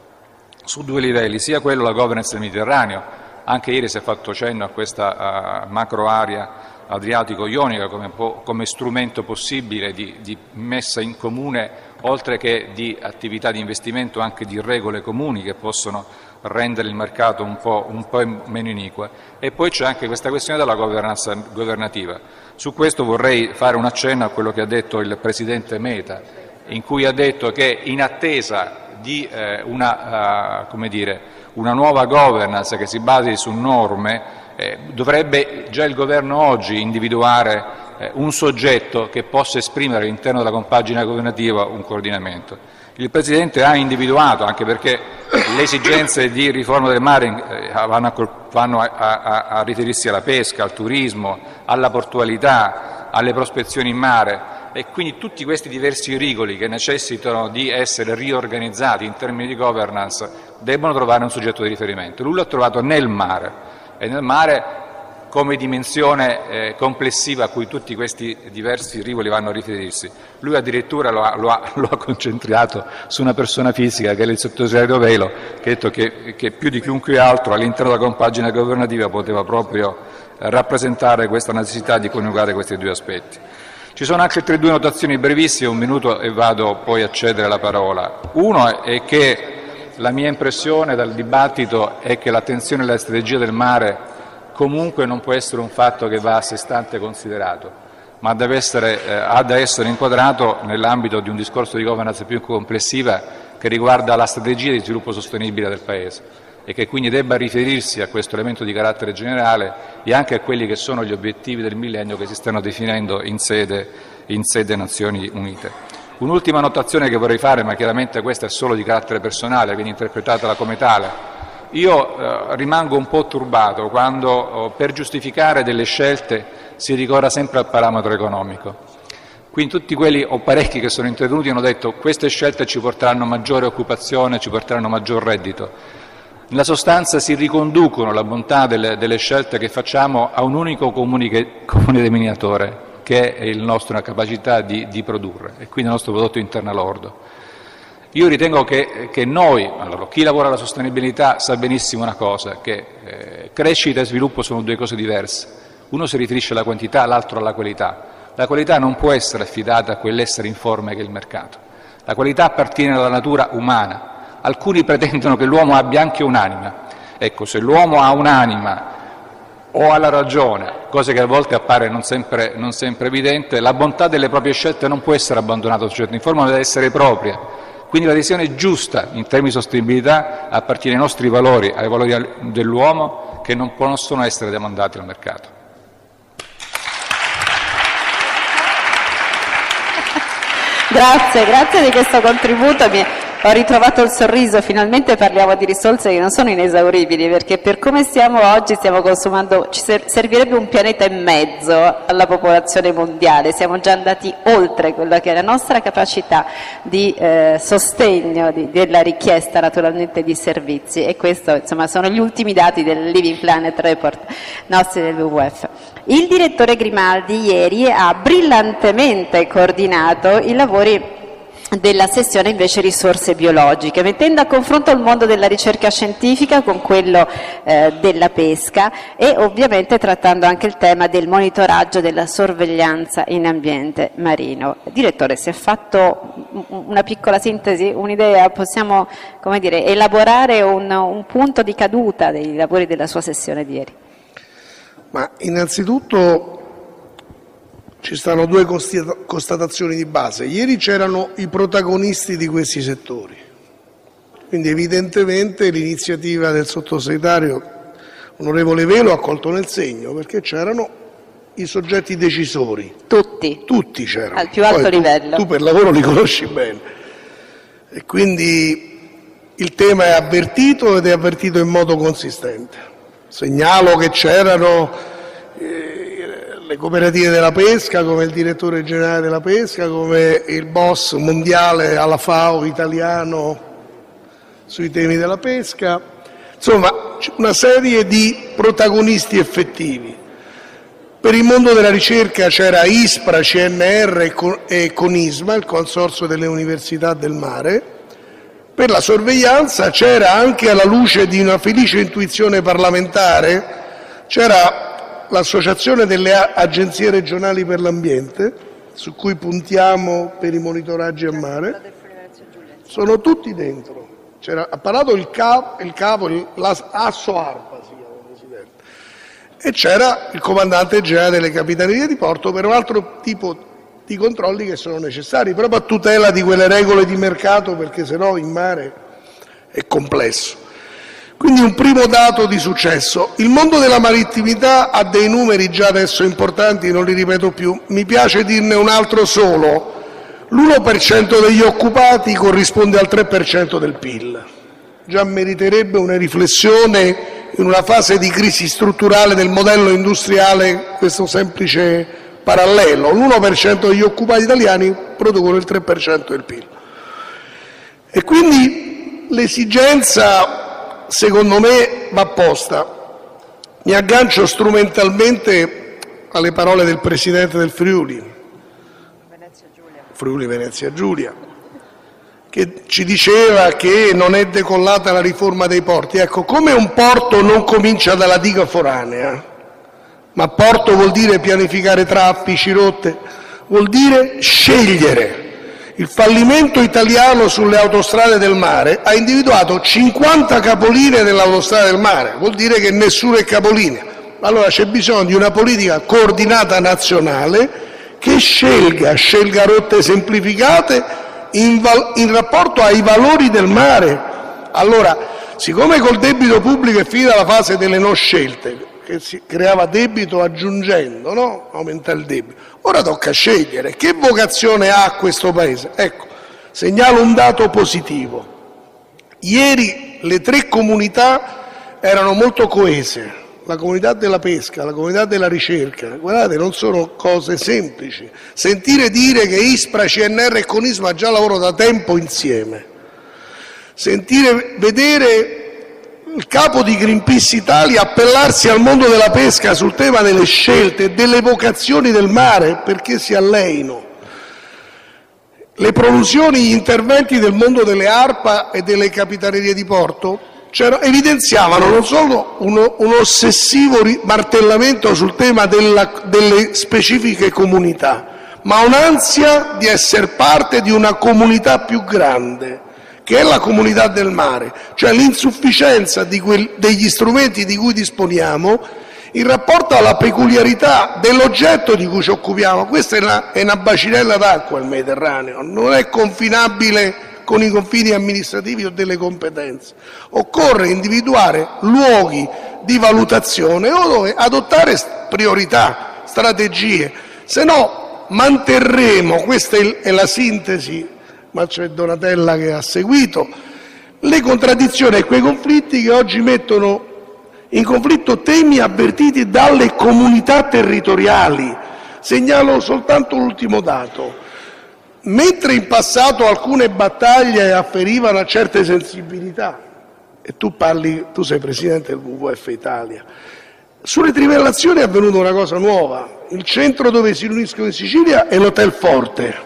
su due livelli, sia quello della governance del Mediterraneo. Anche ieri si è fatto cenno a questa uh, macro area adriatico-ionica come, come strumento possibile di, di messa in comune, oltre che di attività di investimento, anche di regole comuni che possono rendere il mercato un po', un po' meno iniquo. E poi c'è anche questa questione della governance governativa. Su questo vorrei fare un accenno a quello che ha detto il Presidente Meta, in cui ha detto che in attesa di eh, una, uh, come dire, una nuova governance che si basi su norme, eh, dovrebbe già il Governo oggi individuare eh, un soggetto che possa esprimere all'interno della compagine governativa un coordinamento. Il Presidente ha individuato, anche perché le esigenze di riforma del mare eh, vanno, a, vanno a, a, a riferirsi alla pesca, al turismo, alla portualità, alle prospezioni in mare, e quindi tutti questi diversi rigoli che necessitano di essere riorganizzati in termini di governance debbono trovare un soggetto di riferimento. Lui l'ha trovato nel mare, e nel mare come dimensione eh, complessiva a cui tutti questi diversi rivoli vanno a riferirsi. Lui addirittura lo ha, lo ha, lo ha concentrato su una persona fisica, che è il sottosegretario Velo, che ha detto che, che più di chiunque altro all'interno della compagine governativa poteva proprio eh, rappresentare questa necessità di coniugare questi due aspetti. Ci sono anche altre due notazioni brevissime, un minuto e vado poi a cedere la parola. Uno è che la mia impressione dal dibattito è che l'attenzione alla strategia del mare comunque non può essere un fatto che va a sé stante considerato, ma deve essere, eh, ha da essere inquadrato nell'ambito di un discorso di governance più complessiva che riguarda la strategia di sviluppo sostenibile del Paese, e che quindi debba riferirsi a questo elemento di carattere generale e anche a quelli che sono gli obiettivi del millennio che si stanno definendo in sede, in sede Nazioni Unite. Un'ultima notazione che vorrei fare, ma chiaramente questa è solo di carattere personale, viene interpretata come tale. Io eh, rimango un po' turbato quando oh, per giustificare delle scelte si ricorra sempre al parametro economico. Quindi tutti quelli o parecchi che sono intervenuti hanno detto che queste scelte ci porteranno maggiore occupazione, ci porteranno maggior reddito. Nella sostanza si riconducono la bontà delle, delle scelte che facciamo a un unico comune, comune denominatore, che è la nostra capacità di, di produrre e quindi il nostro prodotto interno lordo. Io ritengo che, che noi, allora, chi lavora alla sostenibilità sa benissimo una cosa, che eh, crescita e sviluppo sono due cose diverse. Uno si riferisce alla quantità, l'altro alla qualità. La qualità non può essere affidata a quell'essere informe che è il mercato. La qualità appartiene alla natura umana. Alcuni pretendono che l'uomo abbia anche un'anima. Ecco, se l'uomo ha un'anima o ha la ragione, cosa che a volte appare non sempre, non sempre evidente, la bontà delle proprie scelte non può essere abbandonata su certi informi, ma deve essere propria. Quindi la decisione giusta in termini di sostenibilità appartiene ai nostri valori, ai valori dell'uomo, che non possono essere demandati al mercato. Grazie, grazie di questo contributo. Mi ho ritrovato il sorriso, finalmente parliamo di risorse che non sono inesauribili, perché per come stiamo oggi stiamo consumando, ci servirebbe un pianeta e mezzo alla popolazione mondiale, siamo già andati oltre quella che è la nostra capacità di eh, sostegno di, della richiesta naturalmente di servizi, e questo insomma sono gli ultimi dati del Living Planet Report nostri del W W F. Il direttore Grimaldi ieri ha brillantemente coordinato i lavori della sessione invece risorse biologiche, mettendo a confronto il mondo della ricerca scientifica con quello eh, della pesca e ovviamente trattando anche il tema del monitoraggio della sorveglianza in ambiente marino. Direttore, si è fatto una piccola sintesi, un'idea, possiamo come dire, elaborare un, un punto di caduta dei lavori della sua sessione di ieri? Ma innanzitutto ci stanno due constatazioni di base. Ieri c'erano i protagonisti di questi settori, quindi evidentemente l'iniziativa del sottosegretario onorevole Velo ha colto nel segno, perché c'erano i soggetti decisori. Tutti. Tutti c'erano. Al più alto Poi livello. Tu, tu per lavoro li conosci bene. E quindi il tema è avvertito ed è avvertito in modo consistente. Segnalo che c'erano eh, le cooperative della pesca, come il direttore generale della pesca, come il boss mondiale alla FAO italiano sui temi della pesca, insomma una serie di protagonisti effettivi. Per il mondo della ricerca c'era ISPRA, C N R e CONISMA, il Consorzio delle Università del Mare. Per la sorveglianza c'era, anche alla luce di una felice intuizione parlamentare, c'era l'Associazione delle Agenzie Regionali per l'Ambiente, su cui puntiamo per i monitoraggi a mare. Sono tutti dentro. C'era, ha parlato il capo, il capo l'Asso ARPA, si chiama Presidente, e c'era il comandante generale delle Capitanerie di Porto per un altro tipo di controlli che sono necessari, proprio a tutela di quelle regole di mercato, perché sennò in mare è complesso. Quindi un primo dato di successo. Il mondo della marittimità ha dei numeri già adesso importanti, non li ripeto più, mi piace dirne un altro solo. L'uno per cento degli occupati corrisponde al tre per cento del P I L. Già meriterebbe una riflessione in una fase di crisi strutturale del modello industriale questo semplice parallelo. L'uno per cento degli occupati italiani producono il tre per cento del P I L. E quindi l'esigenza, secondo me, va posta. Mi aggancio strumentalmente alle parole del Presidente del Friuli, Friuli Venezia Giulia, che ci diceva che non è decollata la riforma dei porti. Ecco, come un porto non comincia dalla diga foranea, ma porto vuol dire pianificare traffici, rotte, vuol dire scegliere. Il fallimento italiano sulle autostrade del mare ha individuato cinquanta capolinee dell'autostrada del mare, vuol dire che nessuno è capolinea. Allora c'è bisogno di una politica coordinata nazionale che scelga, scelga rotte semplificate in, val- in rapporto ai valori del mare. Allora, siccome col debito pubblico è finita la fase delle no scelte, che si creava debito aggiungendo, no? Aumenta il debito. Ora tocca scegliere che vocazione ha questo Paese. Ecco, segnalo un dato positivo. Ieri le tre comunità erano molto coese, la comunità della pesca, la comunità della ricerca. Guardate, non sono cose semplici. Sentire dire che ISPRA, C N R e CONISMA già lavorano da tempo insieme. Sentire, vedere il capo di Greenpeace Italia appellarsi al mondo della pesca sul tema delle scelte e delle vocazioni del mare perché si alleino. Le prolusioni, gli interventi del mondo delle ARPA e delle capitanerie di porto evidenziavano non solo uno, un ossessivo martellamento sul tema della, delle specifiche comunità, ma un'ansia di essere parte di una comunità più grande, che è la comunità del mare, cioè l'insufficienza di quel, degli strumenti di cui disponiamo in rapporto alla peculiarità dell'oggetto di cui ci occupiamo. Questa è una, è una bacinella d'acqua, il Mediterraneo, non è confinabile con i confini amministrativi o delle competenze. Occorre individuare luoghi di valutazione o dove adottare priorità, strategie, se no manterremo, questa è la sintesi, ma c'è Donatella che ha seguito, le contraddizioni e quei conflitti che oggi mettono in conflitto temi avvertiti dalle comunità territoriali. Segnalo soltanto l'ultimo dato. Mentre in passato alcune battaglie afferivano a certe sensibilità, e tu parli, tu sei presidente del W W F Italia, sulle trivellazioni è avvenuta una cosa nuova. Il centro dove si riuniscono in Sicilia è l'Hotel Forte.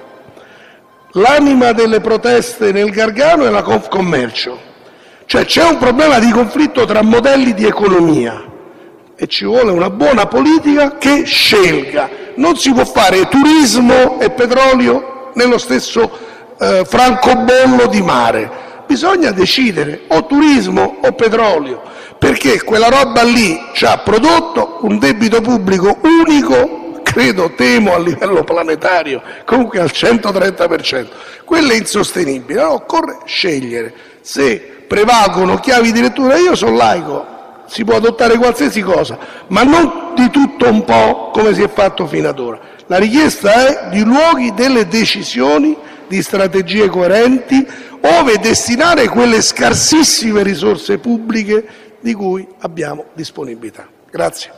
L'anima delle proteste nel Gargano è la Confcommercio. Cioè c'è un problema di conflitto tra modelli di economia e ci vuole una buona politica che scelga. Non si può fare turismo e petrolio nello stesso eh, francobollo di mare. Bisogna decidere o turismo o petrolio, perché quella roba lì ci ha prodotto un debito pubblico unico, credo, temo a livello planetario, comunque al centotrenta per cento. Quello è insostenibile. Allora occorre scegliere se prevalgono chiavi di lettura. Io sono laico, si può adottare qualsiasi cosa, ma non di tutto un po' come si è fatto fino ad ora. La richiesta è di luoghi delle decisioni, di strategie coerenti, ove destinare quelle scarsissime risorse pubbliche di cui abbiamo disponibilità. Grazie.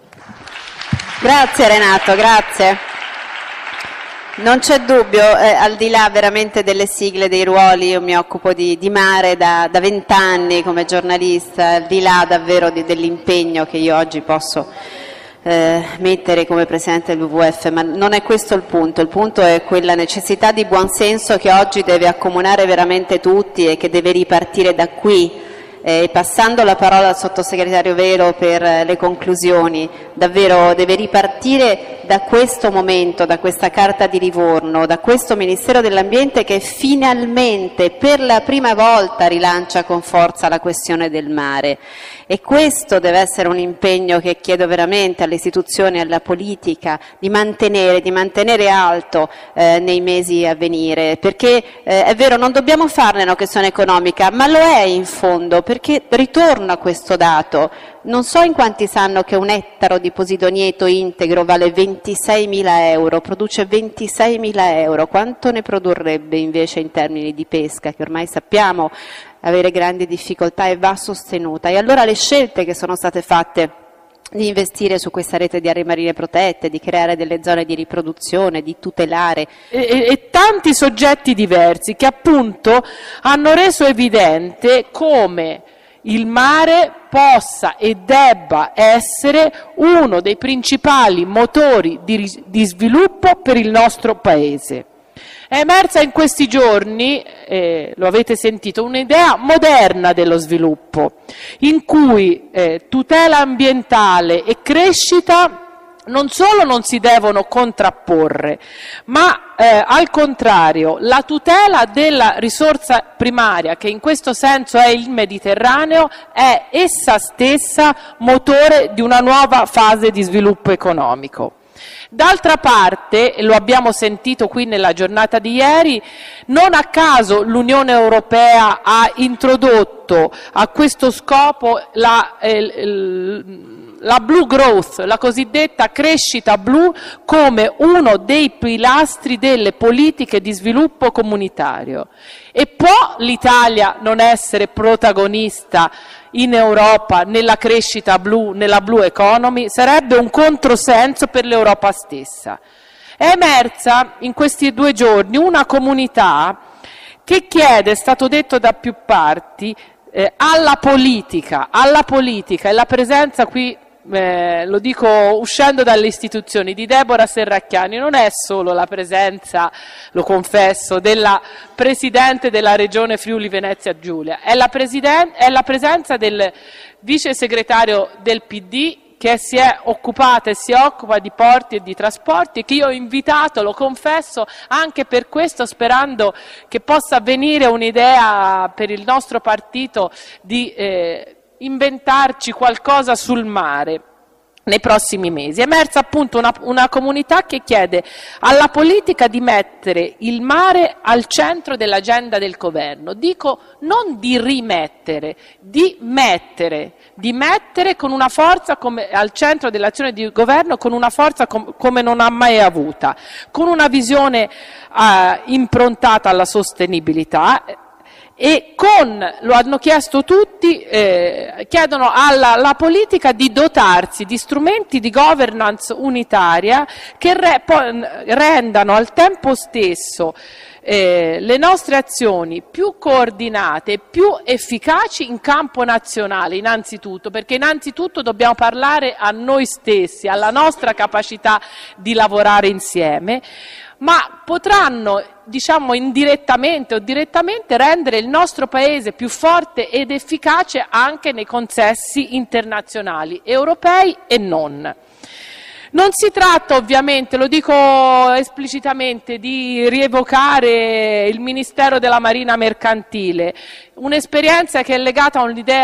Grazie Renato, grazie. Non c'è dubbio, eh, al di là veramente delle sigle, dei ruoli, io mi occupo di, di mare da vent'anni come giornalista, al di là davvero di, dell'impegno che io oggi posso eh, mettere come Presidente del W W F, ma non è questo il punto. Il punto è quella necessità di buonsenso che oggi deve accomunare veramente tutti e che deve ripartire da qui. Eh, passando la parola al sottosegretario Velo per eh, le conclusioni, davvero deve ripartire da questo momento, da questa carta di Livorno, da questo Ministero dell'Ambiente che finalmente per la prima volta rilancia con forza la questione del mare, e questo deve essere un impegno che chiedo veramente alle istituzioni e alla politica di mantenere, di mantenere alto eh, nei mesi a venire, perché eh, è vero, non dobbiamo farne una questione economica, ma lo è in fondo, perché ritorno a questo dato. Non so in quanti sanno che un ettaro di posidonieto integro vale ventiseimila euro, produce ventiseimila euro. Quanto ne produrrebbe invece in termini di pesca, che ormai sappiamo avere grandi difficoltà e va sostenuta? E allora le scelte che sono state fatte di investire su questa rete di aree marine protette, di creare delle zone di riproduzione, di tutelare e, e, e tanti soggetti diversi che appunto hanno reso evidente come il mare possa e debba essere uno dei principali motori di, di sviluppo per il nostro Paese. È emersa in questi giorni, eh, lo avete sentito, un'idea moderna dello sviluppo, in cui eh, tutela ambientale e crescita non solo non si devono contrapporre, ma eh, al contrario la tutela della risorsa primaria, che in questo senso è il Mediterraneo, è essa stessa motore di una nuova fase di sviluppo economico. D'altra parte, e lo abbiamo sentito qui nella giornata di ieri, non a caso l'Unione Europea ha introdotto a questo scopo la, eh, la Blue Growth, la cosiddetta crescita blu, come uno dei pilastri delle politiche di sviluppo comunitario. E può l'Italia non essere protagonista in Europa nella crescita blu, nella blue economy? Sarebbe un controsenso per l'Europa stessa. È emersa in questi due giorni una comunità che chiede, è stato detto da più parti, eh, alla politica, alla politica e la presenza qui, eh, lo dico uscendo dalle istituzioni, di Deborah Serracchiani non è solo la presenza, lo confesso, della Presidente della Regione Friuli Venezia Giulia, è la, è la presenza del Vice Segretario del P D che si è occupata e si occupa di porti e di trasporti, che io ho invitato, lo confesso, anche per questo, sperando che possa venire un'idea per il nostro partito di eh, inventarci qualcosa sul mare nei prossimi mesi. È emersa appunto una, una comunità che chiede alla politica di mettere il mare al centro dell'agenda del governo. Dico non di rimettere, di mettere, di mettere con una forza come, al centro dell'azione di governo, con una forza com, come non ha mai avuta, con una visione eh, improntata alla sostenibilità. E con, lo hanno chiesto tutti, eh, chiedono alla, alla politica di dotarsi di strumenti di governance unitaria che re, po, rendano al tempo stesso eh, le nostre azioni più coordinate e più efficaci in campo nazionale, innanzitutto, perché innanzitutto dobbiamo parlare a noi stessi, alla nostra capacità di lavorare insieme, ma potranno, diciamo indirettamente o direttamente, rendere il nostro Paese più forte ed efficace anche nei consessi internazionali, europei e non. Non si tratta ovviamente, lo dico esplicitamente, di rievocare il Ministero della Marina Mercantile, un'esperienza che è legata a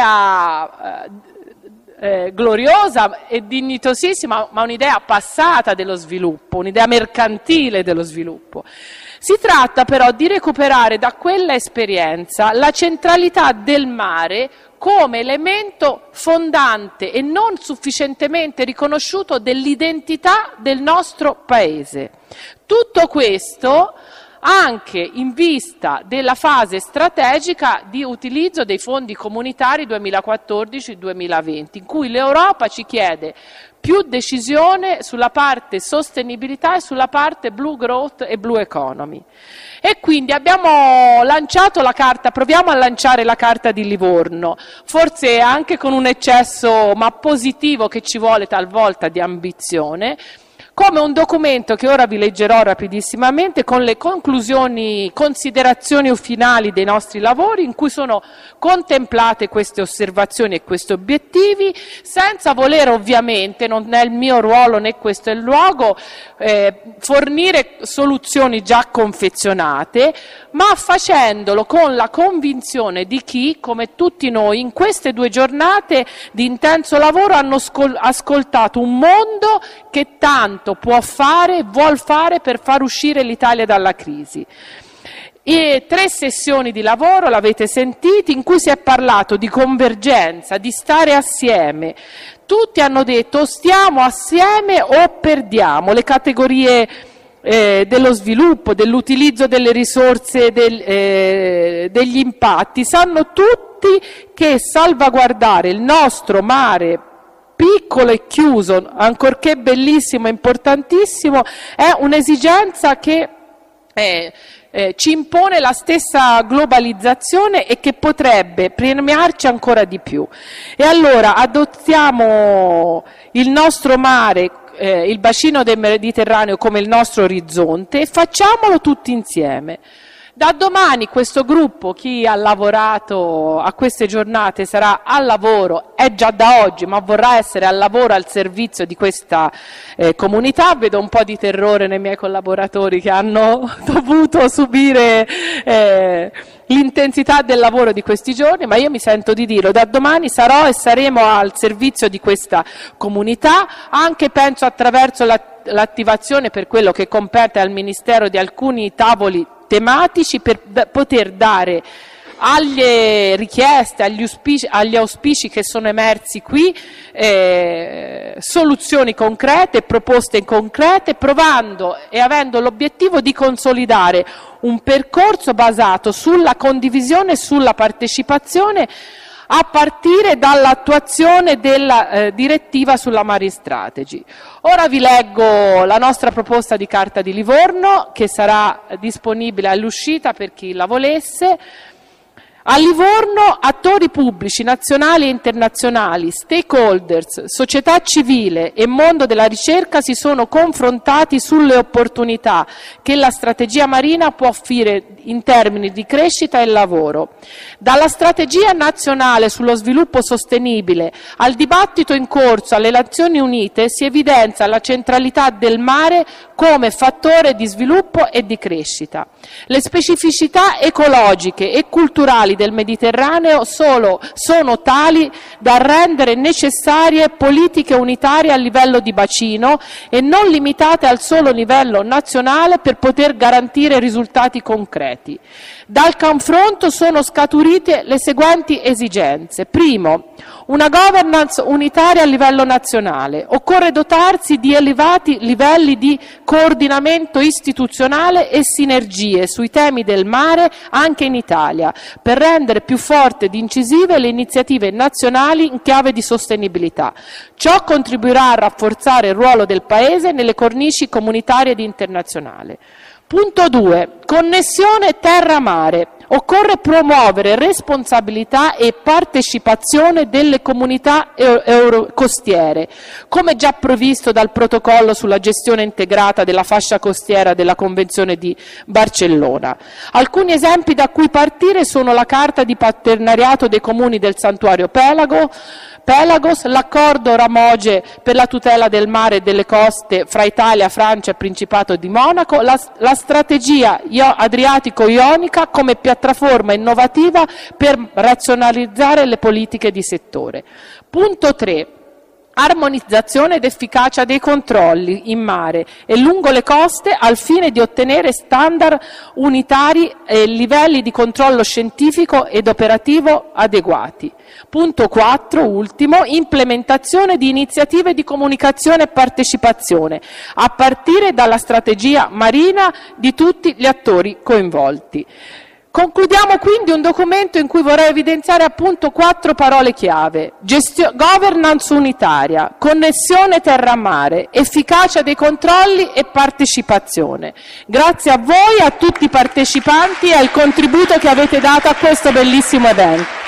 un'idea eh, Eh, gloriosa e dignitosissima, ma un'idea passata dello sviluppo, un'idea mercantile dello sviluppo. Si tratta però di recuperare da quella esperienza la centralità del mare come elemento fondante e non sufficientemente riconosciuto dell'identità del nostro Paese. Tutto questo anche in vista della fase strategica di utilizzo dei fondi comunitari duemilaquattordici duemilaventi, in cui l'Europa ci chiede più decisione sulla parte sostenibilità e sulla parte blue growth e blue economy. E quindi abbiamo lanciato la carta, proviamo a lanciare la carta di Livorno, forse anche con un eccesso ma positivo che ci vuole talvolta di ambizione, come un documento che ora vi leggerò rapidissimamente con le conclusioni, considerazioni finali dei nostri lavori, in cui sono contemplate queste osservazioni e questi obiettivi, senza voler ovviamente, non è il mio ruolo né questo è il luogo, eh, fornire soluzioni già confezionate, ma facendolo con la convinzione di chi, come tutti noi, in queste due giornate di intenso lavoro hanno ascoltato un mondo che tanto può fare e vuol fare per far uscire l'Italia dalla crisi. E tre sessioni di lavoro, l'avete sentito, in cui si è parlato di convergenza, di stare assieme. Tutti hanno detto o stiamo assieme o perdiamo le categorie eh, dello sviluppo, dell'utilizzo delle risorse, del, eh, degli impatti. Sanno tutti che salvaguardare il nostro mare piccolo e chiuso, ancorché bellissimo e importantissimo, è un'esigenza che eh, eh, ci impone la stessa globalizzazione e che potrebbe premiarci ancora di più. E allora adottiamo il nostro mare, eh, il bacino del Mediterraneo come il nostro orizzonte e facciamolo tutti insieme. Da domani questo gruppo, chi ha lavorato a queste giornate sarà al lavoro, è già da oggi, ma vorrà essere al lavoro al servizio di questa eh, comunità. Vedo un po' di terrore nei miei collaboratori che hanno dovuto subire eh, l'intensità del lavoro di questi giorni, ma io mi sento di dirlo, da domani sarò e saremo al servizio di questa comunità, anche penso attraverso l'attivazione, per quello che compete al Ministero, di alcuni tavoli tematici per d- poter dare alle richieste, agli auspici, agli auspici che sono emersi qui, eh, soluzioni concrete, proposte concrete, provando e avendo l'obiettivo di consolidare un percorso basato sulla condivisione e sulla partecipazione, a partire dall'attuazione della eh, direttiva sulla Marine Strategy. Ora vi leggo la nostra proposta di Carta di Livorno, che sarà disponibile all'uscita per chi la volesse. A Livorno attori pubblici nazionali e internazionali, stakeholders, società civile e mondo della ricerca si sono confrontati sulle opportunità che la strategia marina può offrire in termini di crescita e lavoro. Dalla strategia nazionale sullo sviluppo sostenibile al dibattito in corso alle Nazioni Unite si evidenzia la centralità del mare come fattore di sviluppo e di crescita. Le specificità ecologiche e culturali del Mediterraneo solo, sono tali da rendere necessarie politiche unitarie a livello di bacino e non limitate al solo livello nazionale per poter garantire risultati concreti. Dal confronto sono scaturite le seguenti esigenze. Primo, una governance unitaria a livello nazionale. Occorre dotarsi di elevati livelli di coordinamento istituzionale e sinergie sui temi del mare anche in Italia, per rendere più forti ed incisive le iniziative nazionali in chiave di sostenibilità. Ciò contribuirà a rafforzare il ruolo del Paese nelle cornici comunitarie ed internazionali. Punto due. Connessione terra-mare. Occorre promuovere responsabilità e partecipazione delle comunità euro costiere, come già previsto dal protocollo sulla gestione integrata della fascia costiera della Convenzione di Barcellona. Alcuni esempi da cui partire sono la Carta di partenariato dei comuni del Santuario Pelago, Pelagos, l'accordo Ramoge per la tutela del mare e delle coste fra Italia, Francia e Principato di Monaco, la, la strategia Adriatico-Ionica come piattaforma innovativa per razionalizzare le politiche di settore. Punto tre. Armonizzazione ed efficacia dei controlli in mare e lungo le coste al fine di ottenere standard unitari e livelli di controllo scientifico ed operativo adeguati. Punto quattro, ultimo, implementazione di iniziative di comunicazione e partecipazione, a partire dalla strategia marina di tutti gli attori coinvolti. Concludiamo quindi un documento in cui vorrei evidenziare appunto quattro parole chiave: Gestio- governance unitaria, connessione terra-mare, efficacia dei controlli e partecipazione. Grazie a voi, a tutti i partecipanti e al contributo che avete dato a questo bellissimo evento.